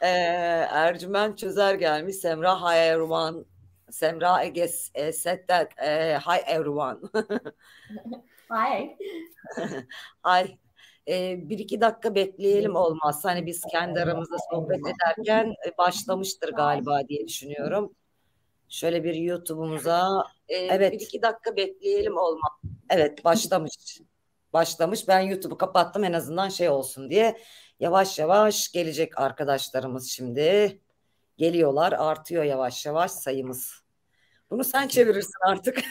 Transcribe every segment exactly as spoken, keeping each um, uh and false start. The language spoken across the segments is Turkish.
Ercüment Çözer gelmiş. Semra hi everyone. Semra Ege e, said that e, hi everyone. Hi. Ay e, bir iki dakika bekleyelim olmazsa hani biz kendi aramızda sohbet ederken e, başlamıştır galiba diye düşünüyorum. Şöyle bir YouTube'umuza e, evet bir iki dakika bekleyelim olmaz. Evet başlamış. Başlamış. Ben YouTube'u kapattım en azından şey olsun diye. Yavaş yavaş gelecek arkadaşlarımız şimdi. Geliyorlar, artıyor yavaş yavaş sayımız. Bunu sen çevirirsin artık.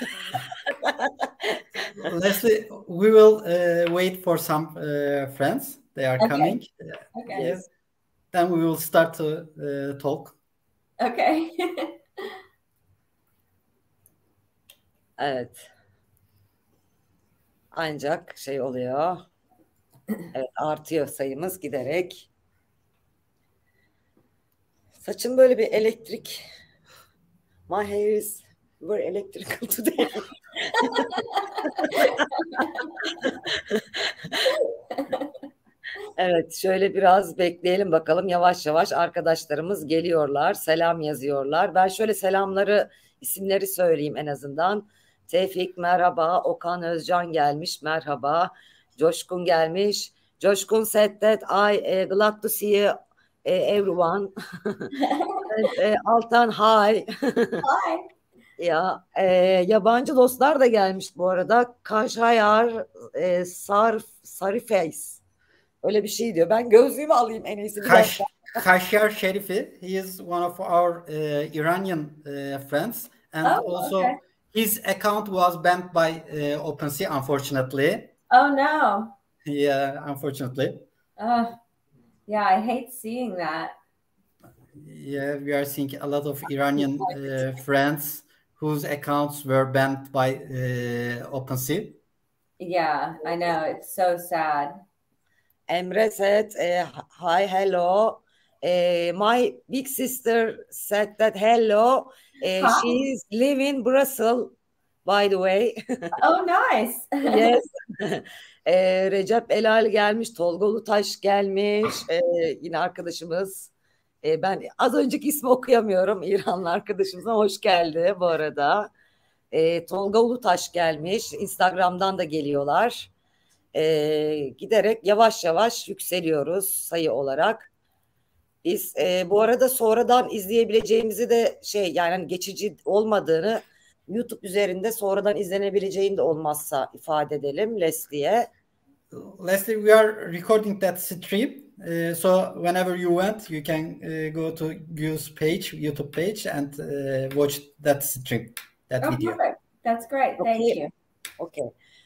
Leslie, we will uh, wait for some uh, friends. They are Okay. coming. Okay. Yes. Then we will start to uh, talk. Okay. Evet. Ancak şey oluyor. Evet, artıyor sayımız giderek. Saçım böyle bir elektrik. My hair is very electrical today. Evet, şöyle biraz bekleyelim bakalım. Yavaş yavaş arkadaşlarımız geliyorlar. Selam yazıyorlar. Ben şöyle selamları, isimleri söyleyeyim en azından. Tevfik merhaba. Okan Özcan gelmiş. Merhaba. Coşkun gelmiş. Coşkun said that I uh, glad to see you, uh, everyone. And, uh, Altan hi. Hi. Ya e, yabancı dostlar da gelmiş bu arada. Kaşayar e, Sar Sarıface. Öyle bir şey diyor. Ben gözlüğümü alayım en iyisi. Bir Kaş, dakika. Kashgar Sherifi, he is one of our uh, Iranian uh, friends, and Oh, also okay. his account was banned by uh, OpenSea, unfortunately. Oh no. Yeah, unfortunately. Uh, yeah, I hate seeing that. Yeah, we are seeing a lot of Iranian uh, friends whose accounts were banned by uh, OpenSea. Yeah, I know. It's so sad. Emre said, uh, hi, hello. Uh, my big sister said that hello. Uh, Hi. she's living Brussels, by the way. Oh, nice. Yes. E, Recep Elal gelmiş, Tolga Ulutaş gelmiş, e, yine arkadaşımız. E, ben az önceki ismi okuyamıyorum. İranlı arkadaşımıza hoş geldi bu arada. E, Tolga Ulutaş gelmiş. Instagram'dan da geliyorlar. E, giderek yavaş yavaş yükseliyoruz sayı olarak. Biz e, bu arada sonradan izleyebileceğimizi de şey yani hani geçici olmadığını YouTube üzerinde sonradan izlenebileceğini de olmazsa ifade edelim Leslie'ye. Leslie, we are recording that stream. Uh, so whenever you want, you can uh, go to Gu's page, YouTube page, and uh, watch that stream, that Oh, video. perfect. That's great. Thank Okay. you. Okay.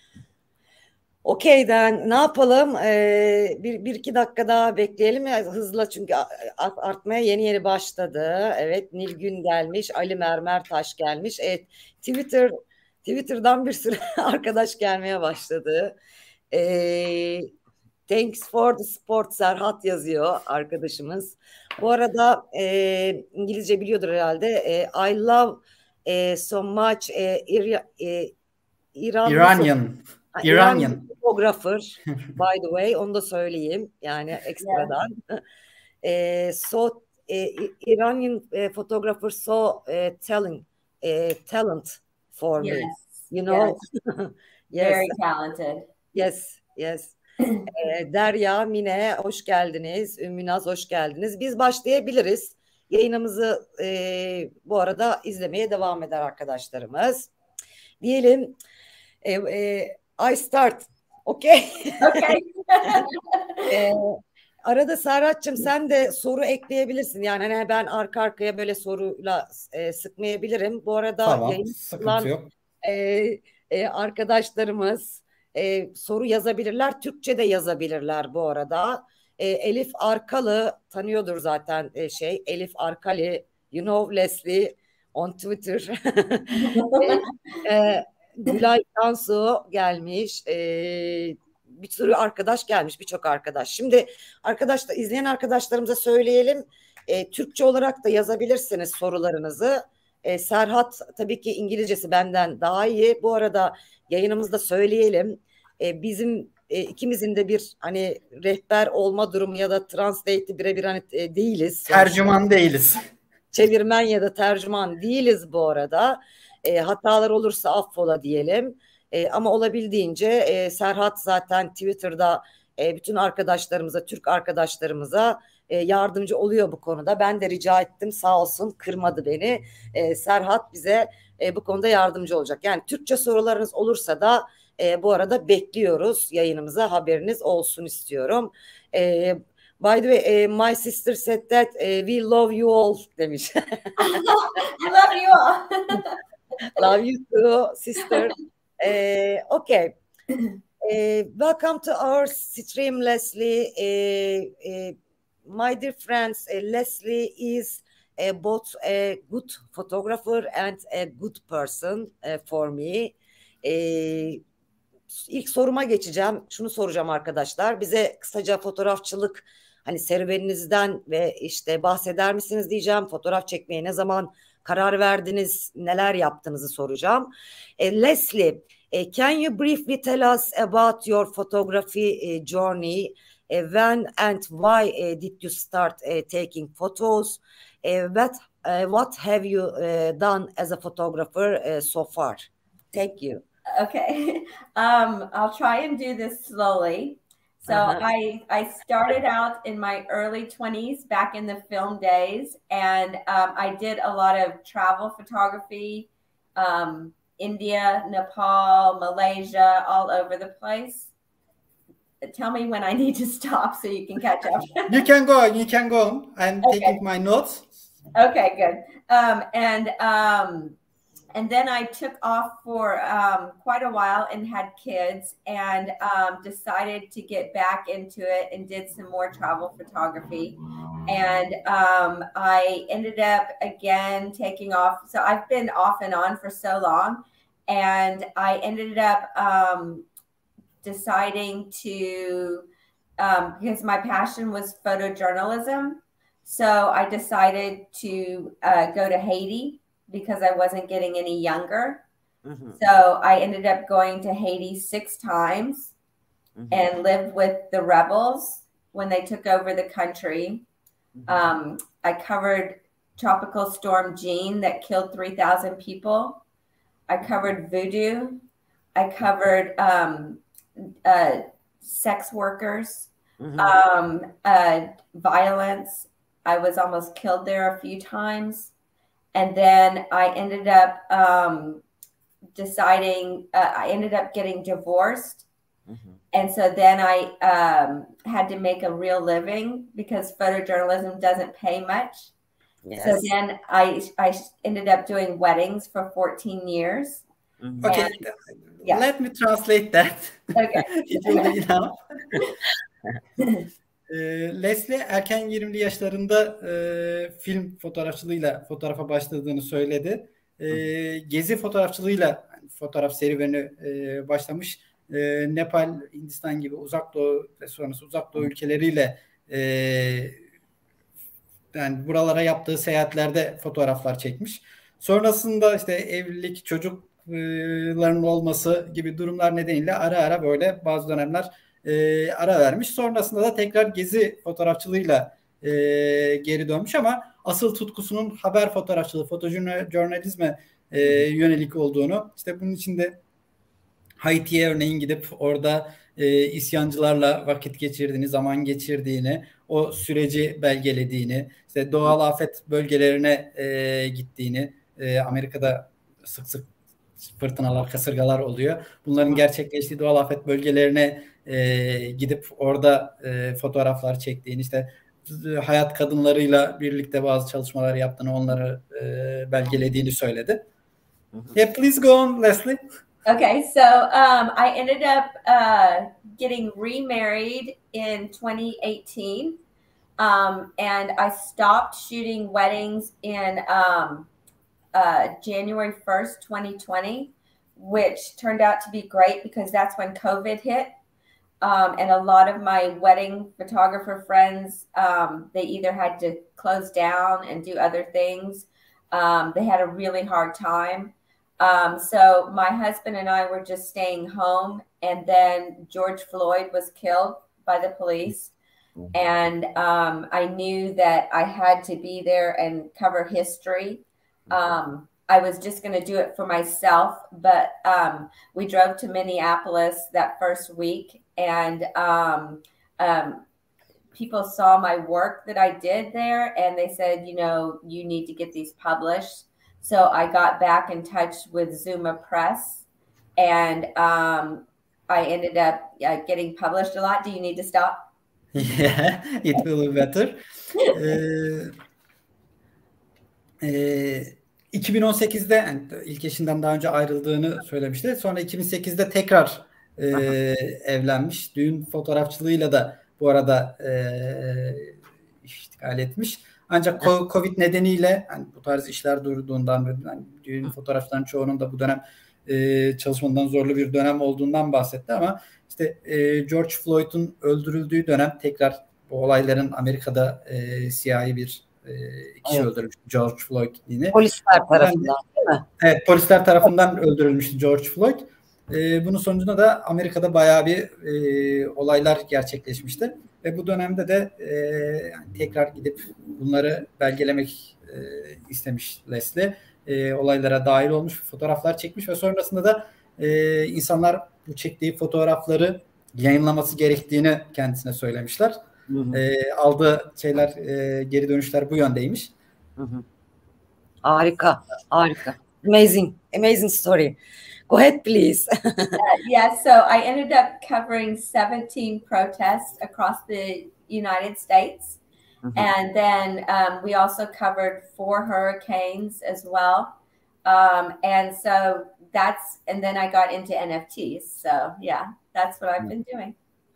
Okey'den ne yapalım? Ee, bir, bir iki dakika daha bekleyelim ya hızla çünkü artmaya yeni yeni başladı. Evet, Nilgün gelmiş, Ali Mermer Taş gelmiş. Evet, Twitter Twitter'dan bir sürü arkadaş gelmeye başladı. Ee, Thanks for the support Serhat yazıyor arkadaşımız. Bu arada e, İngilizce biliyordur herhalde. E, I love e, so much e, İra, e, İranlı Iranian. Ha, Iranian. photographer by the way onu da söyleyeyim yani ekstradan. e, so e, Iranian e, photographer so e, telling e, talent for Yes. me. You know. Yes. Yes. Very talented. Yes. Yes. e, Derya, Mine hoş geldiniz. Ümmünaz hoş geldiniz. Biz başlayabiliriz. Yayınımızı e, bu arada izlemeye devam eder arkadaşlarımız. Diyelim e, e, I start. Okay. Okay. e, arada Serhat'cığım sen de soru ekleyebilirsin. Yani hani ben arka arkaya böyle soruyla e, sıkmayabilirim. Bu arada Tamam, yayın sıkıntı yok. E, e, arkadaşlarımız e, soru yazabilirler. Türkçe de yazabilirler bu arada. E, Elif Arkalı tanıyordur zaten e, şey. Elif Arkali, you know Leslie on Twitter. e, e, Gülay Tansu gelmiş. E, bir sürü arkadaş gelmiş. Birçok arkadaş. Şimdi arkadaşlar izleyen arkadaşlarımıza söyleyelim. E, Türkçe olarak da yazabilirsiniz sorularınızı. E, Serhat tabii ki İngilizcesi benden daha iyi. Bu arada yayınımızda söyleyelim. E, bizim e, ikimizin de bir hani rehber olma durumu ya da translate'i birebir hani e, değiliz. Sonuçta. Tercüman değiliz. Çevirmen ya da tercüman değiliz bu arada. E, hatalar olursa affola diyelim. E, ama olabildiğince e, Serhat zaten Twitter'da e, bütün arkadaşlarımıza, Türk arkadaşlarımıza e, yardımcı oluyor bu konuda. Ben de rica ettim, sağ olsun, kırmadı beni. E, Serhat bize e, bu konuda yardımcı olacak. Yani Türkçe sorularınız olursa da e, bu arada bekliyoruz yayınımıza, haberiniz olsun istiyorum. E, By the way, uh, my sister said that uh, we love you all demiş. I love you all. Love you too, sister. Uh, okay. Uh, welcome to our stream, Leslie. Uh, uh, my dear friends, uh, Leslie is uh, both a good photographer and a good person uh, for me. Uh, İlk soruma geçeceğim. Şunu soracağım arkadaşlar. Bize kısaca fotoğrafçılık hani serüveninizden ve işte bahseder misiniz diyeceğim. Fotoğraf çekmeye ne zaman karar verdiniz, neler yaptığınızı soracağım. E, Leslie, e, can you briefly tell us about your photography e, journey? E, when and why e, did you start e, taking photos? E, what, e, what have you e, done as a photographer e, so far? Thank you. Okay. Um, I'll try and do this slowly. So Uh-huh. I, I started out in my early twenties back in the film days, and um, I did a lot of travel photography, um, India, Nepal, Malaysia, all over the place. Tell me when I need to stop so you can catch up. You can go on, you can go on. I'm Okay. taking my notes. Okay, good. Um, and um, and then I took off for um, quite a while and had kids, and um, decided to get back into it and did some more travel photography. And um, I ended up again taking off. So I've been off and on for so long, and I ended up um, deciding to, um, because my passion was photojournalism. So I decided to uh, go to Haiti because I wasn't getting any younger. Mm-hmm. So I ended up going to Haiti six times mm-hmm. and lived with the rebels when they took over the country. Mm-hmm. Um, I covered Tropical Storm Jean that killed three thousand people. I covered voodoo. I covered um, uh, sex workers, mm-hmm. um, uh, violence. I was almost killed there a few times. And then I ended up um, deciding, uh, I ended up getting divorced. Mm-hmm. And so then I um, had to make a real living because photojournalism doesn't pay much. Yes. So then I, I ended up doing weddings for fourteen years. Mm-hmm. Okay, and, yeah. Let me translate that. Okay. It will be enough. Leslie erken yirmili yaşlarında e, film fotoğrafçılığıyla fotoğrafa başladığını söyledi. E, gezi fotoğrafçılığıyla fotoğraf serüveni e, başlamış. E, Nepal, Hindistan gibi uzak doğu ve sonrası uzak doğu ülkeleriyle e, yani buralara yaptığı seyahatlerde fotoğraflar çekmiş. Sonrasında işte evlilik, çocukların olması gibi durumlar nedeniyle ara ara böyle bazı dönemler E, ara vermiş. Sonrasında da tekrar gezi fotoğrafçılığıyla e, geri dönmüş ama asıl tutkusunun haber fotoğrafçılığı, fotojurnalizme e, yönelik olduğunu, işte bunun içinde Haiti'ye örneğin gidip orada e, isyancılarla vakit geçirdiğini, zaman geçirdiğini, o süreci belgelediğini, işte doğal afet bölgelerine e, gittiğini, e, Amerika'da sık sık fırtınalar, kasırgalar oluyor. Bunların gerçekleştiği doğal afet bölgelerine e, gidip orada e, fotoğraflar çektiğini, işte hayat kadınlarıyla birlikte bazı çalışmalar yaptığını, onları e, belgelediğini söyledi. Yeah, please go on, Leslie. Okay, so um, I ended up uh, getting remarried in twenty eighteen, um, and I stopped shooting weddings in um, uh, January first, twenty twenty, which turned out to be great because that's when COVID hit. Um, and a lot of my wedding photographer friends, um, they either had to close down and do other things. Um, they had a really hard time. Um, so my husband and I were just staying home, and then George Floyd was killed by the police. And um, I knew that I had to be there and cover history. Um, I was just going to do it for myself, but um, we drove to Minneapolis that first week, and um, um, people saw my work that I did there, and they said, you know, you need to get these published. So I got back in touch with Zuma Press, and um, I ended up uh, getting published a lot. Do you need to stop? Yeah, it will be better. Ee, e, iki bin on sekizde yani ilk eşinden daha önce ayrıldığını söylemişti. Sonra iki bin sekizde tekrar e, evlenmiş. Düğün fotoğrafçılığıyla da bu arada e, iştigal etmiş. Ancak Covid nedeniyle hani bu tarz işler durduğundan ve yani düğün fotoğraflarının çoğunun da bu dönem e, çalışmadan zorlu bir dönem olduğundan bahsetti ama işte e, George Floyd'un öldürüldüğü dönem tekrar bu olayların Amerika'da e, siyahi bir e, kişi evet. öldürülmüş. George Floyd yine. Polisler tarafından değil mi? Evet, polisler tarafından öldürülmüştü George Floyd. E, bunun sonucunda da Amerika'da bayağı bir e, olaylar gerçekleşmişti. Ve bu dönemde de e, yani tekrar gidip bunları belgelemek e, istemiş Leslie. E, olaylara dahil olmuş, fotoğraflar çekmiş ve sonrasında da e, insanlar bu çektiği fotoğrafları yayınlaması gerektiğini kendisine söylemişler. Hı hı. E, aldığı şeyler, e, geri dönüşler bu yöndeymiş. Hı hı. Harika, harika. Amazing, amazing story. Go ahead, please. uh, yeah, so I ended up covering seventeen protests across the United States. Mm-hmm. And then um, we also covered four hurricanes as well. Um, and so that's, and then I got into N F Ts. So yeah, that's what I've been doing.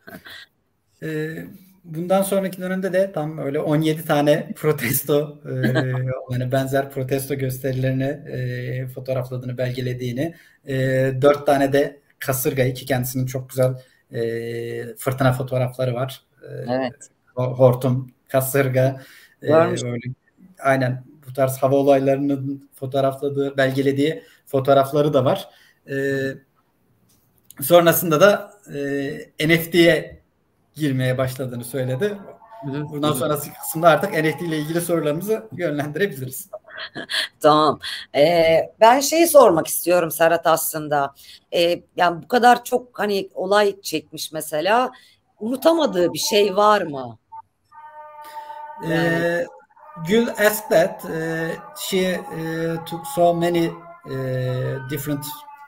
Bundan sonraki dönemde de tam öyle on yedi tane protesto yani benzer protesto gösterilerini e, fotoğrafladığını, belgelediğini, e, dört tane de kasırgayı ki kendisinin çok güzel e, fırtına fotoğrafları var. E, evet. Hortum, kasırga, e, böyle, aynen bu tarz hava olaylarının fotoğrafladığı, belgelediği fotoğrafları da var. E, sonrasında da e, N F T'ye girmeye başladığını söyledi. Bundan sonrası kısımda artık N F T ile ilgili sorularımızı yönlendirebiliriz. Tamam. Ee, ben şeyi sormak istiyorum Serhat aslında. Ee, yani bu kadar çok hani olay çekmiş mesela. Unutamadığı bir şey var mı? Yani... Uh, Gül asked that uh, she uh, took so many uh, different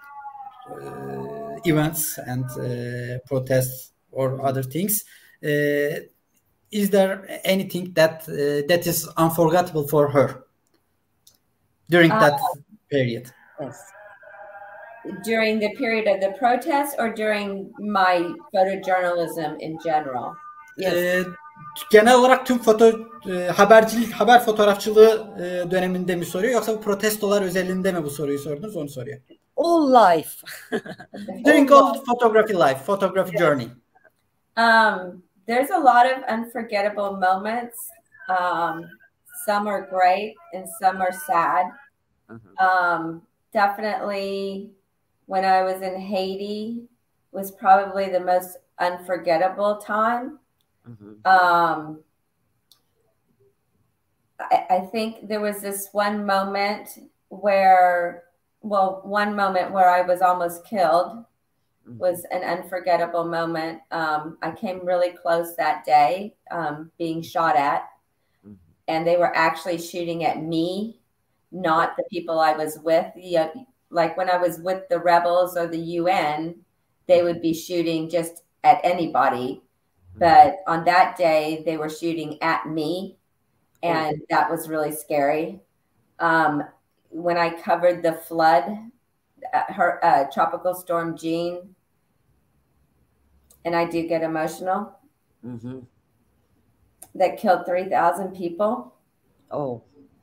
uh, events and uh, protests or other things. Uh, is there anything that uh, that is unforgettable for her during that uh, period? Yes. During the period of the protest or during my photojournalism in general? Yes. Uh, genel olarak tüm foto e, habercilik, haber fotoğrafçılığı e, döneminde mi soruyor yoksa bu protestolar özelinde mi bu soruyu sordunuz? Onu soruyor. All life. During all photography life, photography journey. Um, there's a lot of unforgettable moments. Um, some are great and some are sad. Uh-huh. Um, definitely when I was in Haiti was probably the most unforgettable time. Mm-hmm. Um, I, I think there was this one moment where, well, one moment where I was almost killed mm-hmm. was an unforgettable moment. Um, I came really close that day, um, being shot at, mm-hmm. and they were actually shooting at me, not the people I was with. Yeah, like when I was with the rebels or the U N, they would be shooting just at anybody. But on that day, they were shooting at me, and that was really scary. Um, when I covered the flood, uh, her uh, Tropical Storm Jean, and I do get emotional, mm-hmm. that killed three thousand people. Oh.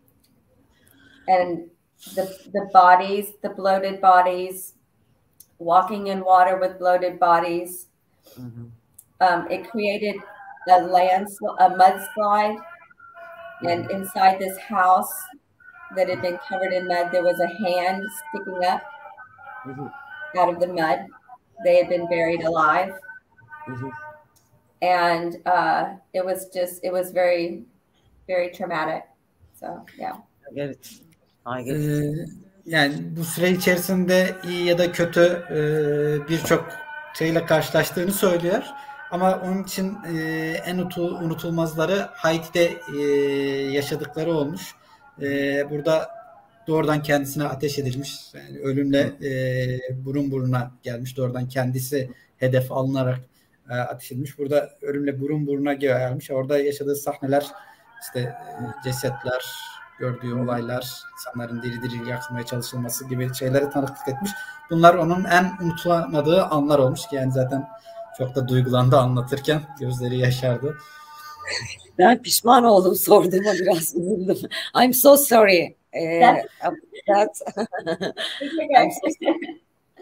And the, the bodies, the bloated bodies, walking in water with bloated bodies. Mm-hmm. Um, it created a land, a mudslide, and inside this house that had been covered in mud. There was a hand sticking up mm-hmm. out of the mud. They had been buried alive. Mm-hmm. And uh, it was just, it was very, very traumatic. So, yeah. I get it. I get it. Ee, yani bu süre içerisinde iyi ya da kötü e, birçok şeyle karşılaştığını söylüyor. Ama onun için e, en unutulmazları Haiti'de e, yaşadıkları olmuş. E, burada doğrudan kendisine ateş edilmiş. Yani ölümle e, burun buruna gelmiş. Doğrudan kendisi hedef alınarak e, ateş edilmiş. Burada ölümle burun buruna gelmiş. Orada yaşadığı sahneler, işte e, cesetler, gördüğü olaylar, insanların diri diri yakılmaya çalışılması gibi şeylere tanıklık etmiş. Bunlar onun en unutulamadığı anlar olmuş ki yani zaten çok da duygulandı anlatırken, gözleri yaşardı. Ben pişman oldum sorduğuma, biraz üzüldüm. I'm so sorry. Uh, that. I'm so sorry.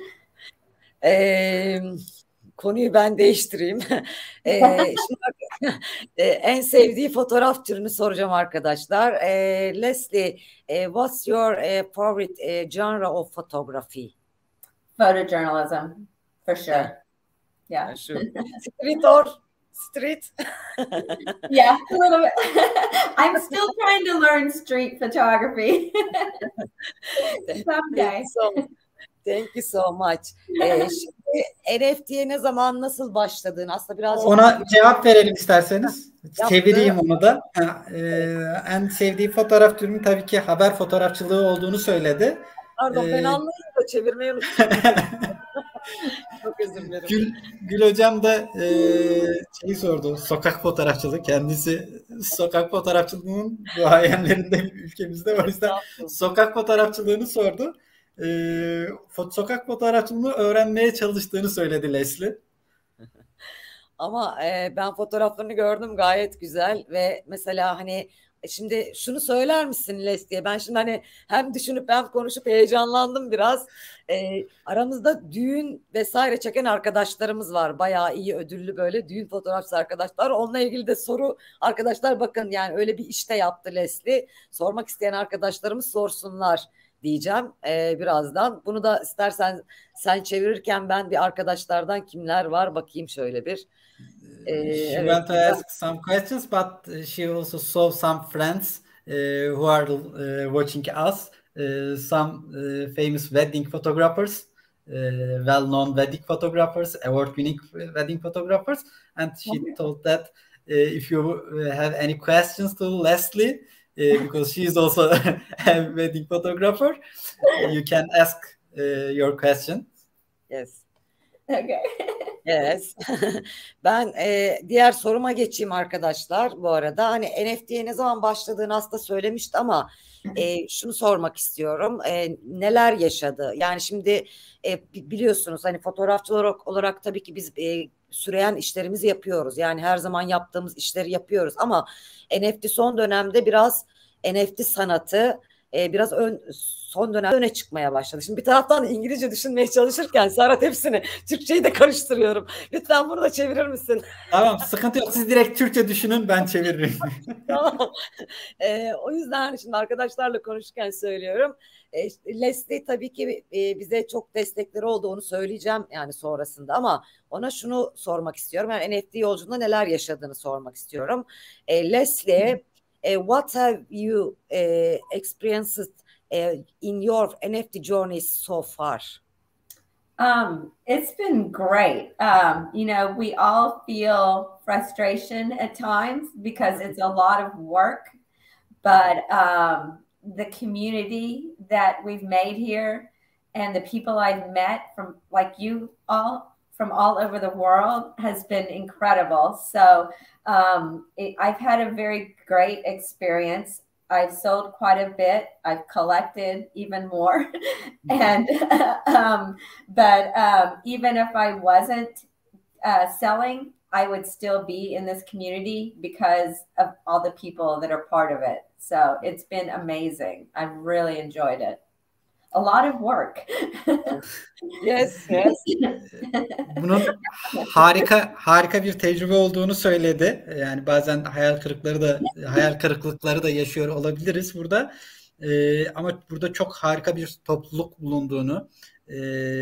um, Konuyu ben değiştireyim. ee, şimdi bak, e, en sevdiği fotoğraf türünü soracağım arkadaşlar. E, Leslie, e, what's your e, favorite e, genre of photography? Photojournalism, for sure. Yeah. yeah sure. Street or street? Yeah, a little bit. I'm still trying to learn street photography. Someday. So, thank you so much. Ee, şimdi N F T'ye ne zaman, nasıl başladığını aslında biraz... Ona cevap verelim isterseniz. Yaptı. Çevireyim onu da. Ha, e, en sevdiği fotoğraf türünün tabii ki haber fotoğrafçılığı olduğunu söyledi. Pardon, ee, ben anlayayım da çevirmeyi unuttum. Çok özür dilerim. Gül, Gül hocam da e, şeyi sordu. Sokak fotoğrafçılığı. Kendisi sokak fotoğrafçılığının duayenlerinde ülkemizde var. O yüzden sokak fotoğrafçılığını sordu. E, sokak fotoğrafçılığını öğrenmeye çalıştığını söyledi Leslie. Ama e, ben fotoğraflarını gördüm, gayet güzel ve mesela hani şimdi şunu söyler misin Leslie'ye? Ben şimdi hani hem düşünüp hem konuşup heyecanlandım biraz. E, aramızda düğün vesaire çeken arkadaşlarımız var. Bayağı iyi ödüllü böyle düğün fotoğrafçısı arkadaşlar. Onunla ilgili de soru arkadaşlar, bakın yani öyle bir işte yaptı Leslie. Sormak isteyen arkadaşlarımız sorsunlar diyeceğim e, birazdan. Bunu da istersen sen çevirirken ben bir arkadaşlardan kimler var bakayım şöyle bir. Uh, she evet, want to ask some questions, but she also saw some friends uh, who are uh, watching us, uh, some uh, famous wedding photographers, uh, well-known wedding photographers, award-winning wedding photographers, and she okay. told that uh, if you have any questions to Leslie, uh, because she is also a wedding photographer, you can ask uh, your question. Yes. Okay. Yes. Ben e, diğer soruma geçeyim arkadaşlar bu arada. Hani N F T'ye ne zaman başladığını aslında söylemişti ama e, şunu sormak istiyorum. E, neler yaşadı? Yani şimdi e, biliyorsunuz hani fotoğrafçı olarak, olarak tabii ki biz e, süreyen işlerimizi yapıyoruz. Yani her zaman yaptığımız işleri yapıyoruz ama N F T son dönemde biraz N F T sanatı e, biraz ön, son dönemde öne çıkmaya başladı. Şimdi bir taraftan İngilizce düşünmeye çalışırken Serhat hepsini Türkçeyi de karıştırıyorum. Lütfen bunu da çevirir misin? Tamam, sıkıntı yok. Siz direkt Türkçe düşünün, ben çeviririm. Tamam. E, o yüzden şimdi arkadaşlarla konuşurken söylüyorum. E, Leslie tabii ki e, bize çok destekleri oldu, onu söyleyeceğim yani sonrasında ama ona şunu sormak istiyorum. Yani N F T yolculuğunda neler yaşadığını sormak istiyorum. E, Leslie, e, what have you e, experienced Uh, in your N F T journeys so far? Um, it's been great. Um, you know, we all feel frustration at times because it's a lot of work, but um, the community that we've made here and the people I've met from like you all from all over the world has been incredible. So um, it, I've had a very great experience. I've sold quite a bit. I've collected even more. and, um, but um, even if I wasn't uh, selling, I would still be in this community because of all the people that are part of it. So it's been amazing. I've really enjoyed it. A lot of work. Yes, yes. Bunun harika harika bir tecrübe olduğunu söyledi. Yani bazen hayal kırıkları da hayal kırıklıkları da yaşıyor olabiliriz burada. E, ama burada çok harika bir topluluk bulunduğunu e,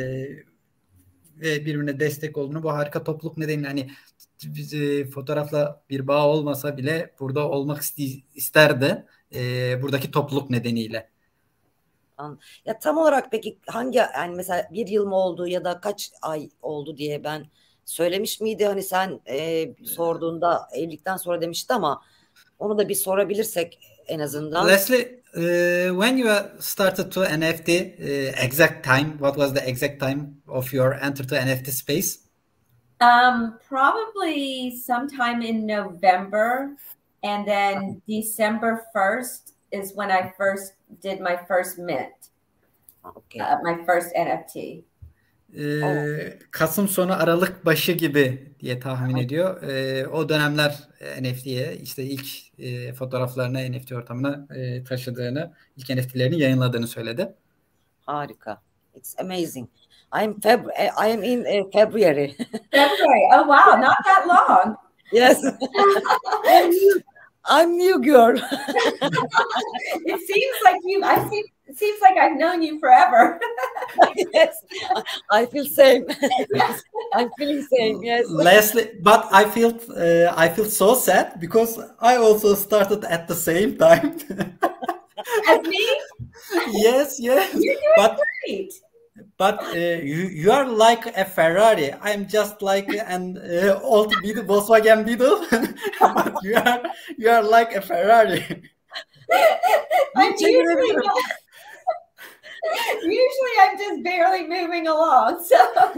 ve birbirine destek olduğunu, bu harika topluluk nedeniyle hani bizi fotoğrafla bir bağ olmasa bile burada olmak iste- isterdi e, buradaki topluluk nedeniyle. Ya tam olarak peki hangi, yani mesela bir yıl mı oldu ya da kaç ay oldu diye ben söylemiş miydi? Hani sen e, sorduğunda evlilikten sonra demişti ama onu da bir sorabilirsek en azından. Leslie, uh, when you started to N F T, uh, exact time, what was the exact time of your enter to N F T space? Um, probably sometime in November, and then December first is when I first did my first mint, Okay. uh, my first N F T. Ee, Kasım sonu Aralık başı gibi diye tahmin ediyor. Ee, o dönemler N F T'ye işte ilk e, fotoğraflarını N F T ortamına e, taşıdığını, ilk N F T'lerini yayınladığını söyledi. Harika. It's amazing. I'm Feb I am in uh, February. February. Oh wow, not that long. Yes. I'm, new, I'm new girl. It seems like you. I see. It seems like I've known you forever. Yes, I feel same. I'm feeling same. Yes. Leslie, but I feel uh, I feel so sad because I also started at the same time. As me? Yes, yes. You're doing but great. but uh, you you are like a Ferrari. I'm just like an uh, old Beetle, Volkswagen Beetle. But you are you are like a Ferrari. I'm usually not, usually I'm just barely moving along. So.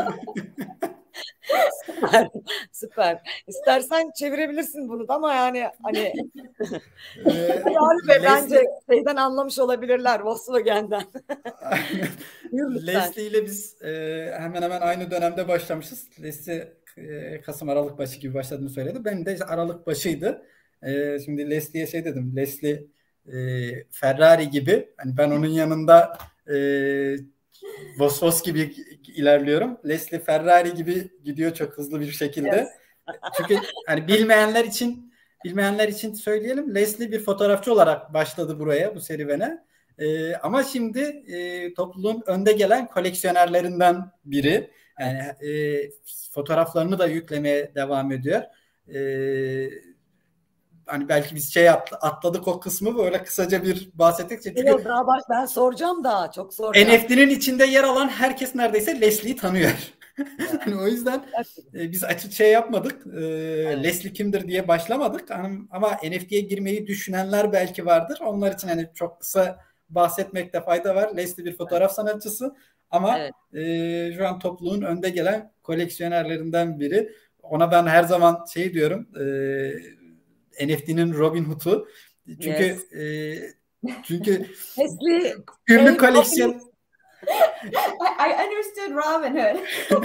Süper, süper. İstersen çevirebilirsin bunu da ama yani hani yani ve bence şeyden anlamış olabilirler, Volkswagen'den. Leslie ile biz e, hemen hemen aynı dönemde başlamışız. Leslie e, Kasım Aralık başı gibi başladığını söyledi. Benim de işte Aralık başıydı. E, şimdi Leslie'ye şey dedim. Leslie e, Ferrari gibi. Hani ben onun yanında e, Vos Vos gibi ilerliyorum. Leslie Ferrari gibi gidiyor çok hızlı bir şekilde. Yes. Çünkü hani bilmeyenler için bilmeyenler için söyleyelim. Leslie bir fotoğrafçı olarak başladı buraya, bu serüvene. Ee, ama şimdi e, topluluğun önde gelen koleksiyonerlerinden biri. Yani e, fotoğraflarını da yüklemeye devam ediyor. Ee, hani belki biz şey atladık o kısmı, böyle kısaca bir bahsettik. Çünkü Yok, daha baş, ben soracağım daha çok soracağım. N F T'nin içinde yer alan herkes neredeyse Leslie'yi tanıyor. Yani o yüzden e, biz açık şey yapmadık. E, evet. Leslie kimdir diye başlamadık. Ama N F T'ye girmeyi düşünenler belki vardır. Onlar için hani çok kısa bahsetmekte fayda var. Leslie bir fotoğraf sanatçısı ama evet. e, şu an topluluğun önde gelen koleksiyonerlerinden biri. Ona ben her zaman şey diyorum. E, N F T'nin Robin Hood'u. Çünkü yes. e, çünkü Leslie ürün koleksiyon I understood Robin Hood.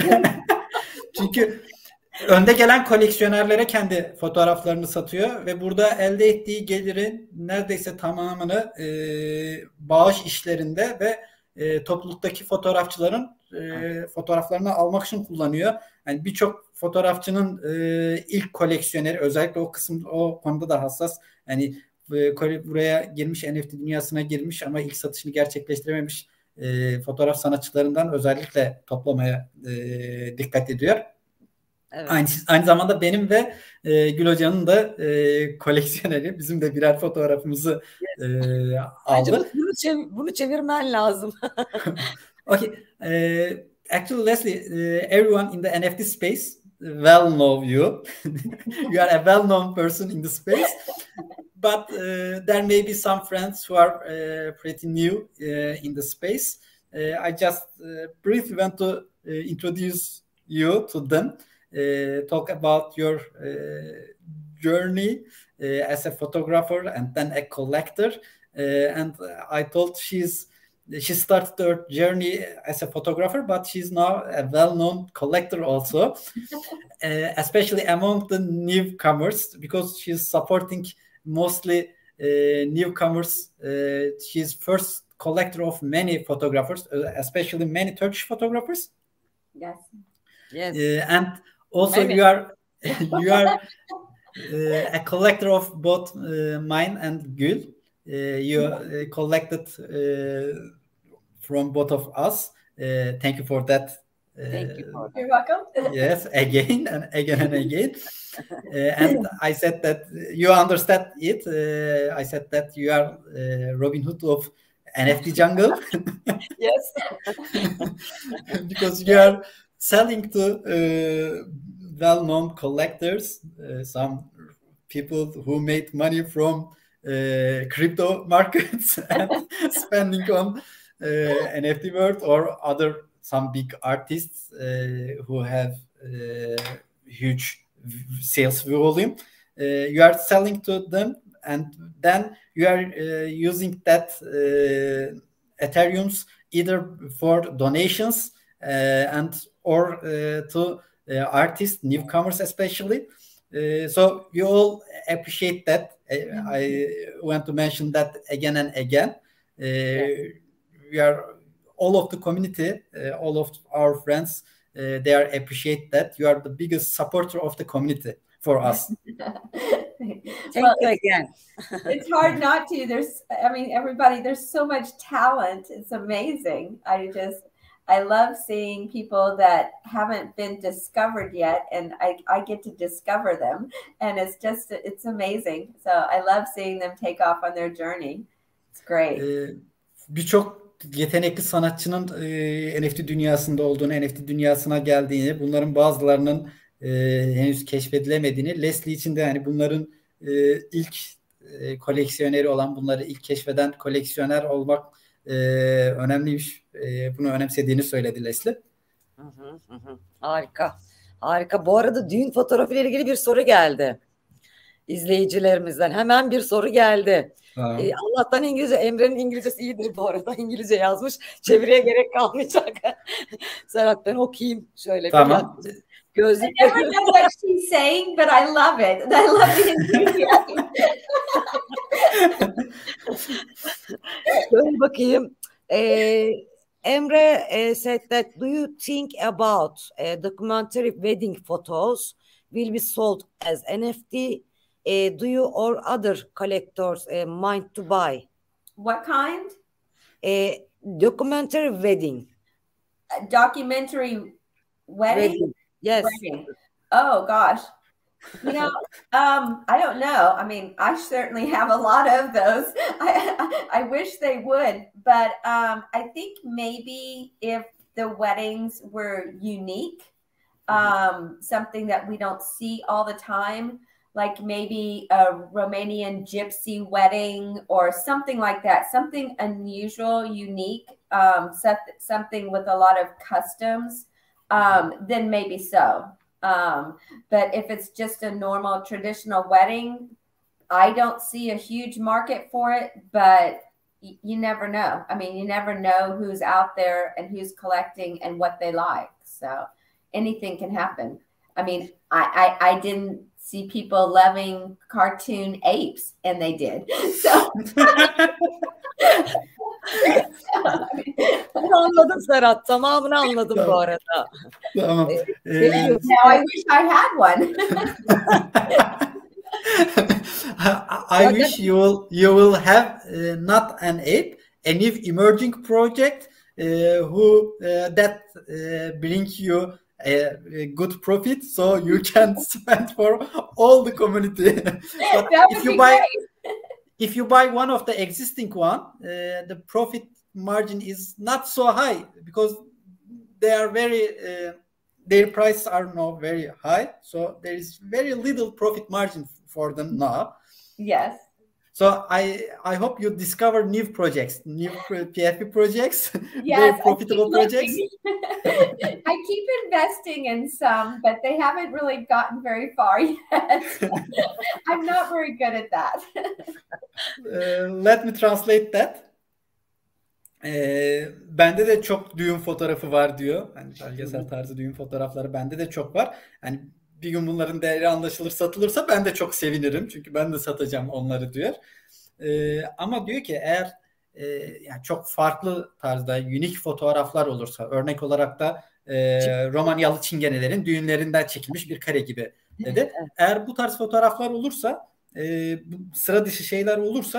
Çünkü önde gelen koleksiyonerlere kendi fotoğraflarını satıyor ve burada elde ettiği gelirin neredeyse tamamını e, bağış işlerinde ve e, topluluktaki fotoğrafçıların e, fotoğraflarını almak için kullanıyor. Yani birçok fotoğrafçının e, ilk koleksiyoneri, özellikle o kısım, o konuda da hassas. Yani e, buraya girmiş, N F T dünyasına girmiş ama ilk satışını gerçekleştirememiş E, fotoğraf sanatçılarından özellikle toplamaya e, dikkat ediyor. Evet. Aynı, aynı zamanda benim ve e, Gül Hoca'nın da e, koleksiyoneri. Bizim de birer fotoğrafımızı e, aldı. Bunu, çev- bunu çevirmen lazım. Okay. Uh, actually, Leslie, uh, everyone in the N F T space well know you. You are a well-known person in the space. But uh, there may be some friends who are uh, pretty new uh, in the space. Uh, I just uh, briefly want to uh, introduce you to them, uh, talk about your uh, journey uh, as a photographer and then a collector. Uh, and I thought she's she started her journey as a photographer, but she's now a well-known collector also, uh, especially among the newcomers, because she's supporting mostly uh, newcomers. Uh, she's first collector of many photographers, uh, especially many Turkish photographers. Yes. Yes. Uh, and also Maybe. you are you are uh, a collector of both uh, mine and Gül. uh, you uh, collected uh, from both of us. Uh, thank you for that. Uh, Thank you for that. You're welcome. Yes, again and again and again. Uh, and I said that you understand it. Uh, I said that you are uh, Robin Hood of N F T jungle. Yes. Because you are selling to uh, well-known collectors, uh, some people who made money from uh, crypto markets and spending on uh, N F T world, or other some big artists uh, who have uh, huge sales volume. Uh, you are selling to them, and then you are uh, using that uh, Ethereums either for donations uh, and or uh, to uh, artists, newcomers especially. Uh, so you all appreciate that. Uh, I want to mention that again and again. Uh, yeah. We are all of the community, uh, all of our friends, uh, they are appreciate that you are the biggest supporter of the community for us. Thank well, you again. It's hard not to. There's, I mean, everybody, there's so much talent. It's amazing. I just, I love seeing people that haven't been discovered yet, and I, I get to discover them. And it's just, it's amazing. So I love seeing them take off on their journey. It's great. Ee, Birçok yetenekli sanatçının e, N F T dünyasında olduğunu, N F T dünyasına geldiğini, bunların bazılarının e, henüz keşfedilemediğini, Leslie için de yani bunların e, ilk e, koleksiyoneri olan, bunları ilk keşfeden koleksiyoner olmak e, önemliymiş. E, bunu önemsediğini söyledi Leslie. Hı hı hı. Harika. Harika. Bu arada düğün fotoğrafı ile ilgili bir soru geldi izleyicilerimizden. Hemen bir soru geldi. Ee, Allah'tan İngilizce. Emre'nin İngilizcesi iyidir bu arada. İngilizce yazmış. Çeviriye gerek kalmayacak. Serhat, ben okuyayım şöyle. Tamam. Gözlük. I never know what she's saying, but I love it. I love the enthusiasm. Şöyle bakayım. Ee, Emre uh, said that, do you think about uh, documentary wedding photos will be sold as N F T? Uh, do you or other collectors uh, mind to buy? What kind? A documentary wedding. A documentary wedding? Wedding. Yes. Wedding. Oh gosh. You know, um, I don't know. I mean, I certainly have a lot of those. I, I wish they would, but um, I think maybe if the weddings were unique, um, something that we don't see all the time, like maybe a Romanian gypsy wedding or something like that, something unusual, unique, um, something with a lot of customs, um, then maybe so. Um, but if it's just a normal traditional wedding, I don't see a huge market for it, but y- you never know. I mean, you never know who's out there and who's collecting and what they like. So anything can happen. I mean, I, I, I didn't see people loving cartoon apes, and they did. So anladım Serhat. Tamamını anladım bu arada. Tamam. Ee, Now I wish I had one. I wish you will you will have uh, not an ape, a new emerging project uh, who uh, that uh, bring you a, a good profit, so you can spend for all the community. But if you buy great. if you buy one of the existing one, uh, the profit margin is not so high because they are very uh, their prices are now very high, so there is very little profit margin for them now. Yes. So I I hope you discover new projects, new P F P projects, yes, very profitable projects. I keep investing in some, but they haven't really gotten very far yet. I'm not very good at that. uh, let me translate that. Ee, bende de çok düğün fotoğrafı var diyor. Hani belgesel tarzı düğün fotoğrafları bende de çok var. Hani bir gün bunların değeri anlaşılır, satılırsa ben de çok sevinirim. Çünkü ben de satacağım onları diyor. Ee, ama diyor ki eğer e, yani çok farklı tarzda unik fotoğraflar olursa, örnek olarak da e, Romanyalı çingenelerin düğünlerinden çekilmiş bir kare gibi dedi. Eğer bu tarz fotoğraflar olursa, e, sıra dışı şeyler olursa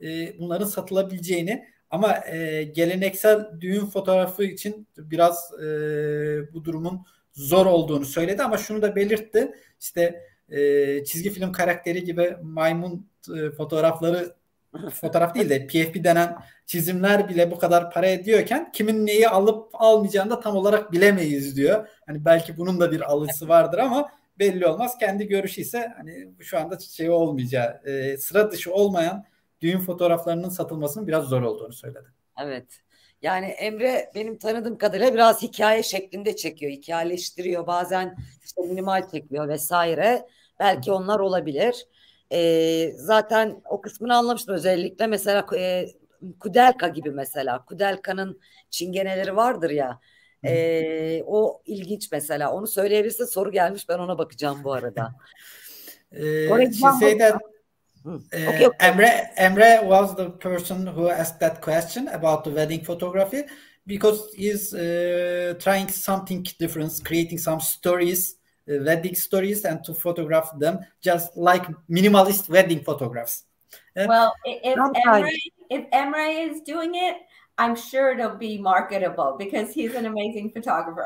e, bunların satılabileceğini ama e, geleneksel düğün fotoğrafı için biraz e, bu durumun zor olduğunu söyledi ama şunu da belirtti. İşte e, çizgi film karakteri gibi maymun e, fotoğrafları fotoğraf değil de P F P denen çizimler bile bu kadar para ediyorken kimin neyi alıp almayacağını da tam olarak bilemeyiz diyor. Hani belki bunun da bir alıcısı vardır ama belli olmaz. Kendi görüşü ise hani şu anda şey olmayacağı, e, sıra dışı olmayan düğün fotoğraflarının satılmasının biraz zor olduğunu söyledi. Evet. Yani Emre benim tanıdığım kadarıyla biraz hikaye şeklinde çekiyor. Hikayeleştiriyor. Bazen işte minimal çekiyor vesaire. Belki onlar olabilir. Ee, zaten o kısmını anlamıştım özellikle. Mesela e, Kudelka gibi mesela. Kudelka'nın çingeneleri vardır ya. E, o ilginç mesela. Onu söyleyebilirse soru gelmiş. Ben ona bakacağım bu arada. Uh, she said that uh, okay, okay. Emre Emre was the person who asked that question about the wedding photography because he's uh, trying something different, creating some stories, uh, wedding stories, and to photograph them just like minimalist wedding photographs. Uh, well, if Emre, if Emre is doing it, I'm sure it'll be marketable because he's an amazing photographer.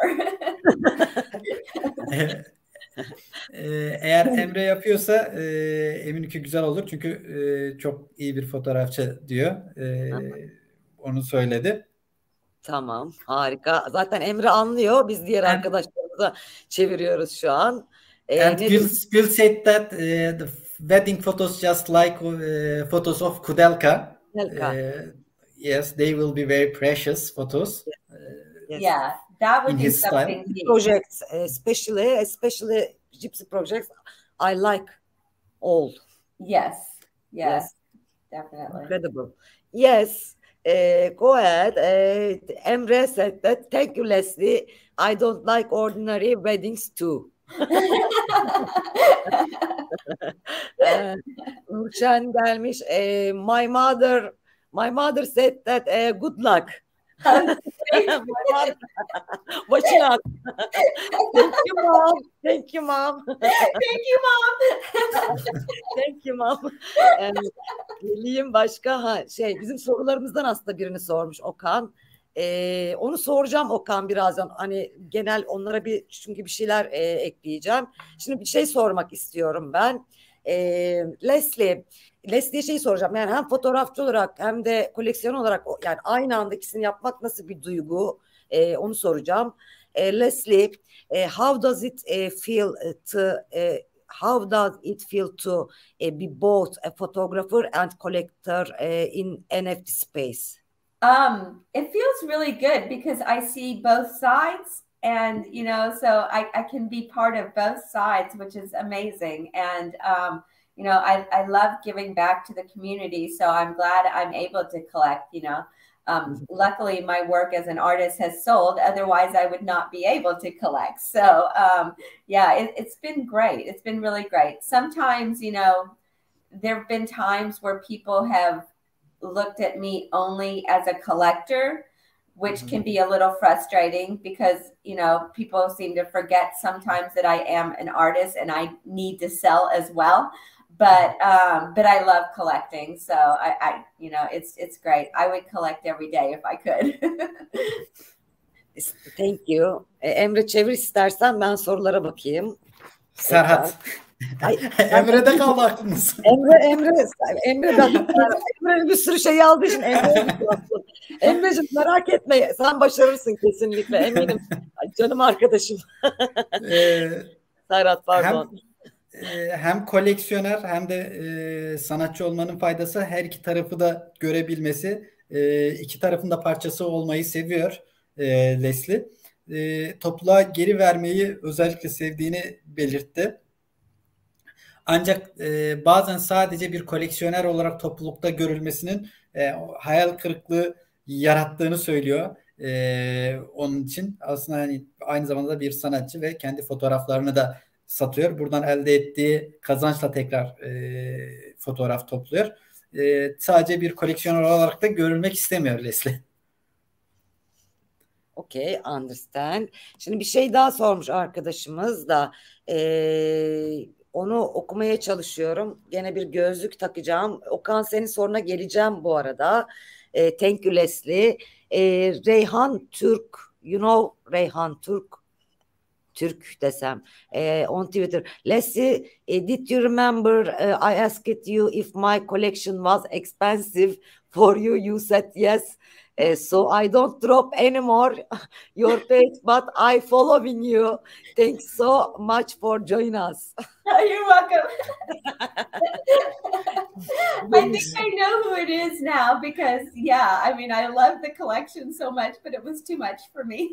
Eğer Emre yapıyorsa e, eminim ki güzel olur çünkü e, çok iyi bir fotoğrafçı diyor. E, onu söyledi. Tamam, harika. Zaten Emre anlıyor. Biz diğer and, arkadaşlarımıza çeviriyoruz şu an. Ee, and Gül, Gül said that uh, the wedding photos just like uh, photos of Kudelka. Kudelka. Uh, yes, they will be very precious photos. Yes. Uh, yes. Yeah. That would be something. Projects, especially, especially gypsy projects, I like all. Yes, yes, yes. Definitely. Incredible. Yes, uh, go ahead. Uh, Emre said that. Thank you, Leslie. I don't like ordinary weddings too. Nurşen gelmiş. Uh, my mother, my mother said that. Uh, good luck. Watch out. Thank you, mom. Thank you, mom. Thank you, mom. Thank you, mom. Ee, geleyim başka. Ha, şey bizim sorularımızdan aslında birini sormuş Okan. Ee, onu soracağım Okan birazdan. Hani genel onlara bir çünkü bir şeyler e, ekleyeceğim. Şimdi bir şey sormak istiyorum ben. Ee, Leslie, Leslie'ye şey soracağım. Yani hem fotoğrafçı olarak hem de koleksiyon olarak yani aynı anda ikisini yapmak nasıl bir duygu? Ee, onu soracağım. Ee, Leslie, e, how does it e, feel to e, how does it feel to e, be both a photographer and collector e, in N F T space? Um, it feels really good because I see both sides. And, you know, so I, I can be part of both sides, which is amazing. And, um, you know, I, I love giving back to the community. So I'm glad I'm able to collect, you know. Um, luckily, my work as an artist has sold. Otherwise, I would not be able to collect. So, um, yeah, it, it's been great. It's been really great. Sometimes, you know, there have been times where people have looked at me only as a collector, which can be a little frustrating because, you know, people seem to forget sometimes that I am an artist and I need to sell as well. But um, but I love collecting. So I, I, you know, it's it's great. I would collect every day if I could. Thank you. Emre çevir istersen ben sorulara bakayım. Serhat. Ay, Emre'de kaldı aklınız. Emre, Emre, Emre, Emre'nin bir sürü şey aldığı için Emre'ye Emre'cim merak etme, sen başarırsın kesinlikle eminim. Canım arkadaşım. Ee, Serhat pardon. Hem, hem koleksiyoner hem de e, sanatçı olmanın faydası her iki tarafı da görebilmesi, e, iki tarafın da parçası olmayı seviyor e, Leslie. E, topluluğa geri vermeyi özellikle sevdiğini belirtti. Ancak e, bazen sadece bir koleksiyoner olarak toplulukta görülmesinin e, hayal kırıklığı yarattığını söylüyor. E, onun için aslında hani aynı zamanda bir sanatçı ve kendi fotoğraflarını da satıyor. Buradan elde ettiği kazançla tekrar e, fotoğraf topluyor. E, sadece bir koleksiyoner olarak da görülmek istemiyor Leslie. Okay, understand. Şimdi bir şey daha sormuş arkadaşımız da. Eee onu okumaya çalışıyorum. Gene bir gözlük takacağım. Okan, senin soruna geleceğim bu arada. E, thank you Leslie. E, Reyhan Türk, you know Reyhan Türk, Türk desem e, on Twitter. Leslie, e, did you remember uh, I asked you if my collection was expensive for you? You said yes. Uh, so I don't drop anymore your page, but I following you. Thanks so much for joining us. You're welcome. I think I know who it is now because, yeah, I mean, I love the collection so much, but it was too much for me.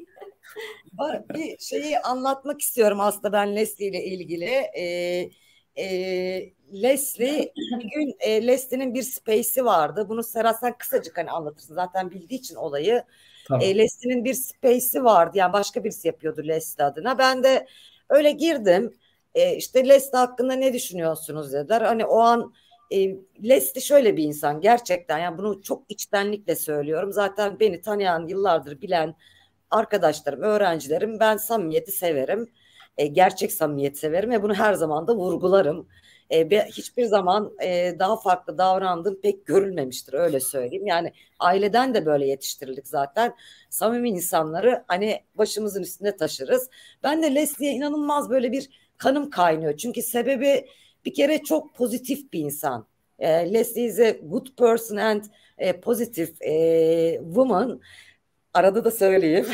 Bir şeyi anlatmak istiyorum aslında ben Leslie ile ilgili. Ee, e, Leslie, bir gün e, Leslie'nin bir space'i vardı. Bunu Serhat sen kısacık hani anlatırsın zaten bildiği için olayı. Tamam. E, Leslie'nin bir space'i vardı. Yani başka birisi yapıyordu Leslie adına. Ben de öyle girdim. E, işte Leslie hakkında ne düşünüyorsunuz dediler. Hani o an e, Leslie şöyle bir insan gerçekten. Yani bunu çok içtenlikle söylüyorum. Zaten beni tanıyan, yıllardır bilen arkadaşlarım, öğrencilerim, ben samimiyeti severim. E, gerçek samimiyeti severim ve bunu her zaman da vurgularım. E, hiçbir zaman e, daha farklı davrandığım pek görülmemiştir, öyle söyleyeyim. Yani aileden de böyle yetiştirildik zaten. Samimi insanları hani başımızın üstünde taşırız. Ben de Leslie'ye inanılmaz böyle bir kanım kaynıyor. Çünkü sebebi bir kere çok pozitif bir insan. E, Leslie is a good person and a positive e, woman. Arada da söyleyeyim.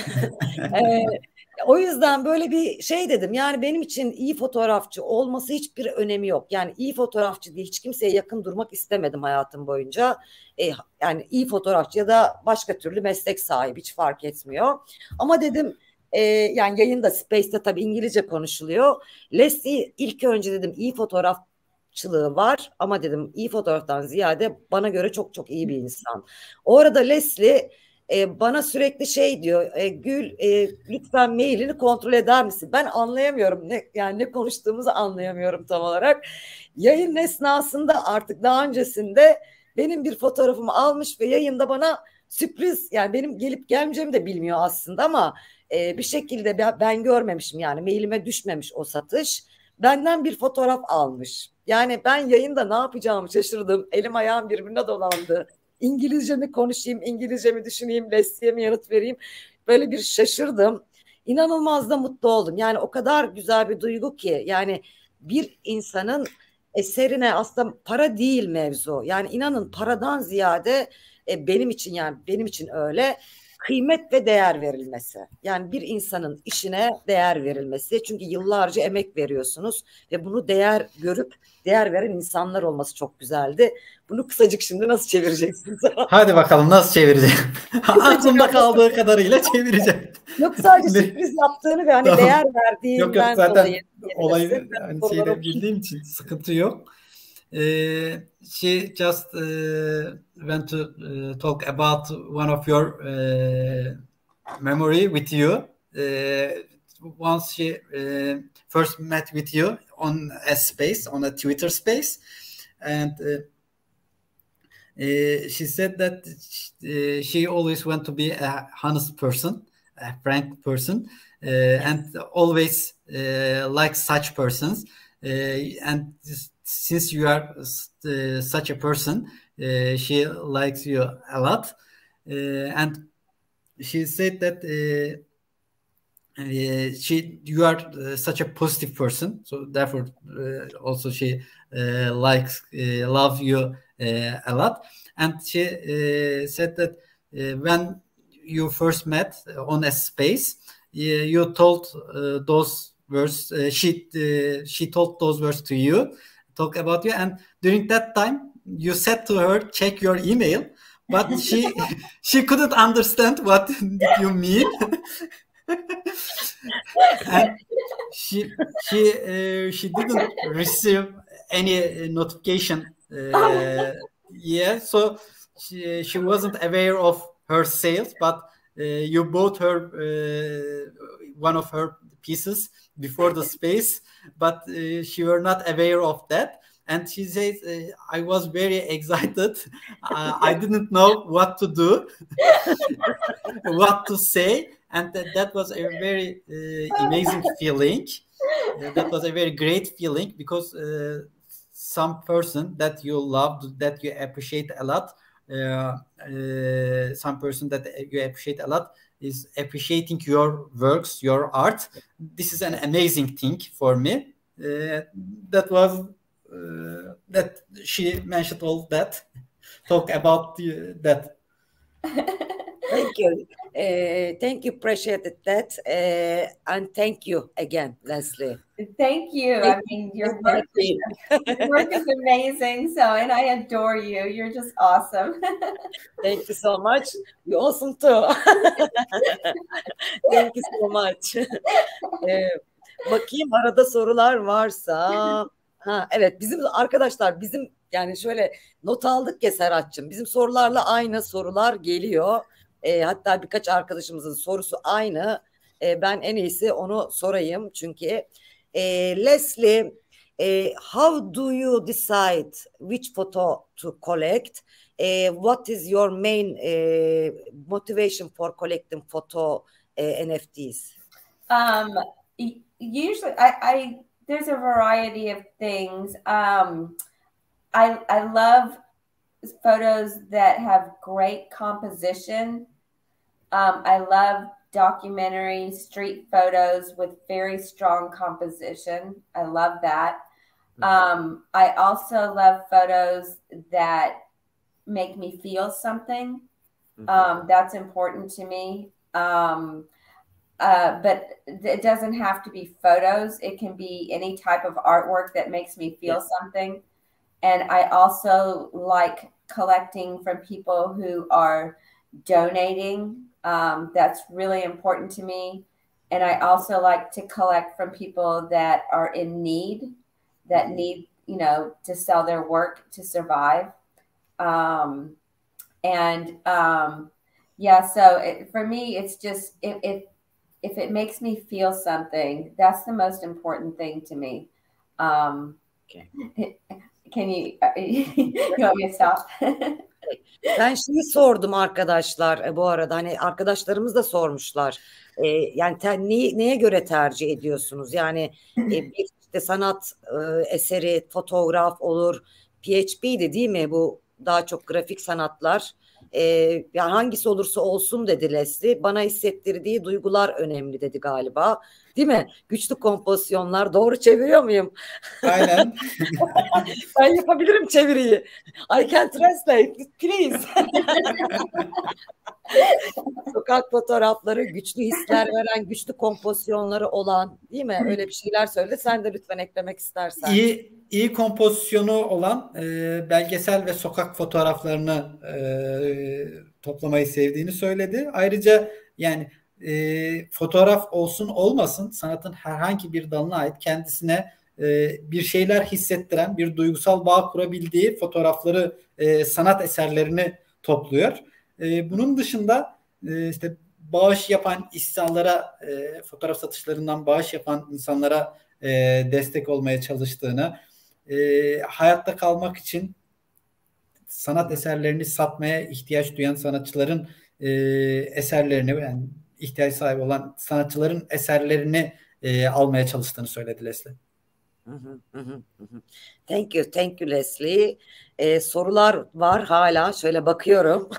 ee, o yüzden böyle bir şey dedim. Yani benim için iyi fotoğrafçı olması hiçbir önemi yok. Yani iyi fotoğrafçı değil, hiç kimseye yakın durmak istemedim hayatım boyunca. Ee, yani iyi fotoğrafçı ya da başka türlü meslek sahibi hiç fark etmiyor. Ama dedim e, yani yayında Space'te tabii İngilizce konuşuluyor. Leslie ilk önce dedim iyi fotoğrafçılığı var ama dedim iyi fotoğraftan ziyade bana göre çok çok iyi bir insan. O arada Leslie E, bana sürekli şey diyor, e, Gül e, lütfen mailini kontrol eder misin? Ben anlayamıyorum, ne, yani ne konuştuğumuzu anlayamıyorum tam olarak. Yayın esnasında artık daha öncesinde benim bir fotoğrafımı almış ve yayında bana sürpriz, yani benim gelip gelmeyeceğimi de bilmiyor aslında ama e, bir şekilde ben, ben görmemişim, yani mailime düşmemiş o satış. Benden bir fotoğraf almış. Yani ben yayında ne yapacağımı şaşırdım. Elim ayağım birbirine dolandı. İngilizce mi konuşayım, İngilizce mi düşüneyim, Leslie'ye mi yanıt vereyim? Böyle bir şaşırdım. İnanılmaz da mutlu oldum. Yani o kadar güzel bir duygu ki. Yani bir insanın eserine aslında para değil mevzu. Yani inanın paradan ziyade e, benim için yani benim için öyle kıymet ve değer verilmesi. Yani bir insanın işine değer verilmesi. Çünkü yıllarca emek veriyorsunuz ve bunu değer görüp değer veren insanlar olması çok güzeldi. Bunu kısacık şimdi nasıl çevireceksiniz? Hadi bakalım nasıl çevireceğim. Aklımda kaldığı kadarıyla çevireceğim. Yok sadece sürpriz yaptığını ve hani tamam. Değer verdiğinden yok, yok, zaten dolayı. Olayı yani şeyleri bildiğim için sıkıntı yok. Uh, she just uh, went to uh, talk about one of your uh, memory with you. Uh, once she uh, first met with you on a space, on a Twitter space, and uh, uh, she said that uh, she always want to be a honest person, a frank person, uh, and always uh, like such persons. Uh, and this, since you are uh, such a person, uh, she likes you a lot. Uh, and she said that uh, uh, she you are uh, such a positive person, so therefore uh, also she uh, likes uh, love you uh, a lot. And she uh, said that uh, when you first met on a space, you, you told uh, those words. Uh, she uh, she told those words to you. Talk about you, and during that time you said to her, check your email, but she she couldn't understand what did you mean. And she she uh, she didn't receive any notification uh, yeah, so she, she wasn't aware of her sales, but uh, you bought her uh, one of her pieces before the space, but uh, she were not aware of that. And she says, uh, I was very excited. Uh, I didn't know what to do, what to say. And that, that was a very uh, amazing feeling. uh, that was a very great feeling because uh, some person that you loved, that you appreciate a lot, uh, uh, some person that you appreciate a lot is appreciating your works, your art. This is an amazing thing for me. Uh, that was uh, that she mentioned all that. Talk about the, that. Thank you. Uh, thank you. Appreciated that. Uh, and thank you again, Leslie. Thank you. Thank I mean, you. your work, is, your work is amazing. So, and I adore you. You're just awesome. Thank you so much. You're awesome too. Thank you so much. Ee, bakayım arada sorular varsa. Ha, evet, bizim arkadaşlar bizim yani şöyle not aldık ya Serhat'cığım. Bizim sorularla aynı sorular geliyor. Ee, hatta birkaç arkadaşımızın sorusu aynı. Ee, ben en iyisi onu sorayım çünkü. Ee, Leslie, e, how do you decide which photo to collect? Uh, what is your main uh, motivation for collecting photo uh, N F Ts? Um, usually, I, I there's a variety of things. Um, I I love photos that have great composition. Um, I love documentary street photos with very strong composition. I love that. Um, I also love photos that make me feel something. Um, that's important to me. Um, uh, but it doesn't have to be photos. It can be any type of artwork that makes me feel yeah. something. And I also like collecting from people who are donating. Um, that's really important to me. And I also like to collect from people that are in need, that need, you know, to sell their work to survive. Um, and um, yeah, so it, for me, it's just, if, if, if it makes me feel something, that's the most important thing to me. Um, okay. Can you, you want me to stop? Ben şeyi sordum arkadaşlar bu arada, hani arkadaşlarımız da sormuşlar. Ee, yani te, ne, neye göre tercih ediyorsunuz? Yani e, bir işte sanat e, eseri, fotoğraf olur, P H P'di değil mi bu? Daha çok grafik sanatlar. Ee, yani hangisi olursa olsun dedi Leslie. Bana hissettirdiği duygular önemli dedi galiba. Değil mi? Güçlü kompozisyonlar. Doğru çeviriyor muyum? Aynen. Ben yapabilirim çeviriyi. I can translate. Please. Sokak fotoğrafları, güçlü hisler veren, güçlü kompozisyonları olan, değil mi? Öyle bir şeyler söyledi. Sen de lütfen eklemek istersen. İyi, iyi kompozisyonu olan e, belgesel ve sokak fotoğraflarını e, toplamayı sevdiğini söyledi. Ayrıca yani e, fotoğraf olsun olmasın sanatın herhangi bir dalına ait kendisine e, bir şeyler hissettiren, bir duygusal bağ kurabildiği fotoğrafları, e, sanat eserlerini topluyor. E, bunun dışında e, işte bağış yapan insanlara, e, fotoğraf satışlarından bağış yapan insanlara e, destek olmaya çalıştığını, e, hayatta kalmak için sanat eserlerini satmaya ihtiyaç duyan sanatçıların e, eserlerini, yani ihtiyaç sahibi olan sanatçıların eserlerini e, almaya çalıştığını söyledi Leslie. Thank you, thank you Leslie. Ee, sorular var hala. Şöyle bakıyorum.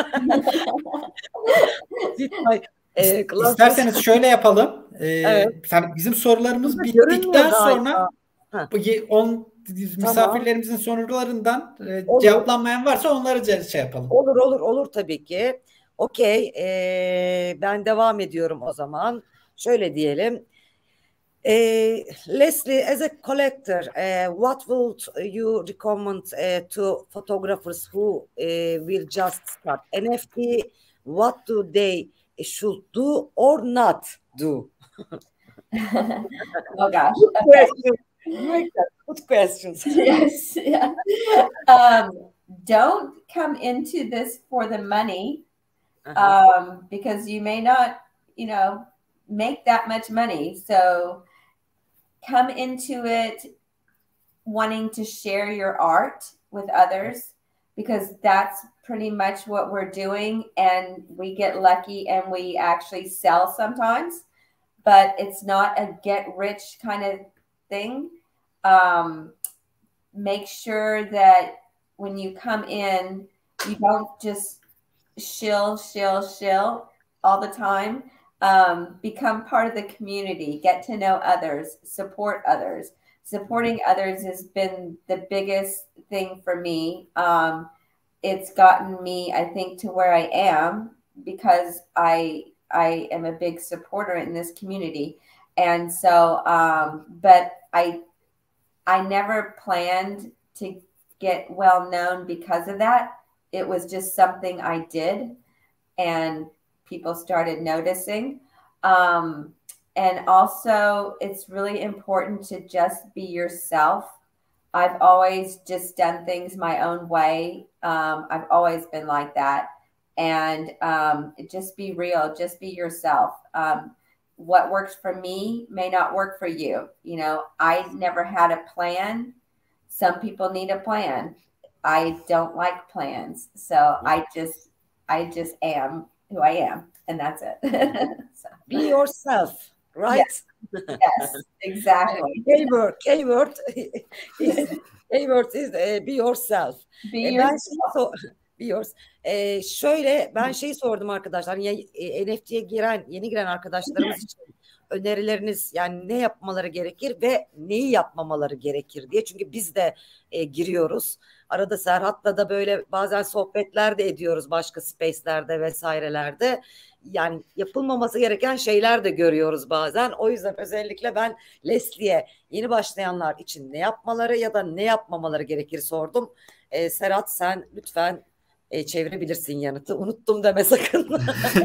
e, İsterseniz şöyle yapalım. Ee, evet. Bizim sorularımız bittikten sonra on misafirlerimizin tamam. sorularından e, cevaplanmayan varsa onları şey yapalım. Olur olur olur tabii ki. Okey. Ee, ben devam ediyorum o zaman. Şöyle diyelim. Uh, Leslie, as a collector, uh, what would you recommend uh, to photographers who uh, will just start N F T? What do they should do or not do? Oh gosh. Good okay. Good questions. Yes. Yeah. Um, don't come into this for the money, uh-huh. um, because you may not, you know, make that much money. So come into it wanting to share your art with others, because that's pretty much what we're doing. And we get lucky and we actually sell sometimes. but it's not a get rich kind of thing. Um, make sure that when you come in, you don't just shill, shill, shill all the time. Um, become part of the community, get to know others, support others. Supporting others has been the biggest thing for me. Um, it's gotten me, I think, to where I am because I I am a big supporter in this community. And so, um, but I I never planned to get well known because of that. It was just something I did, and people started noticing. Um, And also, it's really important to just be yourself. I've always just done things my own way. Um, I've always been like that. And um, just be real, just be yourself. Um, what works for me may not work for you. You know, I never had a plan. Some people need a plan. I don't like plans. So I just, I just am who I am. And that's it. So. Be yourself. Right? Yes, yes, exactly. Keyword, keyword is, keyword is uh, be yourself. Be E, yourself. ben şey so be yours. E, şöyle ben şeyi sordum arkadaşlar. Yani N F T'ye giren, yeni giren arkadaşlarımız için önerileriniz, yani ne yapmaları gerekir ve neyi yapmamaları gerekir diye. Çünkü biz de e, giriyoruz. Arada Serhat'la da böyle bazen sohbetler de ediyoruz başka space'lerde vesairelerde. Yani yapılmaması gereken şeyler de görüyoruz bazen. O yüzden özellikle ben Leslie'ye yeni başlayanlar için ne yapmaları ya da ne yapmamaları gerekir sordum. Ee, Serhat, sen lütfen e, çevirebilirsin yanıtı. Unuttum deme sakın.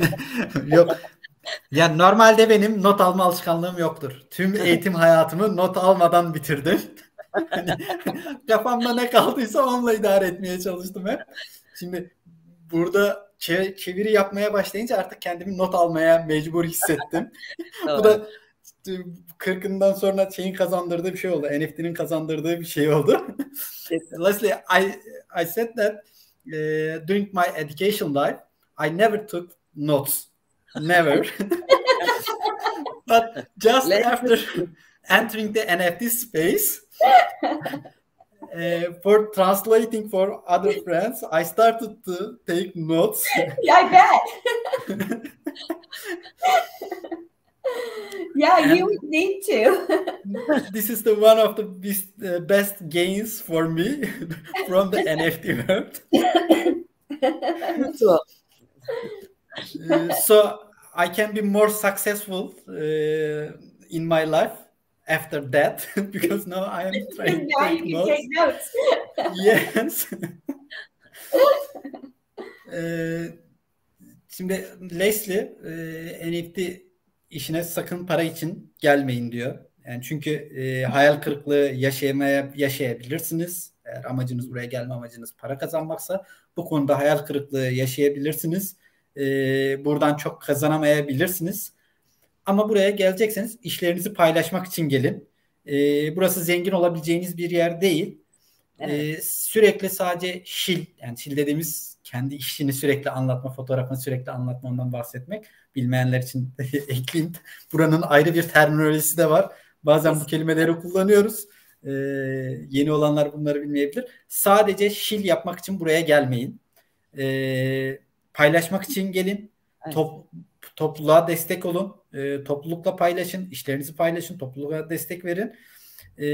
Yok. Yani normalde benim not alma alışkanlığım yoktur. Tüm eğitim hayatımı not almadan bitirdim. Hani, kafamda ne kaldıysa onunla idare etmeye çalıştım hep. Şimdi burada çeviri yapmaya başlayınca artık kendimi not almaya mecbur hissettim. Bu da kırkından sonra şeyin kazandırdığı bir şey oldu. N F T'nin kazandırdığı bir şey oldu. Leslie, I I said that uh, during my education life, I never took notes. Never. But just after entering the N F T space, Uh, for translating for other friends, I started to take notes. Yeah, I bet. Yeah, and you would need to. This is the one of the best, uh, best gains for me from the N F T world. So, uh, so I can be more successful uh, in my life after that, because now I am trying now to you take can notes. take notes. Yes. ee, şimdi Leslie e, N F T işine sakın para için gelmeyin diyor. Yani çünkü e, hayal kırıklığı yaşamaya yaşayabilirsiniz. Eğer amacınız, buraya gelme amacınız para kazanmaksa, bu konuda hayal kırıklığı yaşayabilirsiniz. E, buradan çok kazanamayabilirsiniz. Ama buraya gelecekseniz işlerinizi paylaşmak için gelin. Ee, burası zengin olabileceğiniz bir yer değil. Evet. Ee, sürekli sadece şil, yani şil dediğimiz kendi işini sürekli anlatma, fotoğrafını sürekli anlatma, ondan bahsetmek. Bilmeyenler için ekleyeyim. Buranın ayrı bir terminolojisi de var. Bazen bu kelimeleri kullanıyoruz. Ee, yeni olanlar bunları bilmeyebilir. Sadece şil yapmak için buraya gelmeyin. Ee, paylaşmak için gelin. Evet. Top, topluluğa destek olun. E, toplulukla paylaşın. İşlerinizi paylaşın. Topluluğa destek verin. E,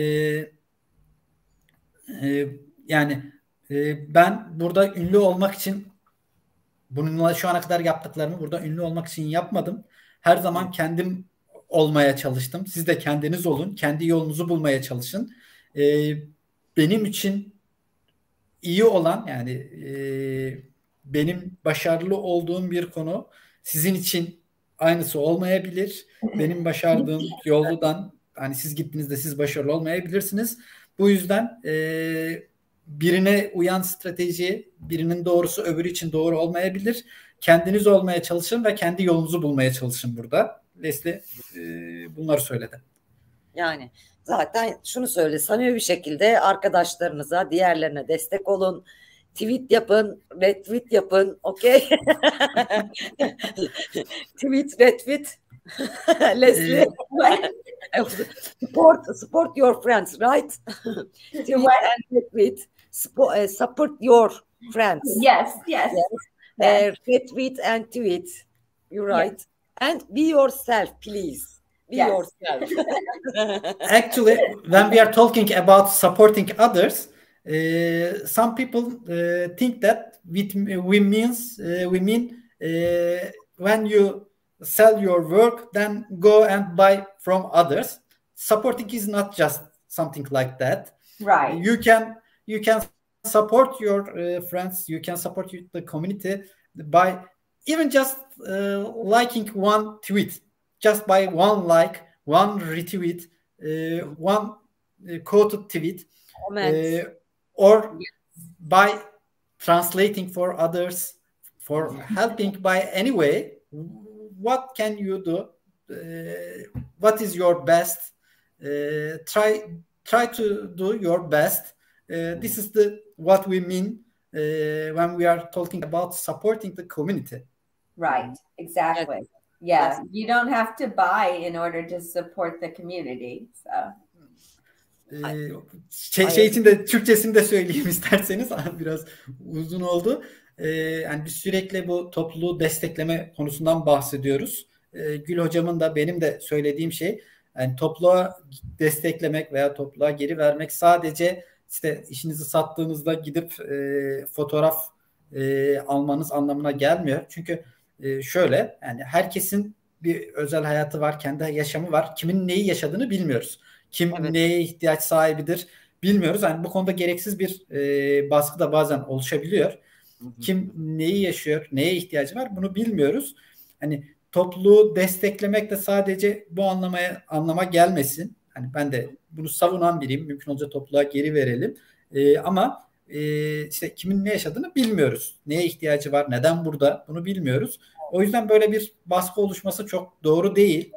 e, yani e, ben burada ünlü olmak için, bununla şu ana kadar yaptıklarımı burada ünlü olmak için yapmadım. Her zaman kendim olmaya çalıştım. Siz de kendiniz olun. Kendi yolunuzu bulmaya çalışın. E, benim için iyi olan, yani e, benim başarılı olduğum bir konu sizin için aynısı olmayabilir. Benim başardığım yoldan, hani siz gittiğinizde siz başarılı olmayabilirsiniz. Bu yüzden e, birine uyan strateji, birinin doğrusu öbürü için doğru olmayabilir. Kendiniz olmaya çalışın ve kendi yolunuzu bulmaya çalışın burada. Leslie e, bunları söyledi. Yani zaten şunu söyle, samimi bir şekilde arkadaşlarınıza, diğerlerine destek olun. Tweet yapın, retweet yapın, okey? Tweet, retweet, Leslie. support support your friends, right? Tweet and retweet. Spo- uh, support your friends. Yes, yes. yes. Uh, retweet and tweet. You're right. Yes. And be yourself, please. Be yes. yourself. Actually, when we are talking about supporting others, uh, some people uh, think that with we means uh, we mean uh, when you sell your work, then go and buy from others. Supporting is not just something like that. Right. You can you can support your uh, friends. You can support the community by even just uh, liking one tweet, just by one like, one retweet, uh, one uh, quoted tweet, uh, or yes. by translating for others, for helping by any way. What can you do? Uh, what is your best? Uh, try try to do your best. Uh, this is the what we mean uh, when we are talking about supporting the community. Right, exactly. Yeah, yes. You don't have to buy in order to support the community. So. Ee, şey, şey için de Türkçesini de söyleyeyim isterseniz, biraz uzun oldu. Ee, yani biz sürekli bu topluluğu destekleme konusundan bahsediyoruz. Ee, Gül hocamın da benim de söylediğim şey, yani topluluğa desteklemek veya topluluğa geri vermek sadece işte işinizi sattığınızda gidip e, fotoğraf e, almanız anlamına gelmiyor. Çünkü e, şöyle, yani herkesin bir özel hayatı var, kendi yaşamı var. Kimin neyi yaşadığını bilmiyoruz. Kim evet. neye ihtiyaç sahibidir bilmiyoruz. Yani bu konuda gereksiz bir e, baskı da bazen oluşabiliyor. Hı hı. Kim neyi yaşıyor, neye ihtiyacı var bunu bilmiyoruz. Hani topluluğu desteklemek de sadece bu anlamaya anlama gelmesin. Hani ben de bunu savunan biriyim. Mümkün olunca topluluğa geri verelim. E, ama e, işte kimin ne yaşadığını bilmiyoruz. Neye ihtiyacı var, neden burada bunu bilmiyoruz. O yüzden böyle bir baskı oluşması çok doğru değil.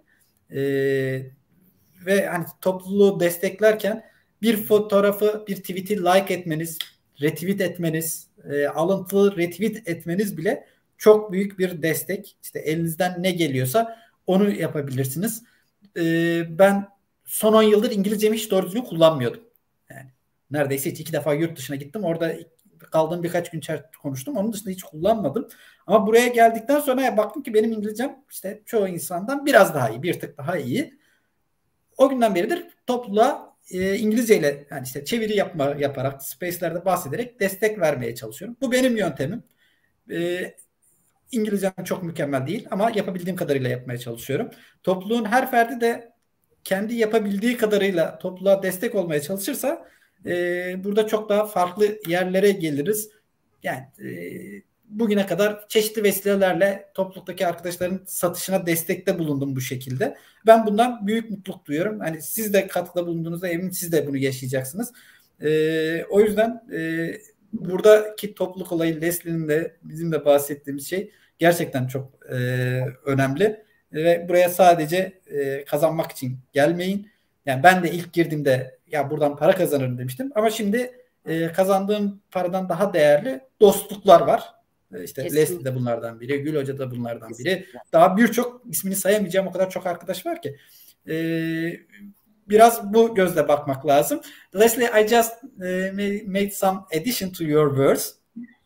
Eee Ve hani topluluğu desteklerken bir fotoğrafı, bir tweet'i like etmeniz, retweet etmeniz, e, alıntılı retweet etmeniz bile çok büyük bir destek. İşte elinizden ne geliyorsa onu yapabilirsiniz. E, ben son on yıldır İngilizcemi hiç doğru düzgün kullanmıyordum. Yani neredeyse hiç iki defa yurt dışına gittim. Orada kaldığım birkaç gün konuştum. Onun dışında hiç kullanmadım. Ama buraya geldikten sonra baktım ki benim İngilizcem işte çoğu insandan biraz daha iyi, bir tık daha iyi. O günden beridir topluluğa e, İngilizce ile yani işte çeviri yapma, yaparak, space'lerde bahsederek destek vermeye çalışıyorum. Bu benim yöntemim. E, İngilizcem çok mükemmel değil ama yapabildiğim kadarıyla yapmaya çalışıyorum. Topluluğun her ferdi de kendi yapabildiği kadarıyla topluluğa destek olmaya çalışırsa e, burada çok daha farklı yerlere geliriz. Yani e, bugüne kadar çeşitli vesilelerle topluluktaki arkadaşların satışına destekte bulundum bu şekilde. Ben bundan büyük mutluluk duyuyorum. Hani siz de katkıda bulunduğunuzda eminim siz de bunu yaşayacaksınız. Ee, o yüzden e, buradaki topluluk olayı, Leslie'nin de bizim de bahsettiğimiz şey gerçekten çok e, önemli. Ve buraya sadece e, kazanmak için gelmeyin. Yani ben de ilk girdiğimde ya buradan para kazanırım demiştim. Ama şimdi e, kazandığım paradan daha değerli dostluklar var. İşte Leslie de bunlardan biri, Gül Hoca da bunlardan Kesinlikle. biri. Daha birçok ismini sayamayacağım o kadar çok arkadaş var ki. Ee, biraz bu gözle bakmak lazım. Leslie, I just uh, made some addition to your words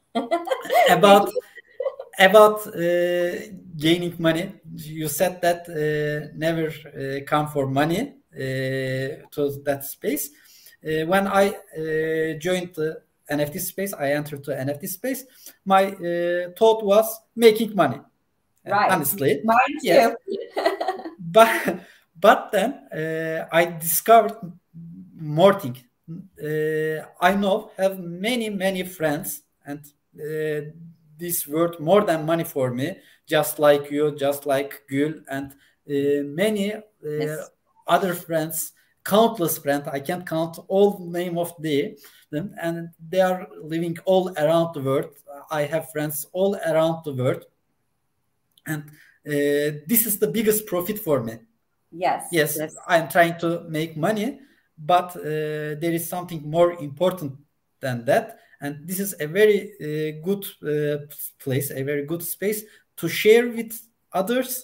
about about uh, gaining money. You said that uh, never uh, come for money uh, to that space. Uh, when I uh, joined the N F T space, I entered to N F T space. My uh, thought was making money. Right. Honestly. Mine yes. too. but but then uh, I discovered more things. Uh, I know have many many friends, and uh, this worth more than money for me. Just like you, just like Gül, and uh, many uh, yes. other friends. Countless friends. I can't count all name of the them, and they are living all around the world. I have friends all around the world, and uh, this is the biggest profit for me. Yes. Yes, yes. I'm trying to make money, but uh, there is something more important than that, and this is a very uh, good uh, place, a very good space to share with others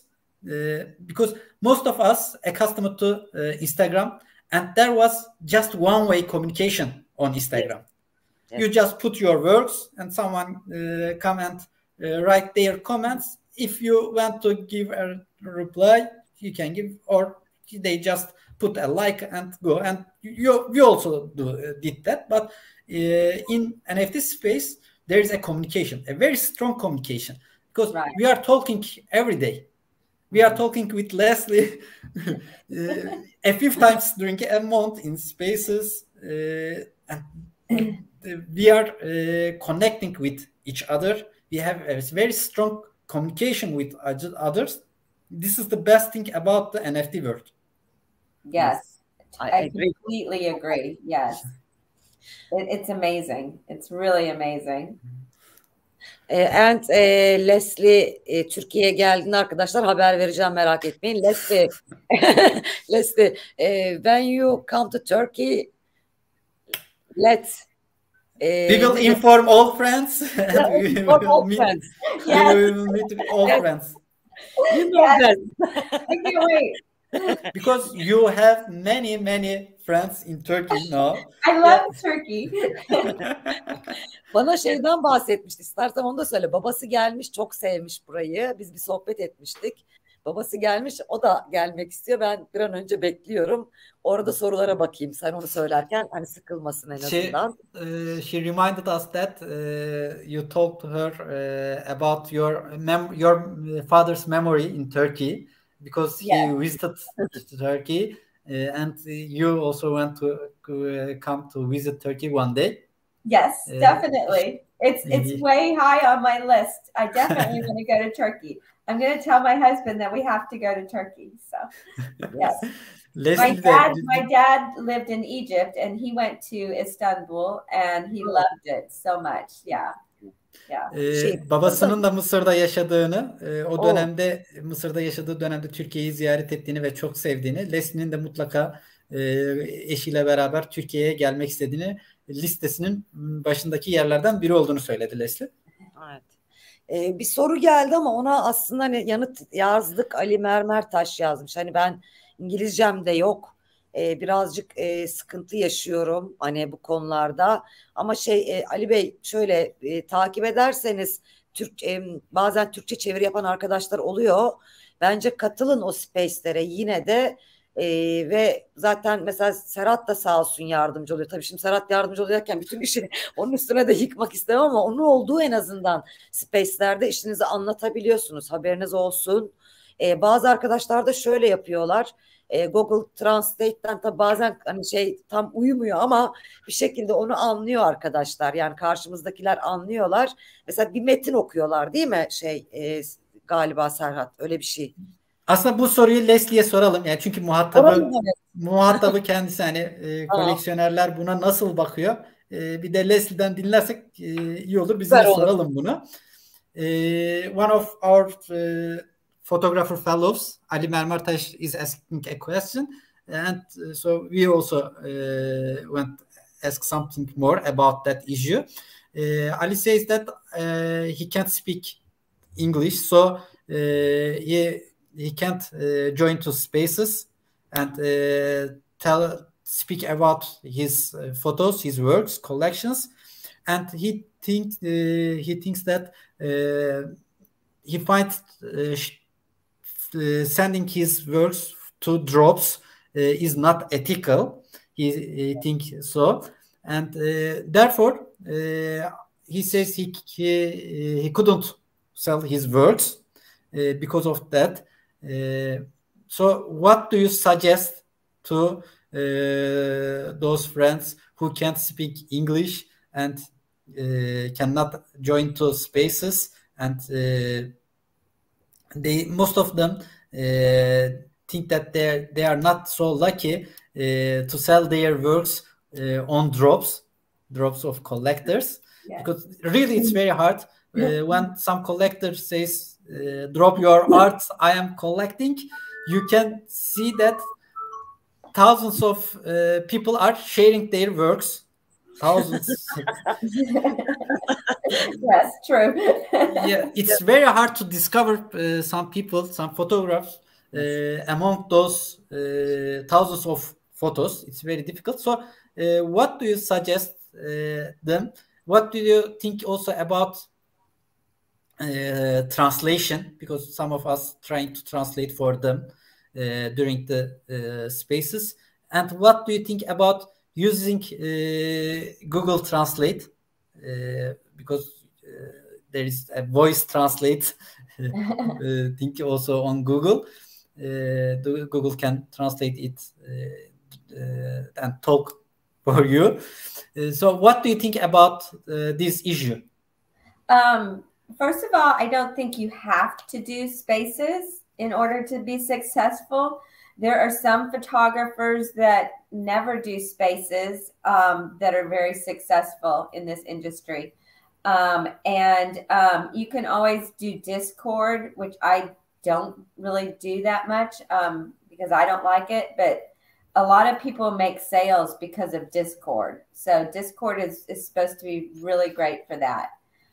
uh, because most of us accustomed to uh, Instagram, and there was just one way communication on Instagram. Yes. You just put your works and someone uh, come and uh, write their comments. If you want to give a reply, you can give, or they just put a like and go. And you, you also do, uh, did that. But uh, in N F T space, there is a communication, a very strong communication, because right. we are talking every day. We are talking with Leslie uh, a few times during a month in spaces, uh, and we are uh, connecting with each other. We have a very strong communication with others. This is the best thing about the N F T world. Yes, I, I completely agree. Yes, it, it's amazing. It's really amazing. And e, Leslie e, Türkiye'ye geldiğinde arkadaşlar haber vereceğim, merak etmeyin. Leslie, Leslie, e, when you come to Turkey, let's e, we will inform all friends. Yeah, we will all meet, friends. Yes. We will meet all yes. friends. You know yes. that. I can't wait. Because you have many many friends in Turkey now. I love Turkey. Bana şeyden bahsetmişti. İstersen onu da söyle. Babası gelmiş, çok sevmiş burayı. Biz bir sohbet etmiştik. Babası gelmiş, o da gelmek istiyor. Ben bir an önce bekliyorum. Orada sorulara bakayım. Sen onu söylerken hani sıkılmasın en azından. She, uh, she reminded us that uh, you talked to her uh, about your mem your father's memory in Turkey. Because yeah. he visited Turkey, uh, and you also want to uh, come to visit Turkey one day. Yes, uh, definitely. It's it's way high on my list. I definitely want to go to Turkey. I'm going to tell my husband that we have to go to Turkey. So, yes. my dad, my dad lived in Egypt, and he went to Istanbul, and he loved it so much. Yeah. Yeah. Ee, şey, babasının da Mısır'da yaşadığını, e, o dönemde oh. Mısır'da yaşadığı dönemde Türkiye'yi ziyaret ettiğini ve çok sevdiğini, Leslie'nin de mutlaka e, eşiyle beraber Türkiye'ye gelmek istediğini, listesinin başındaki yerlerden biri olduğunu söyledi Leslie. Evet. Ee, bir soru geldi ama ona aslında hani yanıt yazdık. Ali Mermertaş yazmış. Hani ben İngilizcem de yok. Ee, birazcık e, sıkıntı yaşıyorum hani bu konularda, ama şey e, Ali Bey şöyle e, takip ederseniz Türk e, bazen Türkçe çeviri yapan arkadaşlar oluyor. Bence katılın o space'lere yine de e, ve zaten mesela Serhat da sağ olsun yardımcı oluyor. Tabii şimdi Serhat yardımcı oluyorken bütün işi onun üstüne de yıkmak istemem, ama onun olduğu en azından space'lerde işinizi anlatabiliyorsunuz. Haberiniz olsun. E, bazı arkadaşlar da şöyle yapıyorlar. Google Translate'ten tabi bazen hani şey tam uyumuyor ama bir şekilde onu anlıyor arkadaşlar. Yani karşımızdakiler anlıyorlar. Mesela bir metin okuyorlar değil mi? Şey e, galiba Serhat öyle bir şey. Aslında bu soruyu Leslie'ye soralım. Yani çünkü muhatabı muhatabı kendisi, hani e, koleksiyonerler buna nasıl bakıyor? E, bir de Leslie'den dinlersek e, iyi olur. Biz de soralım bunu. E, one of our e, photographer fellows, Ali Mermertaş, is asking a question, and uh, so we also uh, want to ask something more about that issue. Uh, Ali says that uh, he can't speak English, so uh, he he can't uh, join to spaces and uh, tell speak about his uh, photos, his works, collections, and he thinks uh, he thinks that uh, he finds uh, Uh, sending his works to drops uh, is not ethical. He, he thinks so, and uh, therefore uh, he says he, he he couldn't sell his works uh, because of that. Uh, so, what do you suggest to uh, those friends who can't speak English and uh, cannot join to spaces, and uh, they most of them uh, think that they they are not so lucky uh, to sell their works uh, on drops drops of collectors, yeah. Because really it's very hard uh, when some collector says uh, drop your art, I am collecting. You can see that thousands of uh, people are sharing their works, thousands. Yes, true. Yeah, it's very hard to discover uh, some people, some photographs uh, among those uh, thousands of photos. It's very difficult. So, uh, what do you suggest uh, them? What do you think also about uh, translation? Because some of us trying to translate for them uh, during the uh, spaces. And what do you think about using uh, Google Translate? Uh, because uh, there is a voice translate uh, thing also on Google. Uh, the Google can translate it uh, uh, and talk for you. Uh, so, what do you think about uh, this issue? Um, first of all, I don't think you have to do spaces in order to be successful. There are some photographers that never do spaces um, that are very successful in this industry. Um, and um, you can always do Discord, which I don't really do that much um, because I don't like it. But a lot of people make sales because of Discord. So Discord is, is supposed to be really great for that.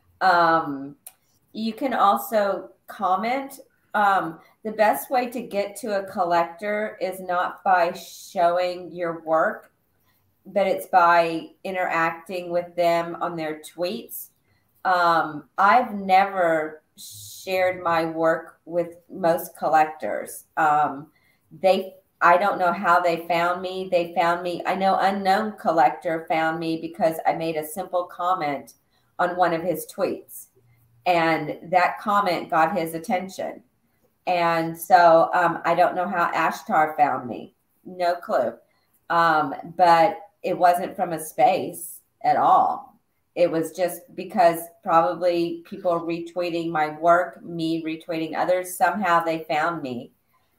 Um, you can also comment. Um, the best way to get to a collector is not by showing your work, but it's by interacting with them on their tweets. Um, I've never shared my work with most collectors. Um, they, I don't know how they found me. They found me. I know Unknown Collector found me because I made a simple comment on one of his tweets, and that comment got his attention. And so um, I don't know how Ashtar found me. No clue. Um, but it wasn't from a space at all. It was just because probably people retweeting my work, me retweeting others, somehow they found me.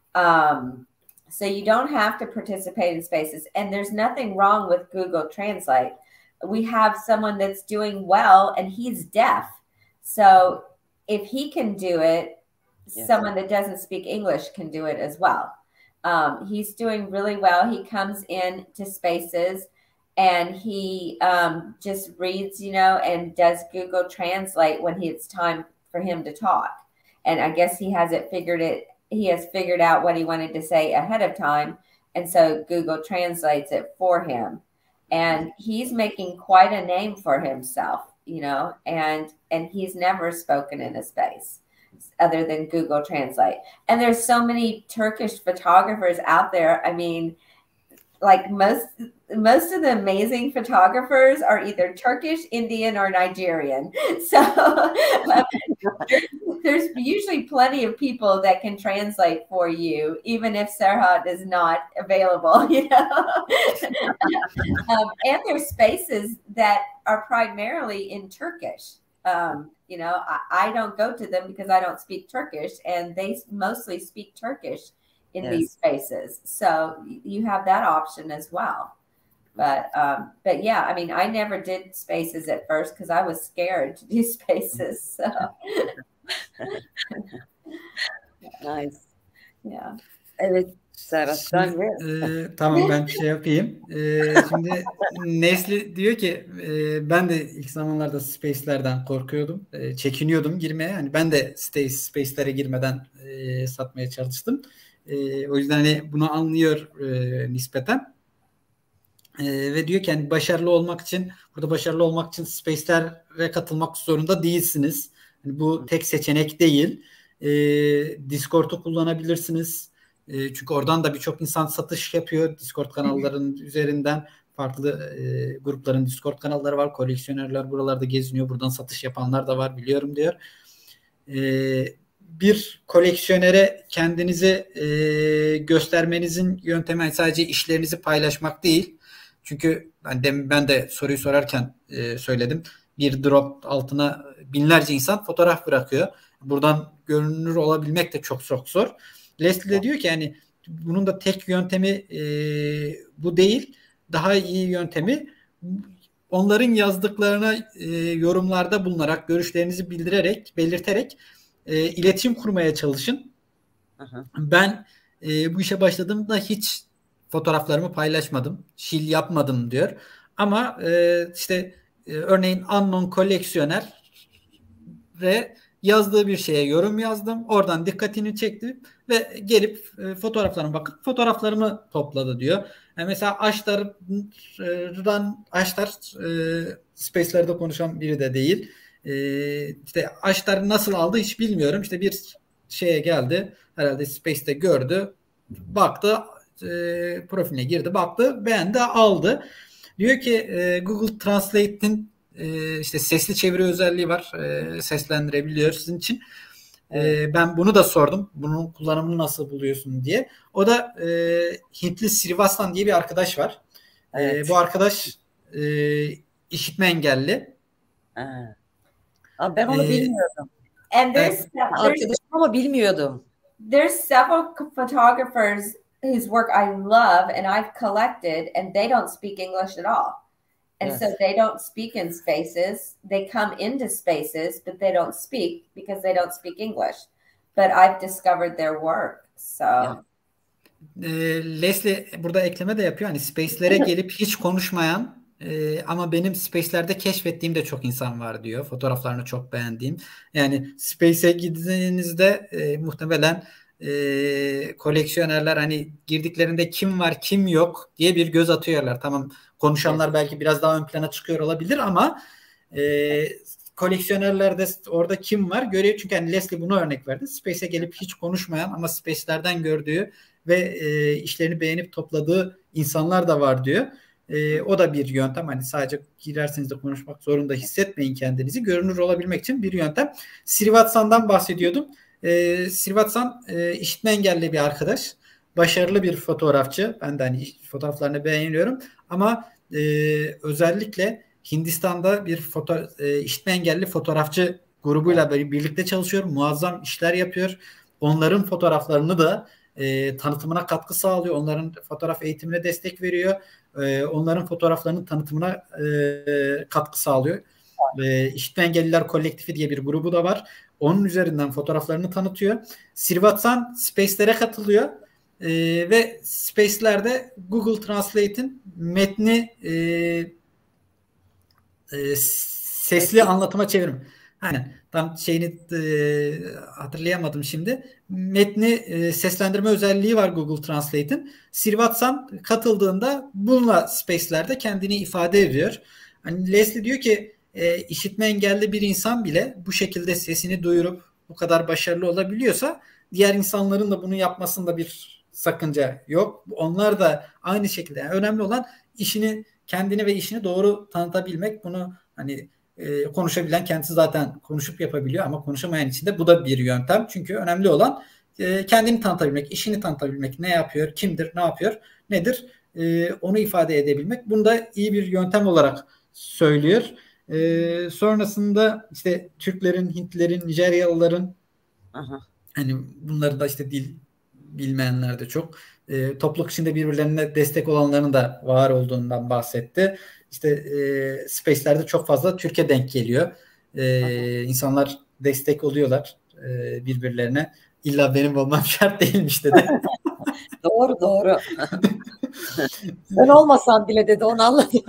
Um, so you don't have to participate in spaces. And there's nothing wrong with Google Translate. We have someone that's doing well and he's deaf. So if he can do it, yes, someone that doesn't speak English can do it as well. Um, he's doing really well. He comes in to spaces and he um, just reads, you know, and does Google Translate when he, it's time for him to talk. And I guess he has it figured it. He has figured out what he wanted to say ahead of time. And so Google translates it for him. And he's making quite a name for himself, you know, and, and he's never spoken in a space other than Google Translate. And there's so many Turkish photographers out there. I mean, like most, most of the amazing photographers are either Turkish, Indian, or Nigerian. So um, there's, there's usually plenty of people that can translate for you, even if Serhat is not available, you know. um, and there's spaces that are primarily in Turkish. Um, you know, I, I don't go to them because I don't speak Turkish, and they mostly speak Turkish in yes. these spaces. So you have that option as well. But, um, but yeah, I mean, I never did spaces at first because I was scared to do spaces. So. Nice. Yeah. Evet. Serhat, sen e, tamam ben şey yapayım. E, şimdi Nesli diyor ki e, ben de ilk zamanlarda space'lerden korkuyordum. E, çekiniyordum girmeye. Hani ben de space, space'lere girmeden e, satmaya çalıştım. E, o yüzden hani bunu anlıyor e, nispeten. E, ve diyor ki hani başarılı olmak için, burada başarılı olmak için space'lere katılmak zorunda değilsiniz. Yani bu tek seçenek değil. E, Discord'u kullanabilirsiniz. E, çünkü oradan da birçok insan satış yapıyor. Discord kanallarının üzerinden farklı e, grupların Discord kanalları var. Koleksiyonerler buralarda geziniyor. Buradan satış yapanlar da var biliyorum diyor. E, bir koleksiyonere kendinizi e, göstermenizin yöntemi sadece işlerinizi paylaşmak değil. Çünkü ben de, ben de soruyu sorarken e, söyledim. Bir drop altına binlerce insan fotoğraf bırakıyor. Buradan görünür olabilmek de çok çok zor. Leslie de diyor ki yani bunun da tek yöntemi e, bu değil. Daha iyi yöntemi onların yazdıklarına e, yorumlarda bulunarak, görüşlerinizi bildirerek, belirterek e, iletişim kurmaya çalışın. Aha. Ben e, bu işe başladığımda hiç fotoğraflarımı paylaşmadım. Şil yapmadım diyor. Ama e, işte e, örneğin Unknown koleksiyoner yazdığı bir şeye yorum yazdım. Oradan dikkatini çekti ve gelip e, fotoğraflarına bakıp fotoğraflarımı topladı diyor. Yani mesela Aştar'dan Aştar e, Space'lerde konuşan biri de değil. E, işte Aştar nasıl aldı hiç bilmiyorum. İşte bir şeye geldi. Herhalde Space'te gördü. Baktı, e, profiline girdi, baktı, beğendi, aldı. Diyor ki e, Google Translate'in e, işte sesli çeviri özelliği var. E, seslendirebiliyor sizin için. E, ben bunu da sordum. Bunun kullanımını nasıl buluyorsun diye. O da e, Hintli Srivastan diye bir arkadaş var. Evet. E, bu arkadaş e, işitme engelli. Ha. Abi ben onu E, bilmiyordum. And there's, Evet, there's arkadaşım ama bilmiyordum. There's several photographers whose work I love and I've collected, and they don't speak English at all. And Yes. so they don't speak in spaces. They come into spaces, but they don't speak because they don't speak English. But I've discovered their work. So Yeah. E, Leslie burada ekleme de yapıyor. Hani space'lere gelip hiç konuşmayan e, ama benim space'lerde keşfettiğim de çok insan var diyor. Fotoğraflarını çok beğendiğim. Yani space'e gittiğinizde e, muhtemelen e, koleksiyonerler hani girdiklerinde kim var kim yok diye bir göz atıyorlar. Tamam, konuşanlar evet, belki biraz daha ön plana çıkıyor olabilir ama e, koleksiyonerlerde orada kim var görüyor. Çünkü hani Leslie buna örnek verdi. Space'e gelip hiç konuşmayan ama space'lerden gördüğü ve e, işlerini beğenip topladığı insanlar da var diyor. E, o da bir yöntem. Hani sadece girerseniz de konuşmak zorunda hissetmeyin kendinizi. Görünür olabilmek için bir yöntem. Srivatsan'dan bahsediyordum. E, Srivatsan e, işitme engelli bir arkadaş. Başarılı bir fotoğrafçı. Ben de hani fotoğraflarını beğeniyorum. Ama e, özellikle Hindistan'da bir foto, e, işitme engelli fotoğrafçı grubuyla birlikte çalışıyor. Muazzam işler yapıyor. Onların fotoğraflarını da E, tanıtımına katkı sağlıyor. Onların fotoğraf eğitimine destek veriyor. E, onların fotoğraflarının tanıtımına e, katkı sağlıyor. E, İşitme Engelliler Kolektifi diye bir grubu da var. Onun üzerinden fotoğraflarını tanıtıyor. Srivatsan Space'lere katılıyor. E, ve Space'lerde Google Translate'in metni e, e, sesli anlatıma çevirim. Aynen. Tam şeyini e, hatırlayamadım şimdi. Metni e, seslendirme özelliği var Google Translate'in. Srivatsan katıldığında bununla Space'lerde kendini ifade ediyor. Hani Leslie diyor ki e, işitme engelli bir insan bile bu şekilde sesini duyurup bu kadar başarılı olabiliyorsa diğer insanların da bunu yapmasında bir sakınca yok. Onlar da aynı şekilde. Yani önemli olan işini, kendini ve işini doğru tanıtabilmek. Bunu hani e, konuşabilen kendisi zaten konuşup yapabiliyor ama konuşamayan için de bu da bir yöntem. Çünkü önemli olan e, kendini tanıtabilmek, işini tanıtabilmek, ne yapıyor, kimdir, ne yapıyor, nedir, e, onu ifade edebilmek. Bunu da iyi bir yöntem olarak söylüyor. E, sonrasında işte Türklerin, Hintlilerin, Nijeryalıların, aha, hani bunları da işte dil bilmeyenler de çok. E, topluluk içinde birbirlerine destek olanların da var olduğundan bahsetti. İşte e, Space'lerde çok fazla Türkiye denk geliyor. E, insanlar destek oluyorlar e, birbirlerine. İlla benim olmam şart değilmiş dedi. Doğru doğru. Sen olmasan bile dedi, onu anladım.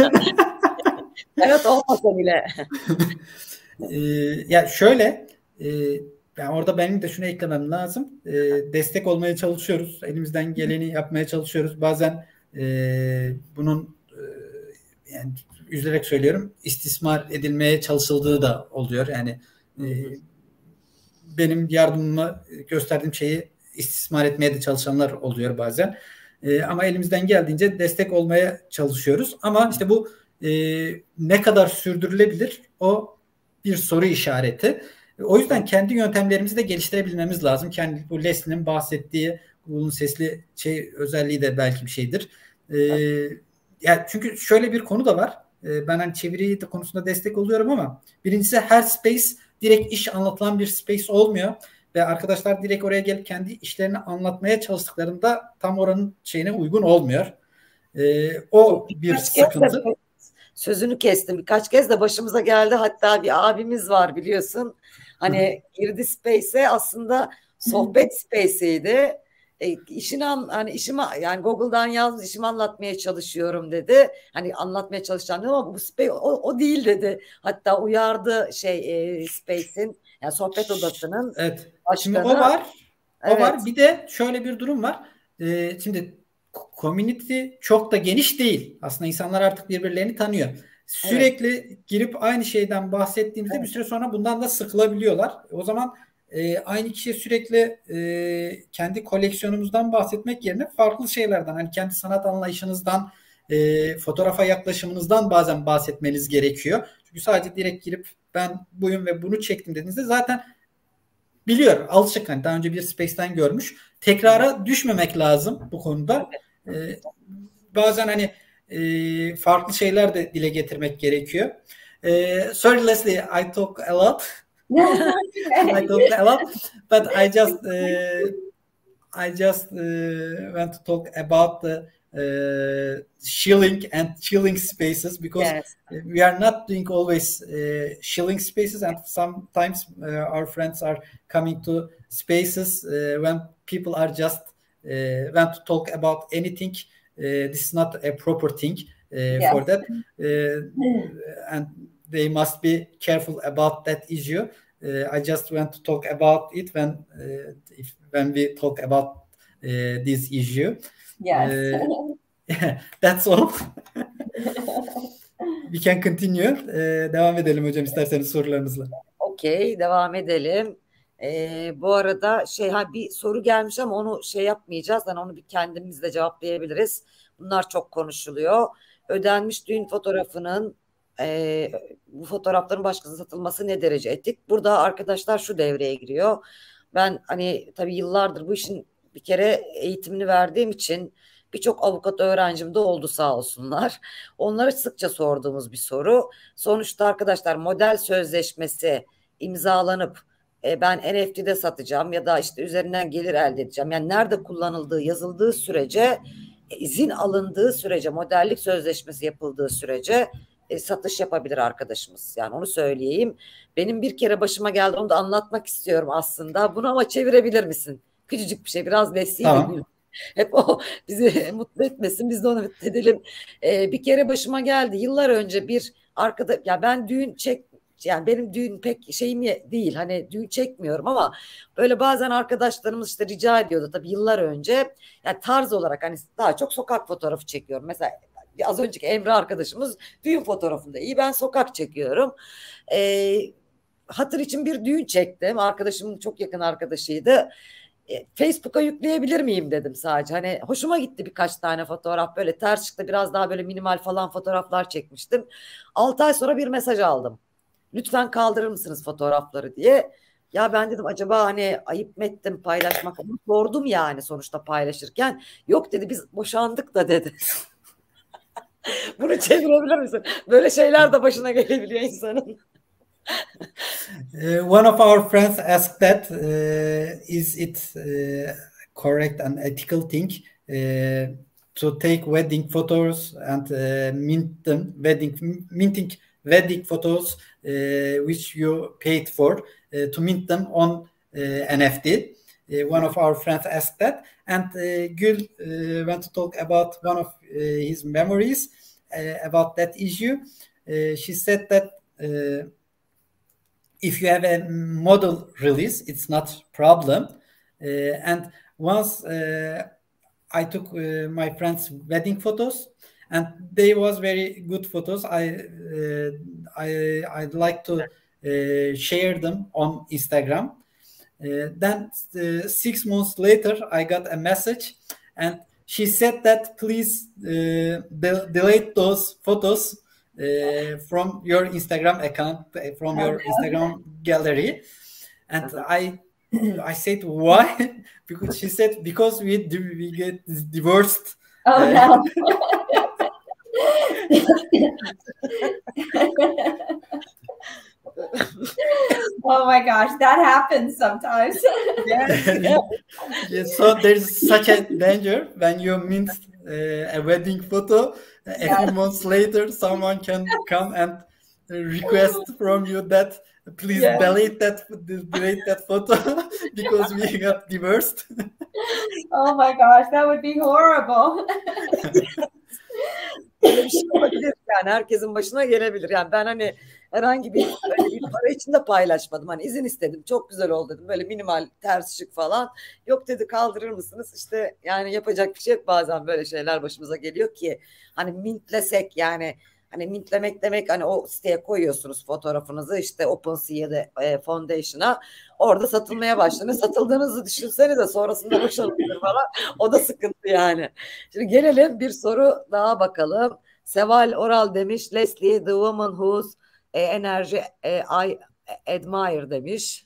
Evet, olmasa bile. e, ya şöyle e, yani orada benim de şunu eklemem lazım. E, destek olmaya çalışıyoruz. Elimizden geleni yapmaya çalışıyoruz. Bazen e, bunun e, yani üzülerek söylüyorum, istismar edilmeye çalışıldığı da oluyor. Yani e, benim yardımıma gösterdiğim şeyi istismar etmeye de çalışanlar oluyor bazen. E, ama elimizden geldiğince destek olmaya çalışıyoruz. Ama işte bu e, ne kadar sürdürülebilir, o bir soru işareti. O yüzden kendi yöntemlerimizi de geliştirebilmemiz lazım. Kendi bu Leslie'nin bahsettiği Google'un sesli şey özelliği de belki bir şeydir. Ee, yani çünkü şöyle bir konu da var. Ee, ben hani çeviri de konusunda destek oluyorum ama birincisi her space direkt iş anlatılan bir space olmuyor ve arkadaşlar direkt oraya gelip kendi işlerini anlatmaya çalıştıklarında tam oranın şeyine uygun olmuyor. Ee, o bir Birkaç sıkıntı. De, sözünü kestim. Birkaç kez de başımıza geldi. Hatta bir abimiz var, biliyorsun. Hani girdi Space'e, aslında sohbet Space'iydi. E, işini an, hani işimi yani Google'dan yazmış işimi anlatmaya çalışıyorum dedi. Hani anlatmaya çalışacağım dedim ama bu space o, o değil dedi. Hatta uyardı şey e, Space'in yani sohbet odasının Evet. başkanı. Şimdi o var. O Evet. var. Bir de şöyle bir durum var. Ee, şimdi community çok da geniş değil. Aslında insanlar artık birbirlerini tanıyor. Sürekli evet. girip aynı şeyden bahsettiğimizde evet. bir süre sonra bundan da sıkılabiliyorlar. O zaman e, aynı kişiye sürekli e, kendi koleksiyonumuzdan bahsetmek yerine farklı şeylerden, hani kendi sanat anlayışınızdan, e, fotoğrafa yaklaşımınızdan bazen bahsetmeniz gerekiyor. Çünkü sadece direkt girip ben buyum ve bunu çektim dediğinizde zaten biliyor, alışık, hani daha önce bir Space'ten görmüş. Tekrara düşmemek lazım bu konuda. Ee, bazen hani e, farklı şeyler de dile getirmek gerekiyor. Ee, sorry Leslie, I talk a lot. I talk a lot, but I just uh, I just uh, want to talk about the uh, shilling and chilling spaces, because yes. we are not doing always uh, shilling spaces, and sometimes uh, our friends are coming to spaces uh, when people are just uh, want to talk about anything. Uh, this is not a proper thing uh, yes. for that, uh, and they must be careful about that issue. Uh, I just want to talk about it when uh, if, when we talk about uh, this issue. Yes. Uh, that's all. We can continue. Uh, devam edelim hocam isterseniz sorularınızla. Okey, devam edelim. Ee, bu arada şey ha bir soru gelmiş ama onu şey yapmayacağız. Yani onu bir kendimiz de cevaplayabiliriz. Bunlar çok konuşuluyor. Ödenmiş düğün fotoğrafının e, bu fotoğrafların başkasına satılması ne derece etik? Burada arkadaşlar şu devreye giriyor. Ben hani tabii yıllardır bu işin bir kere eğitimini verdiğim için birçok avukat öğrencim de oldu sağ olsunlar. Onlara sıkça sorduğumuz bir soru. Sonuçta arkadaşlar model sözleşmesi imzalanıp e, ben N F T'de satacağım ya da işte üzerinden gelir elde edeceğim. Yani nerede kullanıldığı yazıldığı sürece, e, izin alındığı sürece, modellik sözleşmesi yapıldığı sürece e, satış yapabilir arkadaşımız. Yani onu söyleyeyim. Benim bir kere başıma geldi, onu da anlatmak istiyorum aslında. Bunu ama çevirebilir misin? Küçücük bir şey, biraz vesiyle tamam. Gül. Hep o bizi mutlu etmesin, biz de onu mutlu edelim. Ee, bir kere başıma geldi yıllar önce bir arkada, ya ben düğün çek, yani benim düğün pek şeyim değil, hani düğün çekmiyorum ama böyle bazen arkadaşlarımız işte rica ediyordu tabii yıllar önce, yani tarz olarak hani daha çok sokak fotoğrafı çekiyorum. Mesela az önceki Emre arkadaşımız düğün fotoğrafında iyi, ben sokak çekiyorum. Ee, hatır için bir düğün çektim, arkadaşımın çok yakın arkadaşıydı. Facebook'a yükleyebilir miyim dedim sadece. Hani hoşuma gitti birkaç tane fotoğraf, böyle ters çıktı, biraz daha böyle minimal falan fotoğraflar çekmiştim. altı ay sonra bir mesaj aldım. Lütfen kaldırır mısınız fotoğrafları diye. Ya ben dedim acaba hani ayıp mı ettim paylaşmak? Onu sordum yani sonuçta paylaşırken. Yok dedi, biz boşandık da dedi. Bunu çevirebilir misin? Böyle şeyler de başına gelebiliyor insanın. Uh, one of our friends asked that uh, is it uh, correct and ethical thing uh, to take wedding photos and uh, mint them, wedding minting wedding photos uh, which you paid for uh, to mint them on uh, N F T. Uh, one of our friends asked that, and uh, Gül uh, want to talk about one of uh, his memories uh, about that issue. Uh, she said that uh, if you have a model release, it's not problem. Uh, and once uh, I took uh, my friend's wedding photos, and they was very good photos. I uh, I I'd like to uh, share them on Instagram. Uh, then uh, six months later, I got a message, and she said that please uh, de- delete those photos Uh, from your Instagram account, from your Instagram gallery. And I I said, why? Because she said, because we do, we get divorced. Oh uh, no. Oh my gosh, that happens sometimes. Yeah. Yeah, so there's such a danger when you mint uh, a wedding photo. A yeah. few months later, someone can come and request from you that please yeah. delete that delete that photo because we got divorced. Oh my gosh, that would be horrible. Böyle bir şey olabilir yani, herkesin başına gelebilir. Yani ben hani herhangi bir, öyle bir para için de paylaşmadım. Hani izin istedim. Çok güzel oldu dedim. Böyle minimal ters şık falan. Yok dedi, kaldırır mısınız? İşte yani yapacak bir şey yok. Bazen böyle şeyler başımıza geliyor ki hani mintlesek, yani hani mintlemek demek, hani o siteye koyuyorsunuz fotoğrafınızı, işte OpenSea'da e, Foundation'a, orada satılmaya başlanıyor. Satıldığınızı düşünsene de sonrasında boşanılır falan. O da sıkıntı yani. Şimdi gelelim bir soru daha bakalım. Seval Oral demiş, Leslie the woman whose e, energy e, I admire demiş.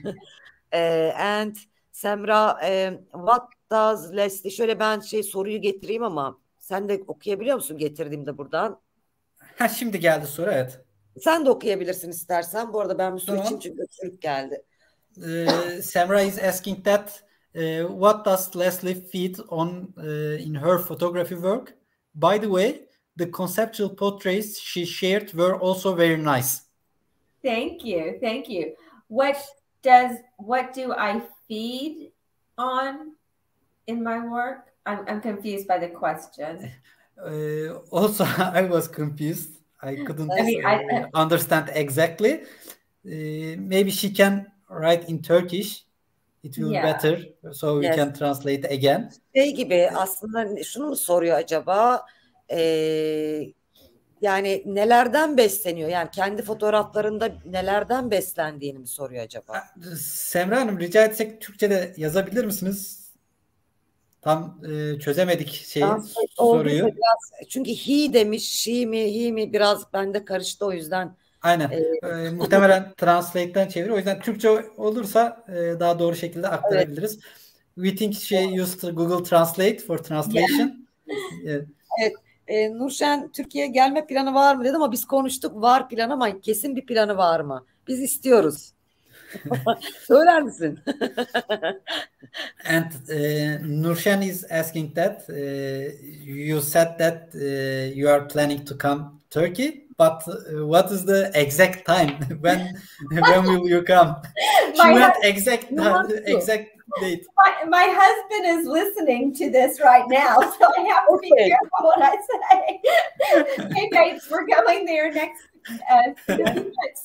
e, and Semra e, what does Leslie, şöyle ben şey soruyu getireyim ama sen de okuyabiliyor musun getirdiğimde buradan? Ha, şimdi geldi soru, evet. Sen de okuyabilirsin istersen. Bu arada ben bir su Tamam. içeyim çünkü öksürük geldi. Uh, Semra is asking that uh, what does Leslie feed on uh, in her photography work? By the way, the conceptual portraits she shared were also very nice. Thank you, thank you. What does what do I feed on in my work? I'm I'm confused by the question. Uh, also, I was confused. I couldn't I mean, uh, I, understand exactly. Uh, maybe she can write in Turkish. It will Yeah. be better, so we Yes. can translate again. Şey gibi aslında, şunu mu soruyor acaba? Ee, yani nelerden besleniyor? Yani kendi fotoğraflarında nelerden beslendiğini mi soruyor acaba? Semra Hanım, rica etsek Türkçe'de yazabilir misiniz? Tam e, çözemedik şeyi, Translate soruyu. olduysa biraz, çünkü he demiş, she mi, he mi, biraz bende karıştı, o yüzden. Aynen. Ee, E, muhtemelen Translate'ten çeviriyor. O yüzden Türkçe olursa e, daha doğru şekilde aktarabiliriz. Evet. We think she used Google Translate for translation. Yeah. Evet. E, Nurşen, Türkiye'ye gelme planı var mı dedi ama biz konuştuk, var plan ama kesin bir planı var mı? Biz istiyoruz. Söyler misin? And uh, Nurşen is asking that uh, you said that uh, you are planning to come Turkey, but uh, what is the exact time when when will you come? She My went hus- exact exact date. my, my husband is listening to this right now, so I have to be Okay. careful what I say. Hey babes, we're going there next uh, two months.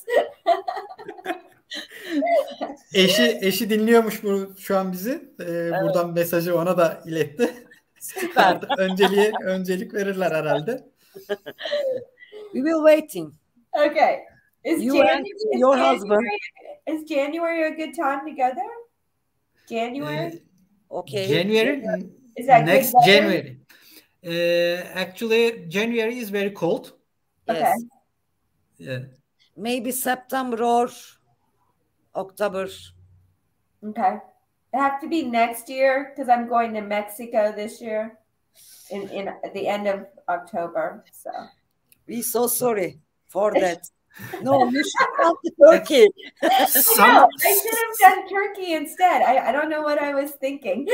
Eşi eşi dinliyormuş bu şu an bizi. Ee, Evet. Buradan mesajı ona da iletti. Süper. Önceliği öncelik verirler herhalde. We will waiting. Okay. Is You January, and is your January, husband. is January a good time to go there? January? Ee, Okay. January, Is that next good weather? January. Uh, actually, January is very cold. Yes. Okay. Yeah. Maybe September or October. Okay. It have to be next year because I'm going to Mexico this year in, in at the end of October. So We so sorry for that. No, you should come to Turkey. Some, no, I should have done Turkey instead. I, I don't know what I was thinking.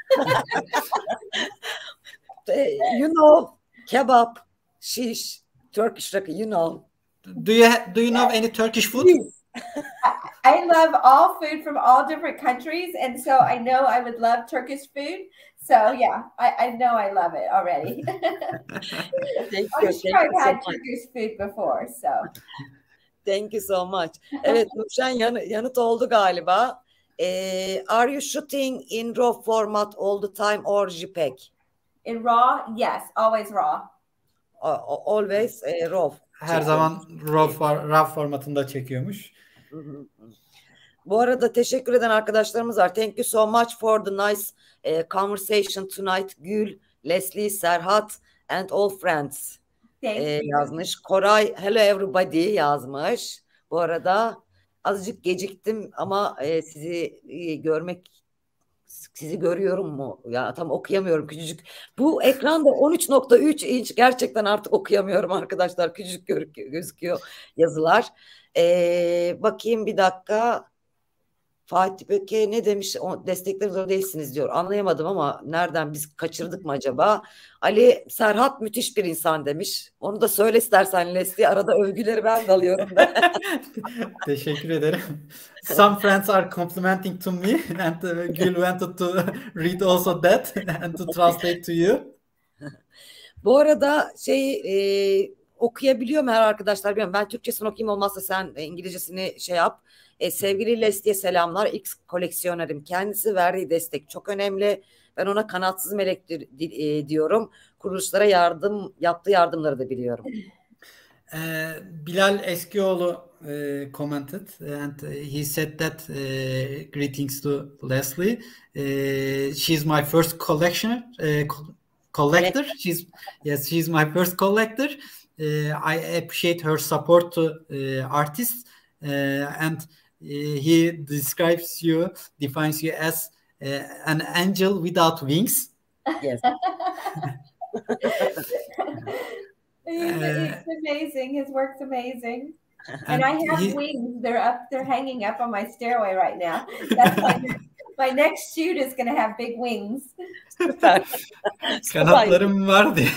You know, kebab, shish, Turkish rakı, you know. do you ha- do you know any Turkish food? I love all food from all different countries, and so I know I would love Turkish food. So yeah, I, I know I love it already. Thank I'm you, sure thank I've you so had much. Turkish food before. So Thank you so much. Evet, Nurşen yan, yanıt oldu galiba. Ee, are you shooting in RAW format all the time or JPEG? in raw, yes, always raw. Uh, always uh, RAW. Her zaman RAW, for, RAW formatında çekiyormuş. Hı hı. Bu arada teşekkür eden arkadaşlarımız var. Thank you so much for the nice uh, conversation tonight. Gül, Leslie, Serhat and all friends Thank e, you. yazmış. Koray, hello everybody yazmış. Bu arada azıcık geciktim ama e, sizi e, görmek, sizi görüyorum mu? Ya tam okuyamıyorum, küçücük. Bu ekranda on üç nokta üç inç, gerçekten artık okuyamıyorum arkadaşlar. Küçücük gözüküyor, gözüküyor yazılar. E, bakayım bir dakika. Fatih Böke ne demiş? O, destekler zorunda değilsiniz diyor. Anlayamadım ama nereden, biz kaçırdık mı acaba? Ali Serhat müthiş bir insan demiş. Onu da söyle istersen Leslie. Arada övgüleri ben de alıyorum da. Teşekkür ederim. Some friends are complimenting to me and uh, Gül wanted to read also that and to translate to you. Bu arada şey e, okuyabiliyorum her arkadaşlar. Bilmiyorum. Ben Türkçesini okuyayım, olmazsa sen e, İngilizcesini şey yap. E, sevgili Leslie'ye selamlar. X koleksiyonerim. Kendisi, verdiği destek çok önemli. Ben ona kanatsız melek e, diyorum. Kuruluşlara yardım yaptığı yardımları da biliyorum. Uh, Bilal Eskioğlu uh, commented and he said that uh, greetings to Leslie. Uh, she's my first collectioner, uh, collector. She's yes, she's my first collector. Uh, I appreciate her support to uh, artists, uh, and uh, he describes you, defines you as uh, an angel without wings. Yes. He's, he's amazing. His work's amazing. And, and I have he, wings. They're up. They're hanging up on my stairway right now. That's my, my next shoot is going to have big wings. Kanatlarım var diye.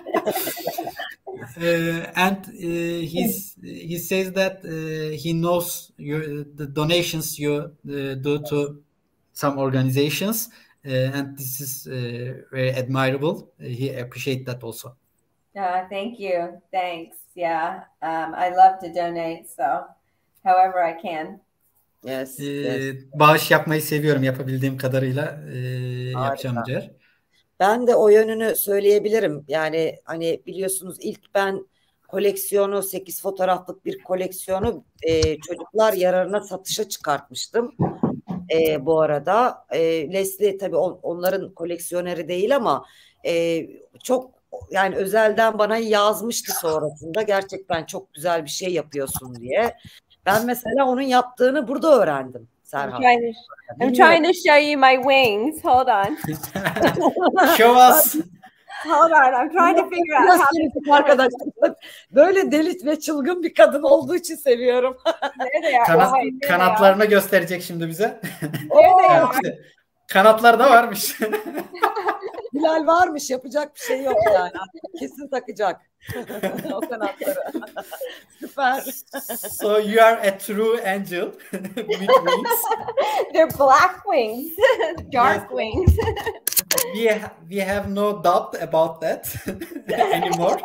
uh, and uh, he's, he says that uh, he knows your, the donations you uh, do to some organizations, uh, and this is uh, very admirable. Uh, he appreciates that also. Uh, thank you. Thanks. Yeah. Um, I love to donate, so however I can. Yes, ee, yes. Bağış yapmayı seviyorum, yapabildiğim kadarıyla e, yapacağım Cer. Ben de o yönünü söyleyebilirim. Yani hani biliyorsunuz, ilk ben koleksiyonu, sekiz fotoğraflık bir koleksiyonu e, çocuklar yararına satışa çıkartmıştım. E, bu arada e, Leslie tabii on, onların koleksiyoneri değil ama e, çok, yani özelden bana yazmıştı sonrasında, gerçekten çok güzel bir şey yapıyorsun diye. Ben mesela onun yaptığını burada öğrendim. Serhat. I'm trying to, I'm trying to show you my wings. Hold on. Show us. Hold on. I'm trying to figure out how to... Arkadaşlar, böyle deli ve çılgın bir kadın olduğu için seviyorum. Kanat, kanatlarını gösterecek şimdi bize. Evet. İşte, kanatlar da varmış. Bilal varmış, yapacak bir şey yok yani. Kesin takacak o kanatları. Süper. So you are a true angel with wings. They're black wings, dark yes. wings. we ha we have no doubt about that anymore.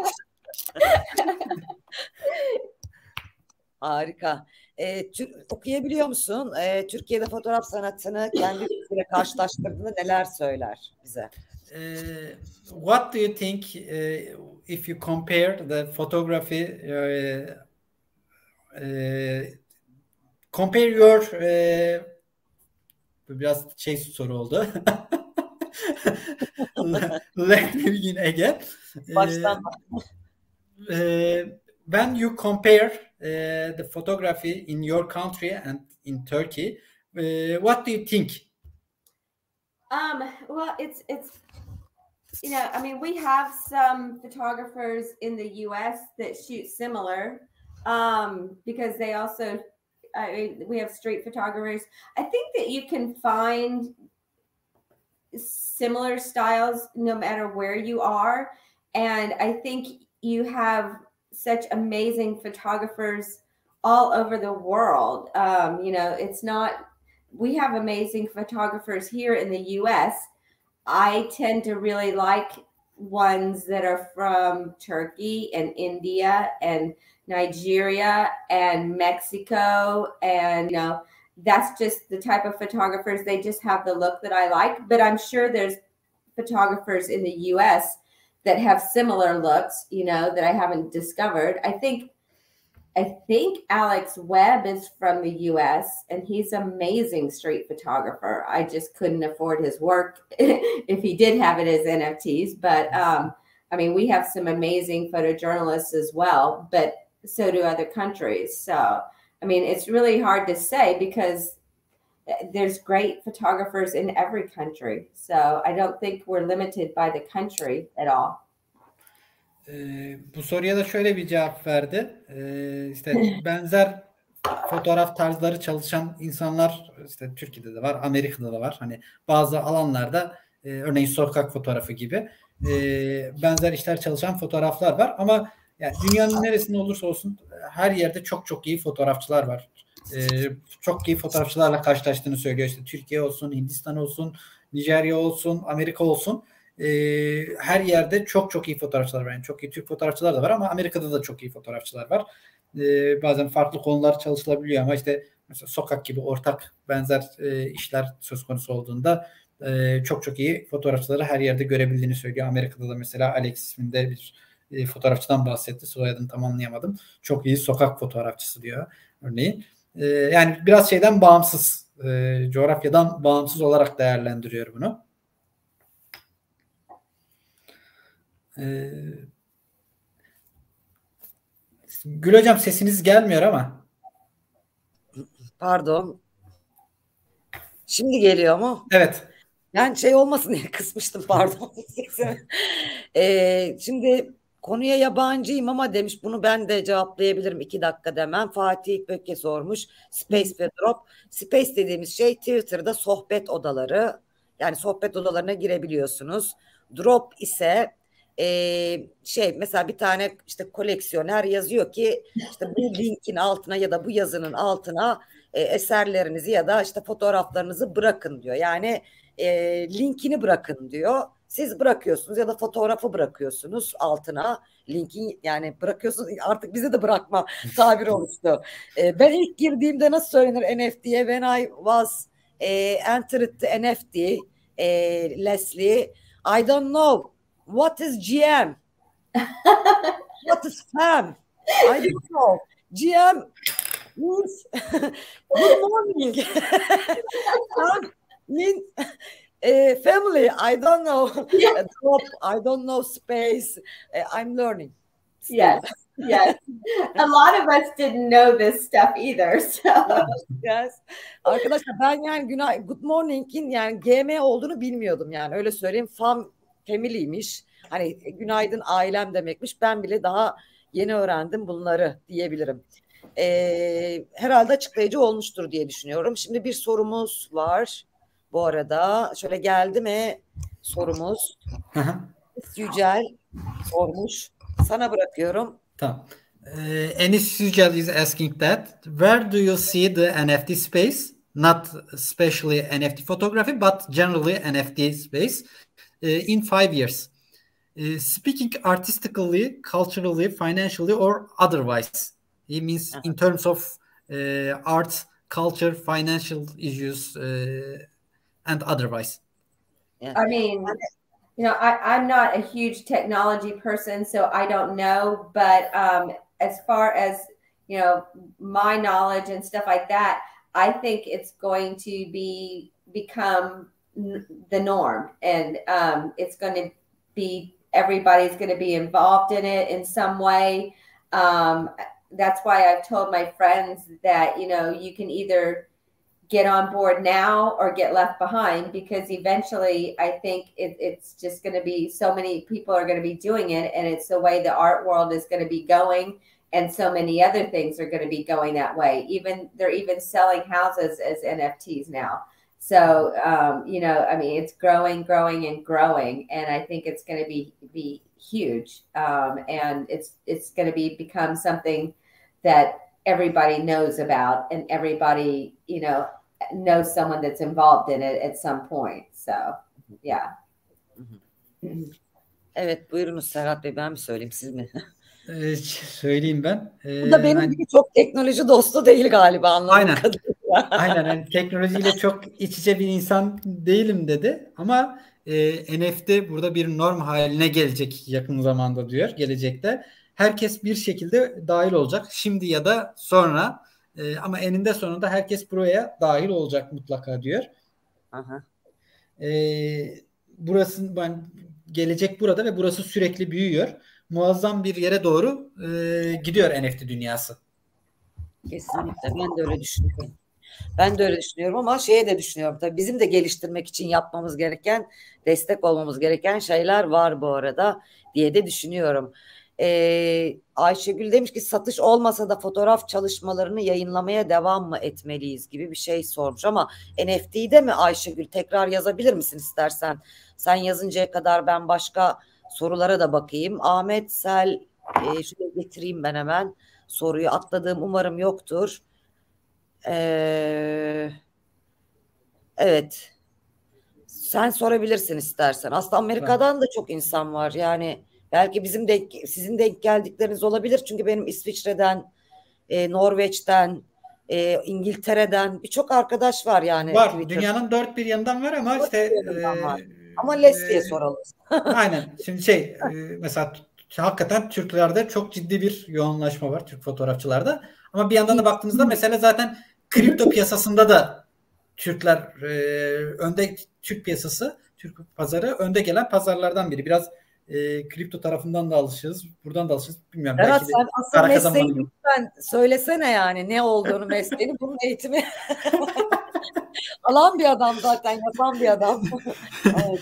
Harika. E, okuyabiliyor musun? E, Türkiye'de fotoğraf sanatını kendi ülkesiyle karşılaştırdığında neler söyler bize? Uh, what do you think uh, if you compare the photography, uh, uh, compare your uh, biraz şey soru oldu. Let me begin again. Baştan. Uh, when you compare uh, the photography in your country and in Turkey, uh, what do you think? Um, well, it's it's you know, I mean, we have some photographers in the U S that shoot similar, um, because they also, I mean, we have street photographers. I think that you can find similar styles no matter where you are. And I think you have such amazing photographers all over the world. Um, you know, it's not, we have amazing photographers here in the U S. I tend to really like ones that are from Turkey and India and Nigeria and Mexico. And, you know, that's just the type of photographers. They just have the look that I like. But I'm sure there's photographers in the U S that have similar looks, you know, that I haven't discovered. I think I think Alex Webb is from the U S and he's an amazing street photographer. I just couldn't afford his work if he did have it as N F Ts. But um, I mean, we have some amazing photojournalists as well, but so do other countries. So, I mean, it's really hard to say because there's great photographers in every country. So I don't think we're limited by the country at all. Ee, bu soruya da şöyle bir cevap verdi. Ee, işte benzer fotoğraf tarzları çalışan insanlar işte Türkiye'de de var, Amerika'da da var. Hani bazı alanlarda e, örneğin sokak fotoğrafı gibi e, benzer işler çalışan fotoğraflar var ama yani dünyanın neresinde olursa olsun her yerde çok çok iyi fotoğrafçılar var. E, çok iyi fotoğrafçılarla karşılaştığını söylüyor. İşte Türkiye olsun, Hindistan olsun, Nijerya olsun, Amerika olsun. E, her yerde çok çok iyi fotoğrafçılar var. Yani çok iyi Türk fotoğrafçılar da var ama Amerika'da da çok iyi fotoğrafçılar var. E, bazen farklı konular çalışılabiliyor ama işte mesela sokak gibi ortak benzer e, işler söz konusu olduğunda e, çok çok iyi fotoğrafçıları her yerde görebildiğini söylüyor. Amerika'da da mesela Alex isminde bir e, fotoğrafçıdan bahsetti. Soyadını tam anlayamadım. Çok iyi sokak fotoğrafçısı diyor örneğin. E, yani biraz şeyden bağımsız, e, coğrafyadan bağımsız olarak değerlendiriyor bunu. E, Gül hocam sesiniz gelmiyor ama. Pardon. Şimdi geliyor mu? Evet. Yani şey olmasın diye kısmıştım, pardon. ee, şimdi konuya yabancıyım ama demiş, bunu ben de cevaplayabilirim iki dakika demem. Fatih Böke sormuş. Space ve Drop. Space dediğimiz şey Twitter'da sohbet odaları. Yani sohbet odalarına girebiliyorsunuz. Drop ise e, şey mesela bir tane işte koleksiyoner yazıyor ki işte bu linkin altına ya da bu yazının altına e, eserlerinizi ya da işte fotoğraflarınızı bırakın diyor. Yani e, linkini bırakın diyor. Siz bırakıyorsunuz ya da fotoğrafı bırakıyorsunuz altına. Linkin yani bırakıyorsunuz, artık bize de bırakma tabiri oluştu. E, ben ilk girdiğimde nasıl söylenir N F T'ye? When I was e, entered the N F T, e, Leslie, I don't know what is G M, what is fam, I don't know. G M means good morning. Fam means uh, family. I don't know. Yeah. Drop. I don't know space. Uh, I'm learning. Yes, yes. A lot of us didn't know this stuff either. So. Yes, yes. Arkadaşlar ben yani günay good morning'in yani G M olduğunu bilmiyordum, yani öyle söyleyeyim. Fam family'miş. Hani günaydın ailem demekmiş. Ben bile daha yeni öğrendim bunları diyebilirim. Ee, herhalde açıklayıcı olmuştur diye düşünüyorum. Şimdi bir sorumuz var. Bu arada şöyle geldi mi sorumuz? Yücel sormuş. Sana bırakıyorum. Tamam. Uh, Enis Yücel is asking that where do you see the N F T space? Not especially N F T photography, but generally N F T space uh, in five years. Uh, speaking artistically, culturally, financially, or otherwise. He means in terms of uh, art, culture, financial issues, uh, and otherwise. Yeah. I mean, you know, I, I'm not a huge technology person, so I don't know. But um, as far as, you know, my knowledge and stuff like that, I think it's going to be become n- the norm. And um, it's going to be, everybody's going to be involved in it in some way. Um, that's why I've told my friends that, you know, you can either get on board now or get left behind, because eventually I think it, it's just going to be so many people are going to be doing it, and it's the way the art world is going to be going, and so many other things are going to be going that way. Even they're even selling houses as N F Ts now. So um, you know, I mean, it's growing, growing, and growing, and I think it's going to be be huge, um, and it's it's going to be become something that everybody knows about, and everybody, you know, knows someone that's involved in it at some point. So, yeah. Evet, buyurunuz Serhat Bey, ben mi söyleyeyim, siz mi? Ee, söyleyeyim ben. Ee, Bu da benim hani, gibi çok teknoloji dostu değil galiba, anladığım aynen. kadarıyla. Aynen, yani teknolojiyle çok iç içe bir insan değilim dedi ama e, N F T burada bir norm haline gelecek yakın zamanda diyor, gelecekte. Herkes bir şekilde dahil olacak şimdi ya da sonra, e, ama eninde sonunda herkes buraya dahil olacak mutlaka diyor. Aha. E, burası ben gelecek burada ve burası sürekli büyüyor. Muazzam bir yere doğru e, gidiyor N F T dünyası. Kesinlikle, ben de öyle düşünüyorum. Ben de öyle düşünüyorum ama şeye de düşünüyorum tabii, bizim de geliştirmek için yapmamız gereken, destek olmamız gereken şeyler var bu arada diye de düşünüyorum. Ee, Ayşegül demiş ki satış olmasa da fotoğraf çalışmalarını yayınlamaya devam mı etmeliyiz gibi bir şey sormuş ama N F T'de mi Ayşegül, tekrar yazabilir misin istersen? Sen yazıncaya kadar ben başka sorulara da bakayım. Ahmet Sel, e, şöyle getireyim ben hemen soruyu, atladığım umarım yoktur. Ee, evet. Sen sorabilirsin istersen. Aslında Amerika'dan da çok insan var. Yani belki bizim denk, sizin denk geldikleriniz olabilir. Çünkü benim İsviçre'den, e, Norveç'ten, e, İngiltere'den birçok arkadaş var yani. Var. Twitter. Dünyanın dört bir yanından var ama işte e, var. Ama Leslie'ye e, soralım. aynen. Şimdi şey e, mesela hakikaten Türklerde çok ciddi bir yoğunlaşma var Türk fotoğrafçılarda. Ama bir yandan da baktığınızda mesela zaten kripto piyasasında da Türkler e, önde, Türk piyasası, Türk pazarı önde gelen pazarlardan biri. Biraz e, kripto tarafından da alışırız. Buradan da alışırız. Bilmiyorum. Berat, belki de sen asıl para mesleği kazanmanın lütfen söylesene yani ne olduğunu mesleğini. Bunun eğitimi alan bir adam zaten, yapan bir adam. Evet.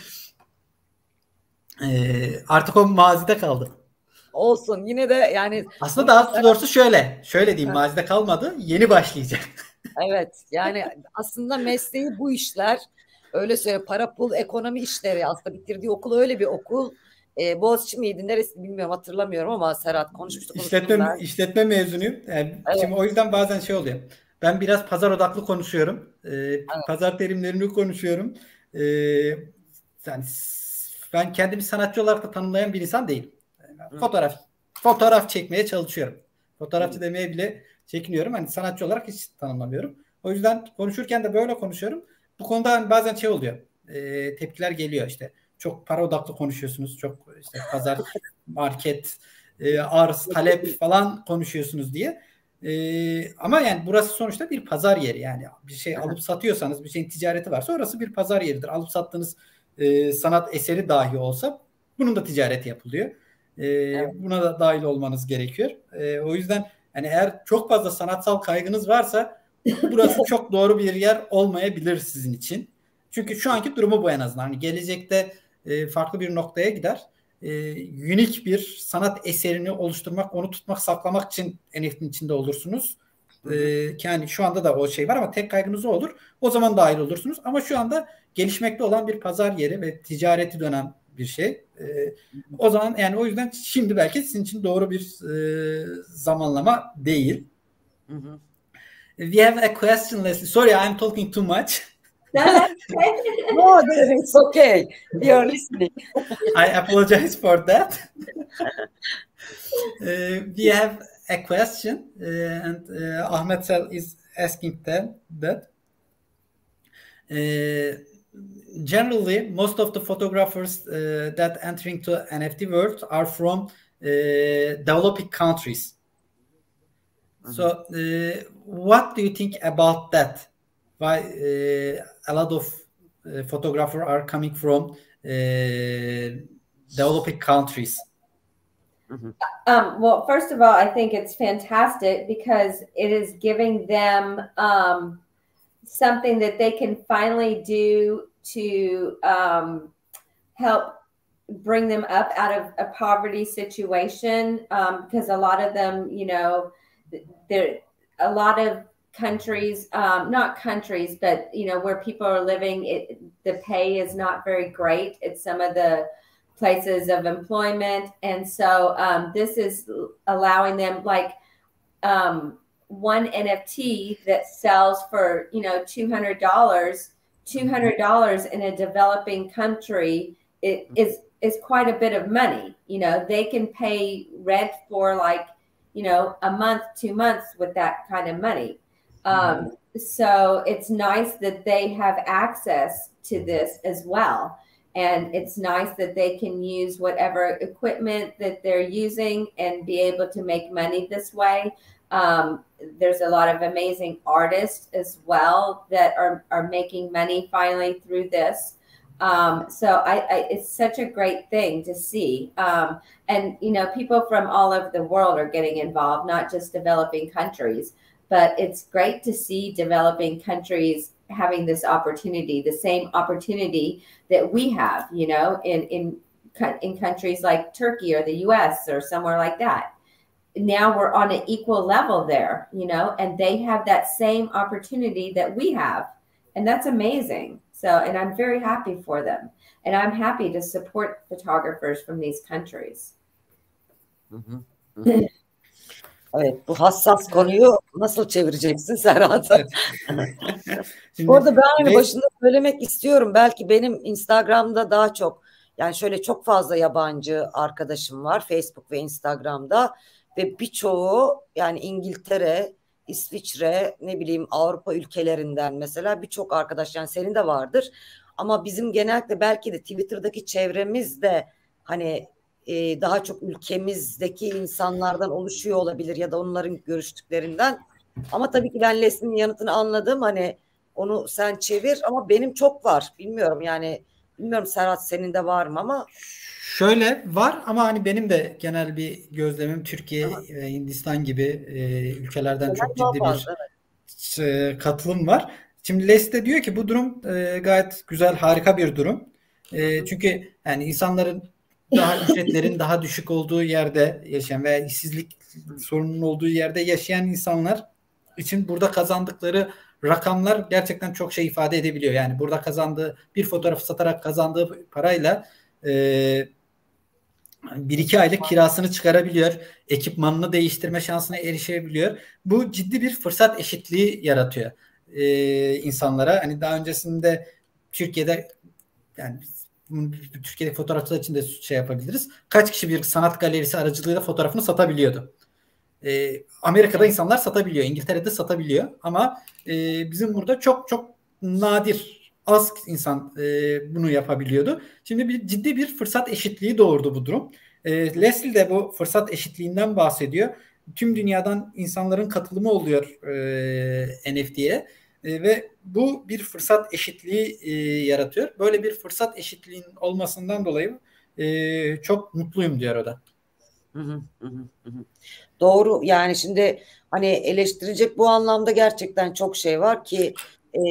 e, artık o mazide kaldı. Olsun yine de yani. Aslında daha doğrusu şöyle, şöyle diyeyim, mazide kalmadı. Yeni başlayacak. Evet yani aslında mesleği bu işler. Öyle söyle, para pul ekonomi işleri, aslında bitirdiği okul öyle bir okul. E, Boğaziçi miydi? Neresi bilmiyorum, hatırlamıyorum ama Serhat konuşmuştuk. İşletme, işletme mezunuyum. Yani evet. Şimdi o yüzden bazen şey oluyor. Ben biraz pazar odaklı konuşuyorum. Ee, evet. Pazar terimlerini konuşuyorum. Ee, yani ben kendimi sanatçı olarak da tanımlayan bir insan değilim. Yani fotoğraf fotoğraf çekmeye çalışıyorum. Fotoğrafçı Hı. demeye bile çekiniyorum. Hani sanatçı olarak hiç tanımlamıyorum. O yüzden konuşurken de böyle konuşuyorum. Bu konuda hani bazen şey oluyor. E, tepkiler geliyor işte. Çok para odaklı konuşuyorsunuz. Çok işte pazar, market, e, arz, talep falan konuşuyorsunuz diye. E, ama yani burası sonuçta bir pazar yeri. Yani bir şey alıp satıyorsanız, bir şeyin ticareti varsa orası bir pazar yeridir. Alıp sattığınız e, sanat eseri dahi olsa bunun da ticareti yapılıyor. E, evet. Buna da dahil olmanız gerekiyor. E, o yüzden yani eğer çok fazla sanatsal kaygınız varsa burası çok doğru bir yer olmayabilir sizin için. Çünkü şu anki durumu bu en azından. Hani gelecekte e, farklı bir noktaya gider. E, unik bir sanat eserini oluşturmak, onu tutmak, saklamak için N F T'nin içinde olursunuz. E, yani şu anda da o şey var ama tek kaygınız o olur. O zaman dahil olursunuz. Ama şu anda gelişmekte olan bir pazar yeri ve ticareti dönen bir şey. E, o zaman yani o yüzden şimdi belki sizin için doğru bir e, zamanlama değil. Hı hı. We have a question, Leslie. Sorry, I'm talking too much. No, it's okay. We are listening. I apologize for that. uh, we have a question, uh, and uh, Ahmet Sel is asking them that. Uh, generally, most of the photographers uh, that entering to N F T world are from uh, developing countries. Mm-hmm. So, uh, what do you think about that? Why uh, a lot of uh, photographers are coming from uh, developing countries? Mm-hmm. Um, well, first of all, I think it's fantastic because it is giving them um, something that they can finally do to um, help bring them up out of a poverty situation. Um, because a lot of them, you know, there a lot of countries, um, not countries, but, you know, where people are living, it, the pay is not very great at some of the places of employment. And so um, this is allowing them, like um, one N F T that sells for, you know, two hundred dollars, two hundred dollars in a developing country, it is, is quite a bit of money. You know, they can pay rent for like, you know, a month, two months with that kind of money. Um, so it's nice that they have access to this as well. And it's nice that they can use whatever equipment that they're using and be able to make money this way. Um, there's a lot of amazing artists as well that are, are making money finally through this. Um, so I, I, it's such a great thing to see. Um, and, you know, people from all over the world are getting involved, not just developing countries, but it's great to see developing countries having this opportunity, the same opportunity that we have, you know, in, in in countries like Turkey or the U S or somewhere like that. Now we're on an equal level there, you know, and they have that same opportunity that we have. And that's amazing. So, and I'm very happy for them. And I'm happy to support photographers from these countries. Hı hı. Hı hı. Evet, bu hassas konuyu nasıl çevireceksin Serhat? Evet. Bu arada ben hani Şimdi, başında söylemek istiyorum. Belki benim Instagram'da daha çok, yani şöyle çok fazla yabancı arkadaşım var Facebook ve Instagram'da ve birçoğu yani İngiltere, İsviçre, ne bileyim Avrupa ülkelerinden mesela birçok arkadaş, yani senin de vardır. Ama bizim genellikle belki de Twitter'daki çevremiz de hani e, daha çok ülkemizdeki insanlardan oluşuyor olabilir ya da onların görüştüklerinden. Ama tabii ki ben Leslie'nin yanıtını anladım. Hani onu sen çevir, ama benim çok var. Bilmiyorum yani, bilmiyorum Serhat senin de var mı ama. şöyle var ama hani benim de genel bir gözlemim Türkiye ve Hindistan gibi e, ülkelerden çok ciddi bir e, katılım var. Şimdi Les de diyor ki bu durum e, gayet güzel, harika bir durum. E, çünkü yani insanların daha ücretlerin daha düşük olduğu yerde yaşayan veya işsizlik sorununun olduğu yerde yaşayan insanlar için burada kazandıkları rakamlar gerçekten çok şey ifade edebiliyor. Yani burada kazandığı, bir fotoğrafı satarak kazandığı parayla e, bir iki aylık kirasını çıkarabiliyor. Ekipmanını değiştirme şansına erişebiliyor. Bu ciddi bir fırsat eşitliği yaratıyor e, insanlara. Hani daha öncesinde Türkiye'de, yani Türkiye'deki fotoğrafçılar için de şey yapabiliriz. Kaç kişi bir sanat galerisi aracılığıyla fotoğrafını satabiliyordu? E, Amerika'da insanlar satabiliyor, İngiltere'de satabiliyor ama e, bizim burada çok çok nadir, az insan e, bunu yapabiliyordu. Şimdi bir ciddi bir fırsat eşitliği doğurdu bu durum. E, Leslie de bu fırsat eşitliğinden bahsediyor. Tüm dünyadan insanların katılımı oluyor e, N F T'ye e, ve bu bir fırsat eşitliği e, yaratıyor. Böyle bir fırsat eşitliğinin olmasından dolayı e, çok mutluyum diyor o da. Hı hı, hı hı. Doğru, yani şimdi hani eleştirecek bu anlamda gerçekten çok şey var ki e,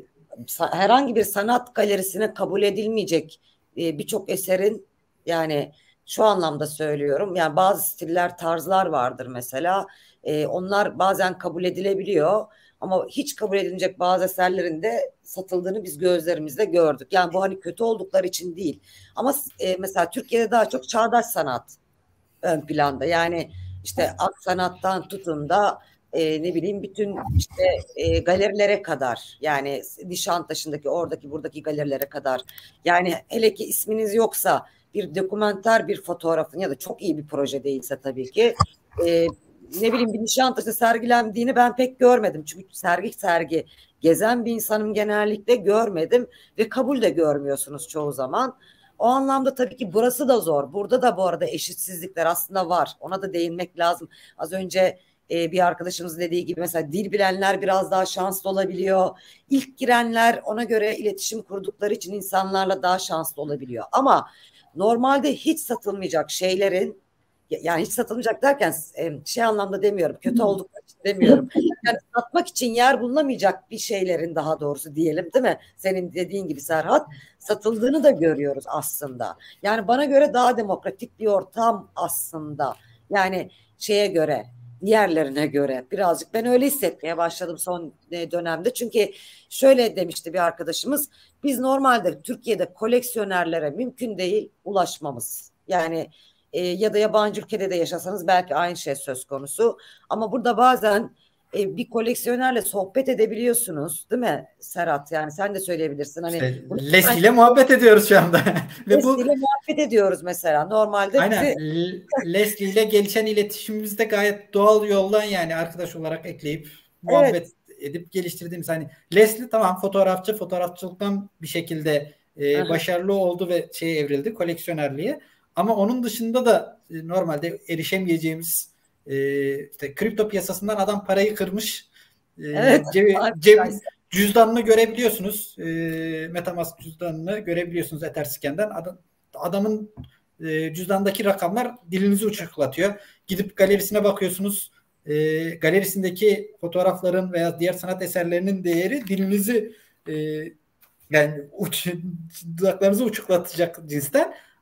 herhangi bir sanat galerisine kabul edilmeyecek e, birçok eserin, yani şu anlamda söylüyorum, yani bazı stiller, tarzlar vardır mesela, e, onlar bazen kabul edilebiliyor ama hiç kabul edilecek bazı eserlerin de satıldığını biz gözlerimizle gördük. Yani bu hani kötü oldukları için değil ama e, mesela Türkiye'de daha çok çağdaş sanat ön planda. Yani işte ak sanattan tutun da e, ne bileyim bütün işte e, galerilere kadar, yani Nişantaşı'ndaki oradaki buradaki galerilere kadar, yani hele ki isminiz yoksa bir dokumenter bir fotoğrafın ya da çok iyi bir proje değilse tabii ki e, ne bileyim bir Nişantaşı'da sergilendiğini ben pek görmedim. Çünkü sergi sergi gezen bir insanım, genellikle görmedim ve kabul de görmüyorsunuz çoğu zaman. O anlamda tabii ki burası da zor. Burada da bu arada eşitsizlikler aslında var. Ona da değinmek lazım. Az önce e, bir arkadaşımız dediği gibi mesela dil bilenler biraz daha şanslı olabiliyor. İlk girenler ona göre iletişim kurdukları için insanlarla daha şanslı olabiliyor. Ama normalde hiç satılmayacak şeylerin, yani hiç satılmayacak derken şey anlamda demiyorum, kötü oldukları için demiyorum. Yani satmak için yer bulunamayacak bir şeylerin, daha doğrusu diyelim, değil mi? Senin dediğin gibi Serhat, satıldığını da görüyoruz aslında. Yani bana göre daha demokratik bir ortam aslında. Yani şeye göre, diğerlerine göre birazcık ben öyle hissetmeye başladım son dönemde. Çünkü şöyle demişti bir arkadaşımız, biz normalde Türkiye'de koleksiyonerlere mümkün değil ulaşmamız. Yani e, ya da yabancı ülkede de yaşasanız belki aynı şey söz konusu. Ama burada bazen e, bir koleksiyonerle sohbet edebiliyorsunuz, değil mi Serhat? Yani sen de söyleyebilirsin. Hani işte, Leslie ile muhabbet ediyoruz şu anda. Leslie bu... ile muhabbet ediyoruz mesela. Normalde aynen. bizi... Leslie ile gelişen iletişimimiz de gayet doğal yoldan, yani arkadaş olarak ekleyip muhabbet evet. edip geliştirdiğimiz. Hani Leslie tamam fotoğrafçı, fotoğrafçılıktan bir şekilde e, başarılı oldu ve şeye evrildi, koleksiyonerliğe. Ama onun dışında da e, normalde erişemeyeceğimiz e, işte kripto piyasasından adam parayı kırmış. E, evet. Cebi, ceb, cüzdanını görebiliyorsunuz. E, MetaMask cüzdanını görebiliyorsunuz Etherscan'den. Adam, adamın e, cüzdandaki rakamlar dilinizi uçuklatıyor. Gidip galerisine bakıyorsunuz. E, galerisindeki fotoğrafların veya diğer sanat eserlerinin değeri dilinizi e, yani uç, dudaklarınızı uçuklatacak cinsten.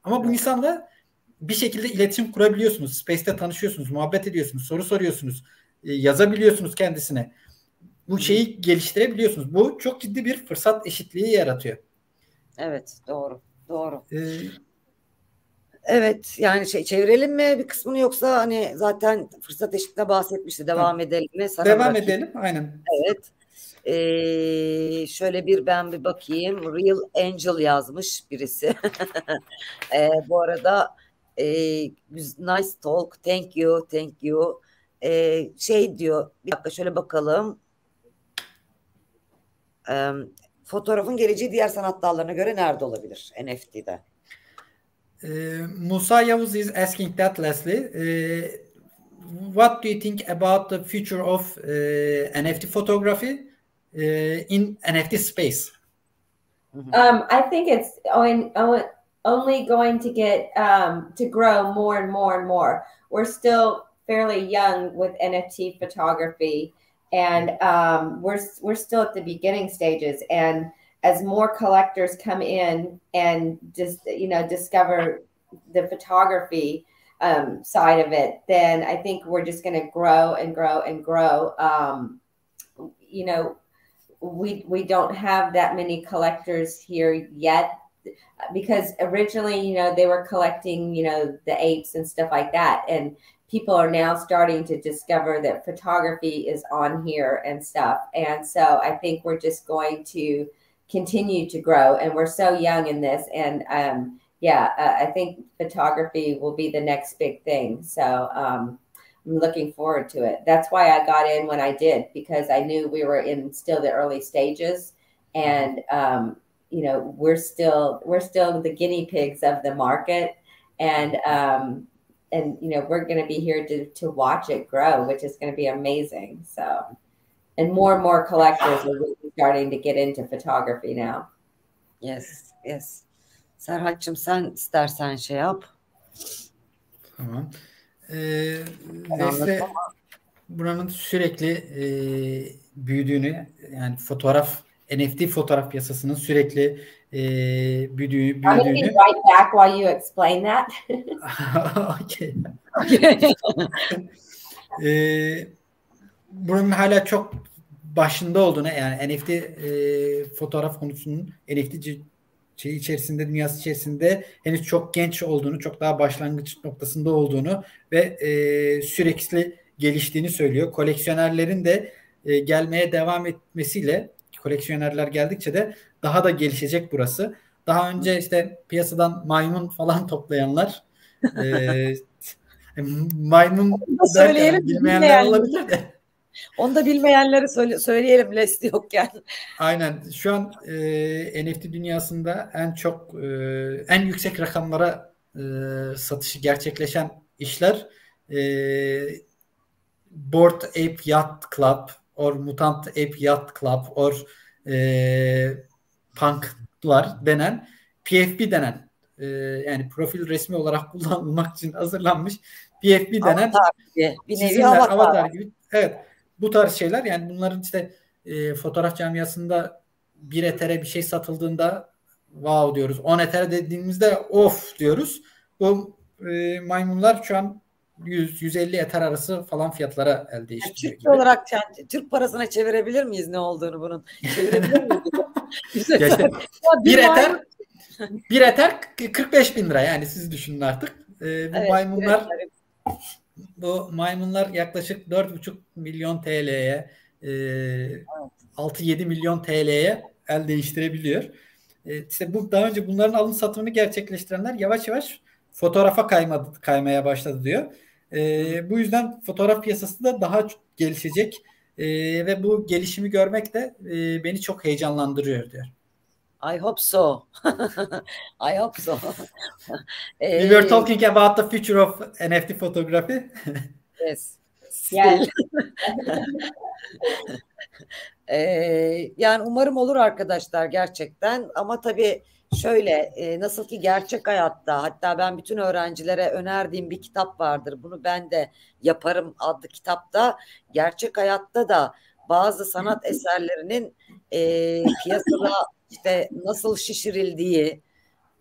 Ama bu insanla bir şekilde iletişim kurabiliyorsunuz. Space'te tanışıyorsunuz, muhabbet ediyorsunuz, soru soruyorsunuz, e, yazabiliyorsunuz kendisine. Bu şeyi geliştirebiliyorsunuz. Bu çok ciddi bir fırsat eşitliği yaratıyor. Evet, doğru. Doğru. Ee, Evet, yani şey çevirelim mi bir kısmını, yoksa hani zaten fırsat eşitliğine bahsetmişti. Devam tamam. edelim mi? Sana Devam bırakayım. edelim. Aynen. Evet. Ee, şöyle bir ben bir bakayım. Real Angel yazmış birisi. ee, bu arada e, nice talk, thank you, thank you. Ee, şey diyor, bir dakika şöyle bakalım. Ee, fotoğrafın geleceği diğer sanat dallarına göre nerede olabilir N F T'de? Uh, Musa Yavuz is asking that, Leslie. Uh, what do you think about the future of uh, N F T photography uh, in N F T space? Um, I think it's only, only going to get um, to grow more and more and more. We're still fairly young with N F T photography, and um, we're we're still at the beginning stages. And as more collectors come in and just you know discover the photography um, side of it, then I think we're just going to grow and grow and grow. Um, you know, we we don't have that many collectors here yet, because originally, you know, they were collecting, you know, the apes and stuff like that, and people are now starting to discover that photography is on here and stuff. And so I think we're just going to continue to grow, and we're so young in this. And um, yeah, uh, I think photography will be the next big thing. So um, I'm looking forward to it. That's why I got in when I did, because I knew we were in still the early stages, and um, you know, we're still we're still the guinea pigs of the market, and um, and you know, we're going to be here to to watch it grow, which is going to be amazing. So, and more and more collectors are really starting to get into photography now. Yes, yes. Serhat'cığım sen istersen şey yap. Tamam. Ee, Leslie, buranın sürekli e, büyüdüğünü, yani fotoğraf, N F T fotoğraf piyasasının sürekli e, büyüdüğü, büyüdüğünü. I'm going to be right back while you explain that. Okay. ee, buranın hala çok başında olduğunu, yani N F T e, fotoğraf konusunun N F T şey içerisinde, dünyası içerisinde henüz çok genç olduğunu, çok daha başlangıç noktasında olduğunu ve e, sürekli geliştiğini söylüyor. Koleksiyonerlerin de e, gelmeye devam etmesiyle, koleksiyonerler geldikçe de daha da gelişecek burası. Daha önce işte piyasadan maymun falan toplayanlar e, maymun derken bilmeyenler olabilir de. Onu da bilmeyenlere söyle, söyleyelim Leslie yokken. Aynen. Şu an e, N F T dünyasında en çok e, en yüksek rakamlara e, satışı gerçekleşen işler e, Bored Ape Yacht Club or Mutant Ape Yacht Club or e, Punk'lar denen P F P denen e, yani profil resmi olarak kullanılmak için hazırlanmış P F P denen avatar gibi, bir nevi çizimler, avatar. avatar gibi. Evet. Bu tarz şeyler, yani bunların işte e, fotoğraf camiasında bir etere bir şey satıldığında wow diyoruz. on etere dediğimizde of diyoruz. Bu e, maymunlar şu an yüz yüz elli eter arası falan fiyatlara el değiştiriyor. Yani Türk olarak yani, Türk parasına çevirebilir miyiz ne olduğunu bunun? Çevirebilir miyiz? Ya işte, bir eter bir eter kırk beş bin lira, yani siz düşünün artık. E, bu evet, maymunlar evet. Bu maymunlar yaklaşık dört buçuk milyon T L'ye e, altı yedi milyon T L'ye el değiştirebiliyor. E, işte bu daha önce bunların alım satımını gerçekleştirenler yavaş yavaş fotoğrafa kaymadı, kaymaya başladı diyor. E, bu yüzden fotoğraf piyasası da daha çok gelişecek e, ve bu gelişimi görmek de e, beni çok heyecanlandırıyor diyor. I hope so. I hope so. We were talking about the future of N F T photography. Yes. Yes. ee, yani umarım olur arkadaşlar gerçekten, ama tabii şöyle e, nasıl ki gerçek hayatta, hatta ben bütün öğrencilere önerdiğim bir kitap vardır. Bunu ben de yaparım adlı kitapta, gerçek hayatta da bazı sanat eserlerinin e, piyasada işte nasıl şişirildiği,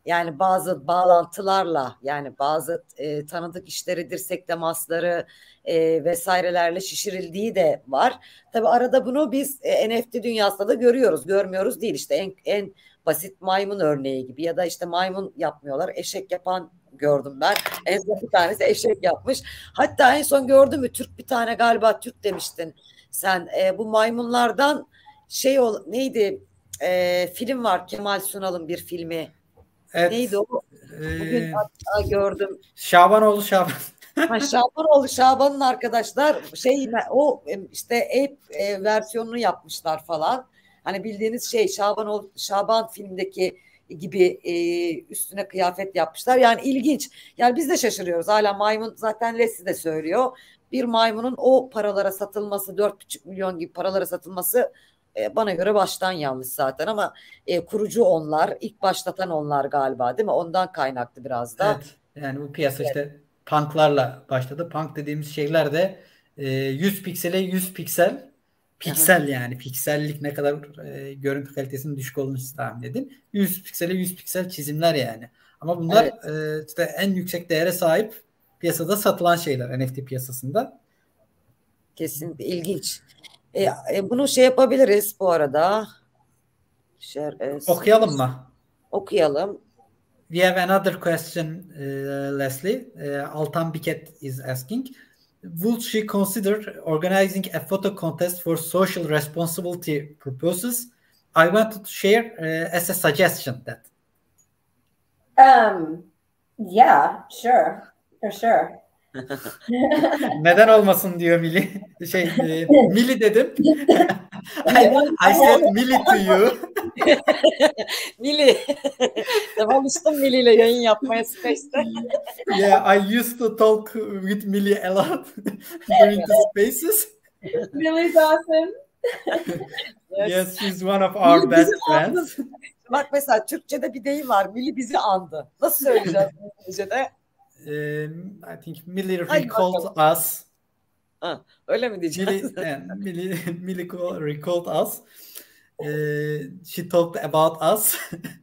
yani bazı bağlantılarla, yani bazı e, tanıdık işleri, dirsek temasları e, vesairelerle şişirildiği de var. Tabii arada bunu biz e, N F T dünyasında da görüyoruz. Görmüyoruz değil, işte en, en basit maymun örneği gibi, ya da işte maymun yapmıyorlar, eşek yapan gördüm ben. En son bir tanesi eşek yapmış. Hatta en son gördüm mü, Türk bir tane, galiba Türk demiştin sen, e, bu maymunlardan şey ol, neydi, e, film var, Kemal Sunal'ın bir filmi. Evet. Neydi o? Bugün Ee, hatta gördüm. Şabanoğlu Şaban. Ha, Şabanoğlu Şaban'ın arkadaşlar şey, o işte ape e, versiyonunu yapmışlar falan. Hani bildiğiniz şey, Şabanoğlu Şaban filmdeki gibi e, üstüne kıyafet yapmışlar. Yani ilginç. Yani biz de şaşırıyoruz. Hala maymun, zaten Leslie de söylüyor. Bir maymunun o paralara satılması, dört buçuk milyon gibi paralara satılması e, bana göre baştan yanlış zaten, ama e, kurucu onlar, ilk başlatan onlar galiba, değil mi? Ondan kaynaklı biraz da. Evet. Yani bu piyasa işte punklarla başladı. Punk dediğimiz şeyler de e, yüz piksele yüz piksel piksel yani piksellik ne kadar e, görüntü kalitesinin düşük olduğunu siz tahmin edin. yüz piksele yüz piksel çizimler yani. Ama bunlar Evet. e, işte en yüksek değere sahip piyasada satılan şeyler N F T piyasasında. Kesinlikle ilginç. E, e, bunu şey yapabiliriz bu arada. Share as- Okuyalım mı? Okuyalım. We have another question, uh, Leslie. Uh, Altan Biket is asking, would she consider organizing a photo contest for social responsibility purposes? I wanted to share uh, as a suggestion that. Um, yeah, sure, for sure. Neden olmasın diyor Mili. Şey, e, Mili dedim. I, I said Mili to you. Mili. Devam alıştım Mili ile yayın yapmaya Space'te. Yeah, I used to talk with Mili a lot during the spaces. Really awesome. Yes. Yes, she's one of our Mili best bizi friends. andı. Bak mesela Türkçe'de bir deyim var. Mili bizi andı. Nasıl söyleyeceğiz İngilizce'de? Um, I think Millie Hadi recalled bakalım. us. Ha, öyle mi diyeceğiz? Millie, eh, Millie, Millie call- recalled us. Uh, she talked about us.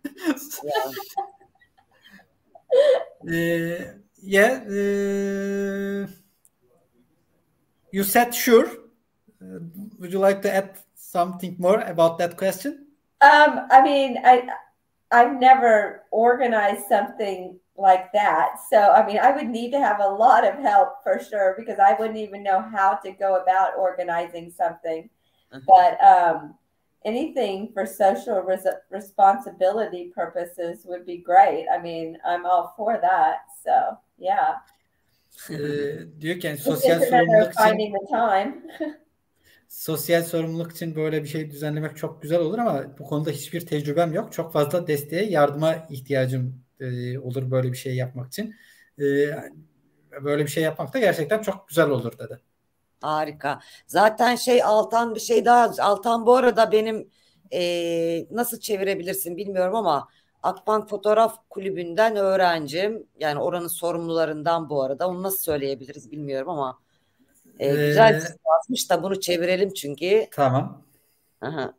uh, yeah. Uh, you said sure. Uh, would you like to add something more about that question? Um, I mean, I I've never organized something like that. So, I mean, I would need to have a lot of help for sure, because I wouldn't even know how to go about organizing something. Uh-huh. But um, anything for social res- responsibility purposes would be great. I mean, I'm all for that. So, yeah. Ee, diyor ki yani It's sosyal just a matter sorumluluk of için finding the time. sosyal sorumluluk için böyle bir şey düzenlemek çok güzel olur ama bu konuda hiçbir tecrübem yok. Çok fazla desteğe, yardıma ihtiyacım e, olur böyle bir şey yapmak için. E, böyle bir şey yapmak da gerçekten çok güzel olur dedi. Harika. Zaten şey, Altan bir şey daha. Altan bu arada benim e, nasıl çevirebilirsin bilmiyorum ama Akbank Fotoğraf Kulübü'nden öğrencim. Yani oranın sorumlularından bu arada. Onu nasıl söyleyebiliriz bilmiyorum ama e, güzel bir şey yazmış da bunu çevirelim çünkü. Tamam. Aha.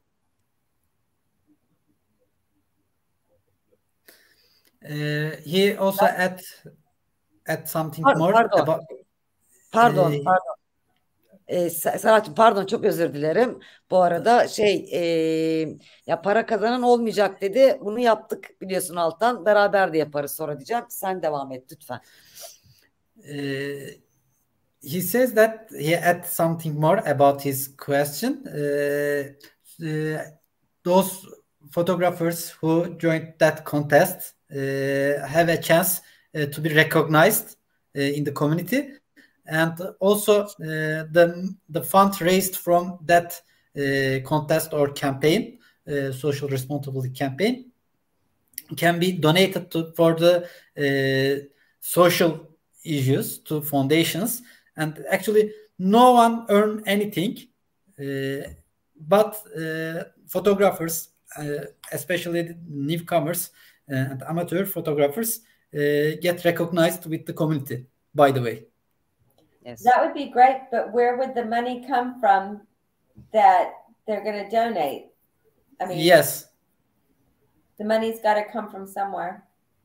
Uh, he also add add something Pardon, more pardon. about Pardon, e, pardon. Ee, Serhat'cığım pardon, çok özür dilerim. Bu arada şey e, ya para kazanan olmayacak dedi. Bunu yaptık biliyorsun Altan. Beraber de yaparız sonra diyeceğim. Sen devam et lütfen. Uh, he says that he add something more about his question. Uh, uh, those photographers who joined that contest uh, have a chance uh, to be recognized uh, in the community, and also uh, the the fund raised from that uh, contest or campaign, uh, social responsibility campaign, can be donated to for the uh, social issues to foundations. And actually no one earn anything, uh, but uh, photographers, uh, especially the newcomers uh, and amateur photographers, uh, get recognized with the community, by the way. Yes. That would be great, but where would the money come from that they're going to donate? I mean, yes, the money's got to come from somewhere.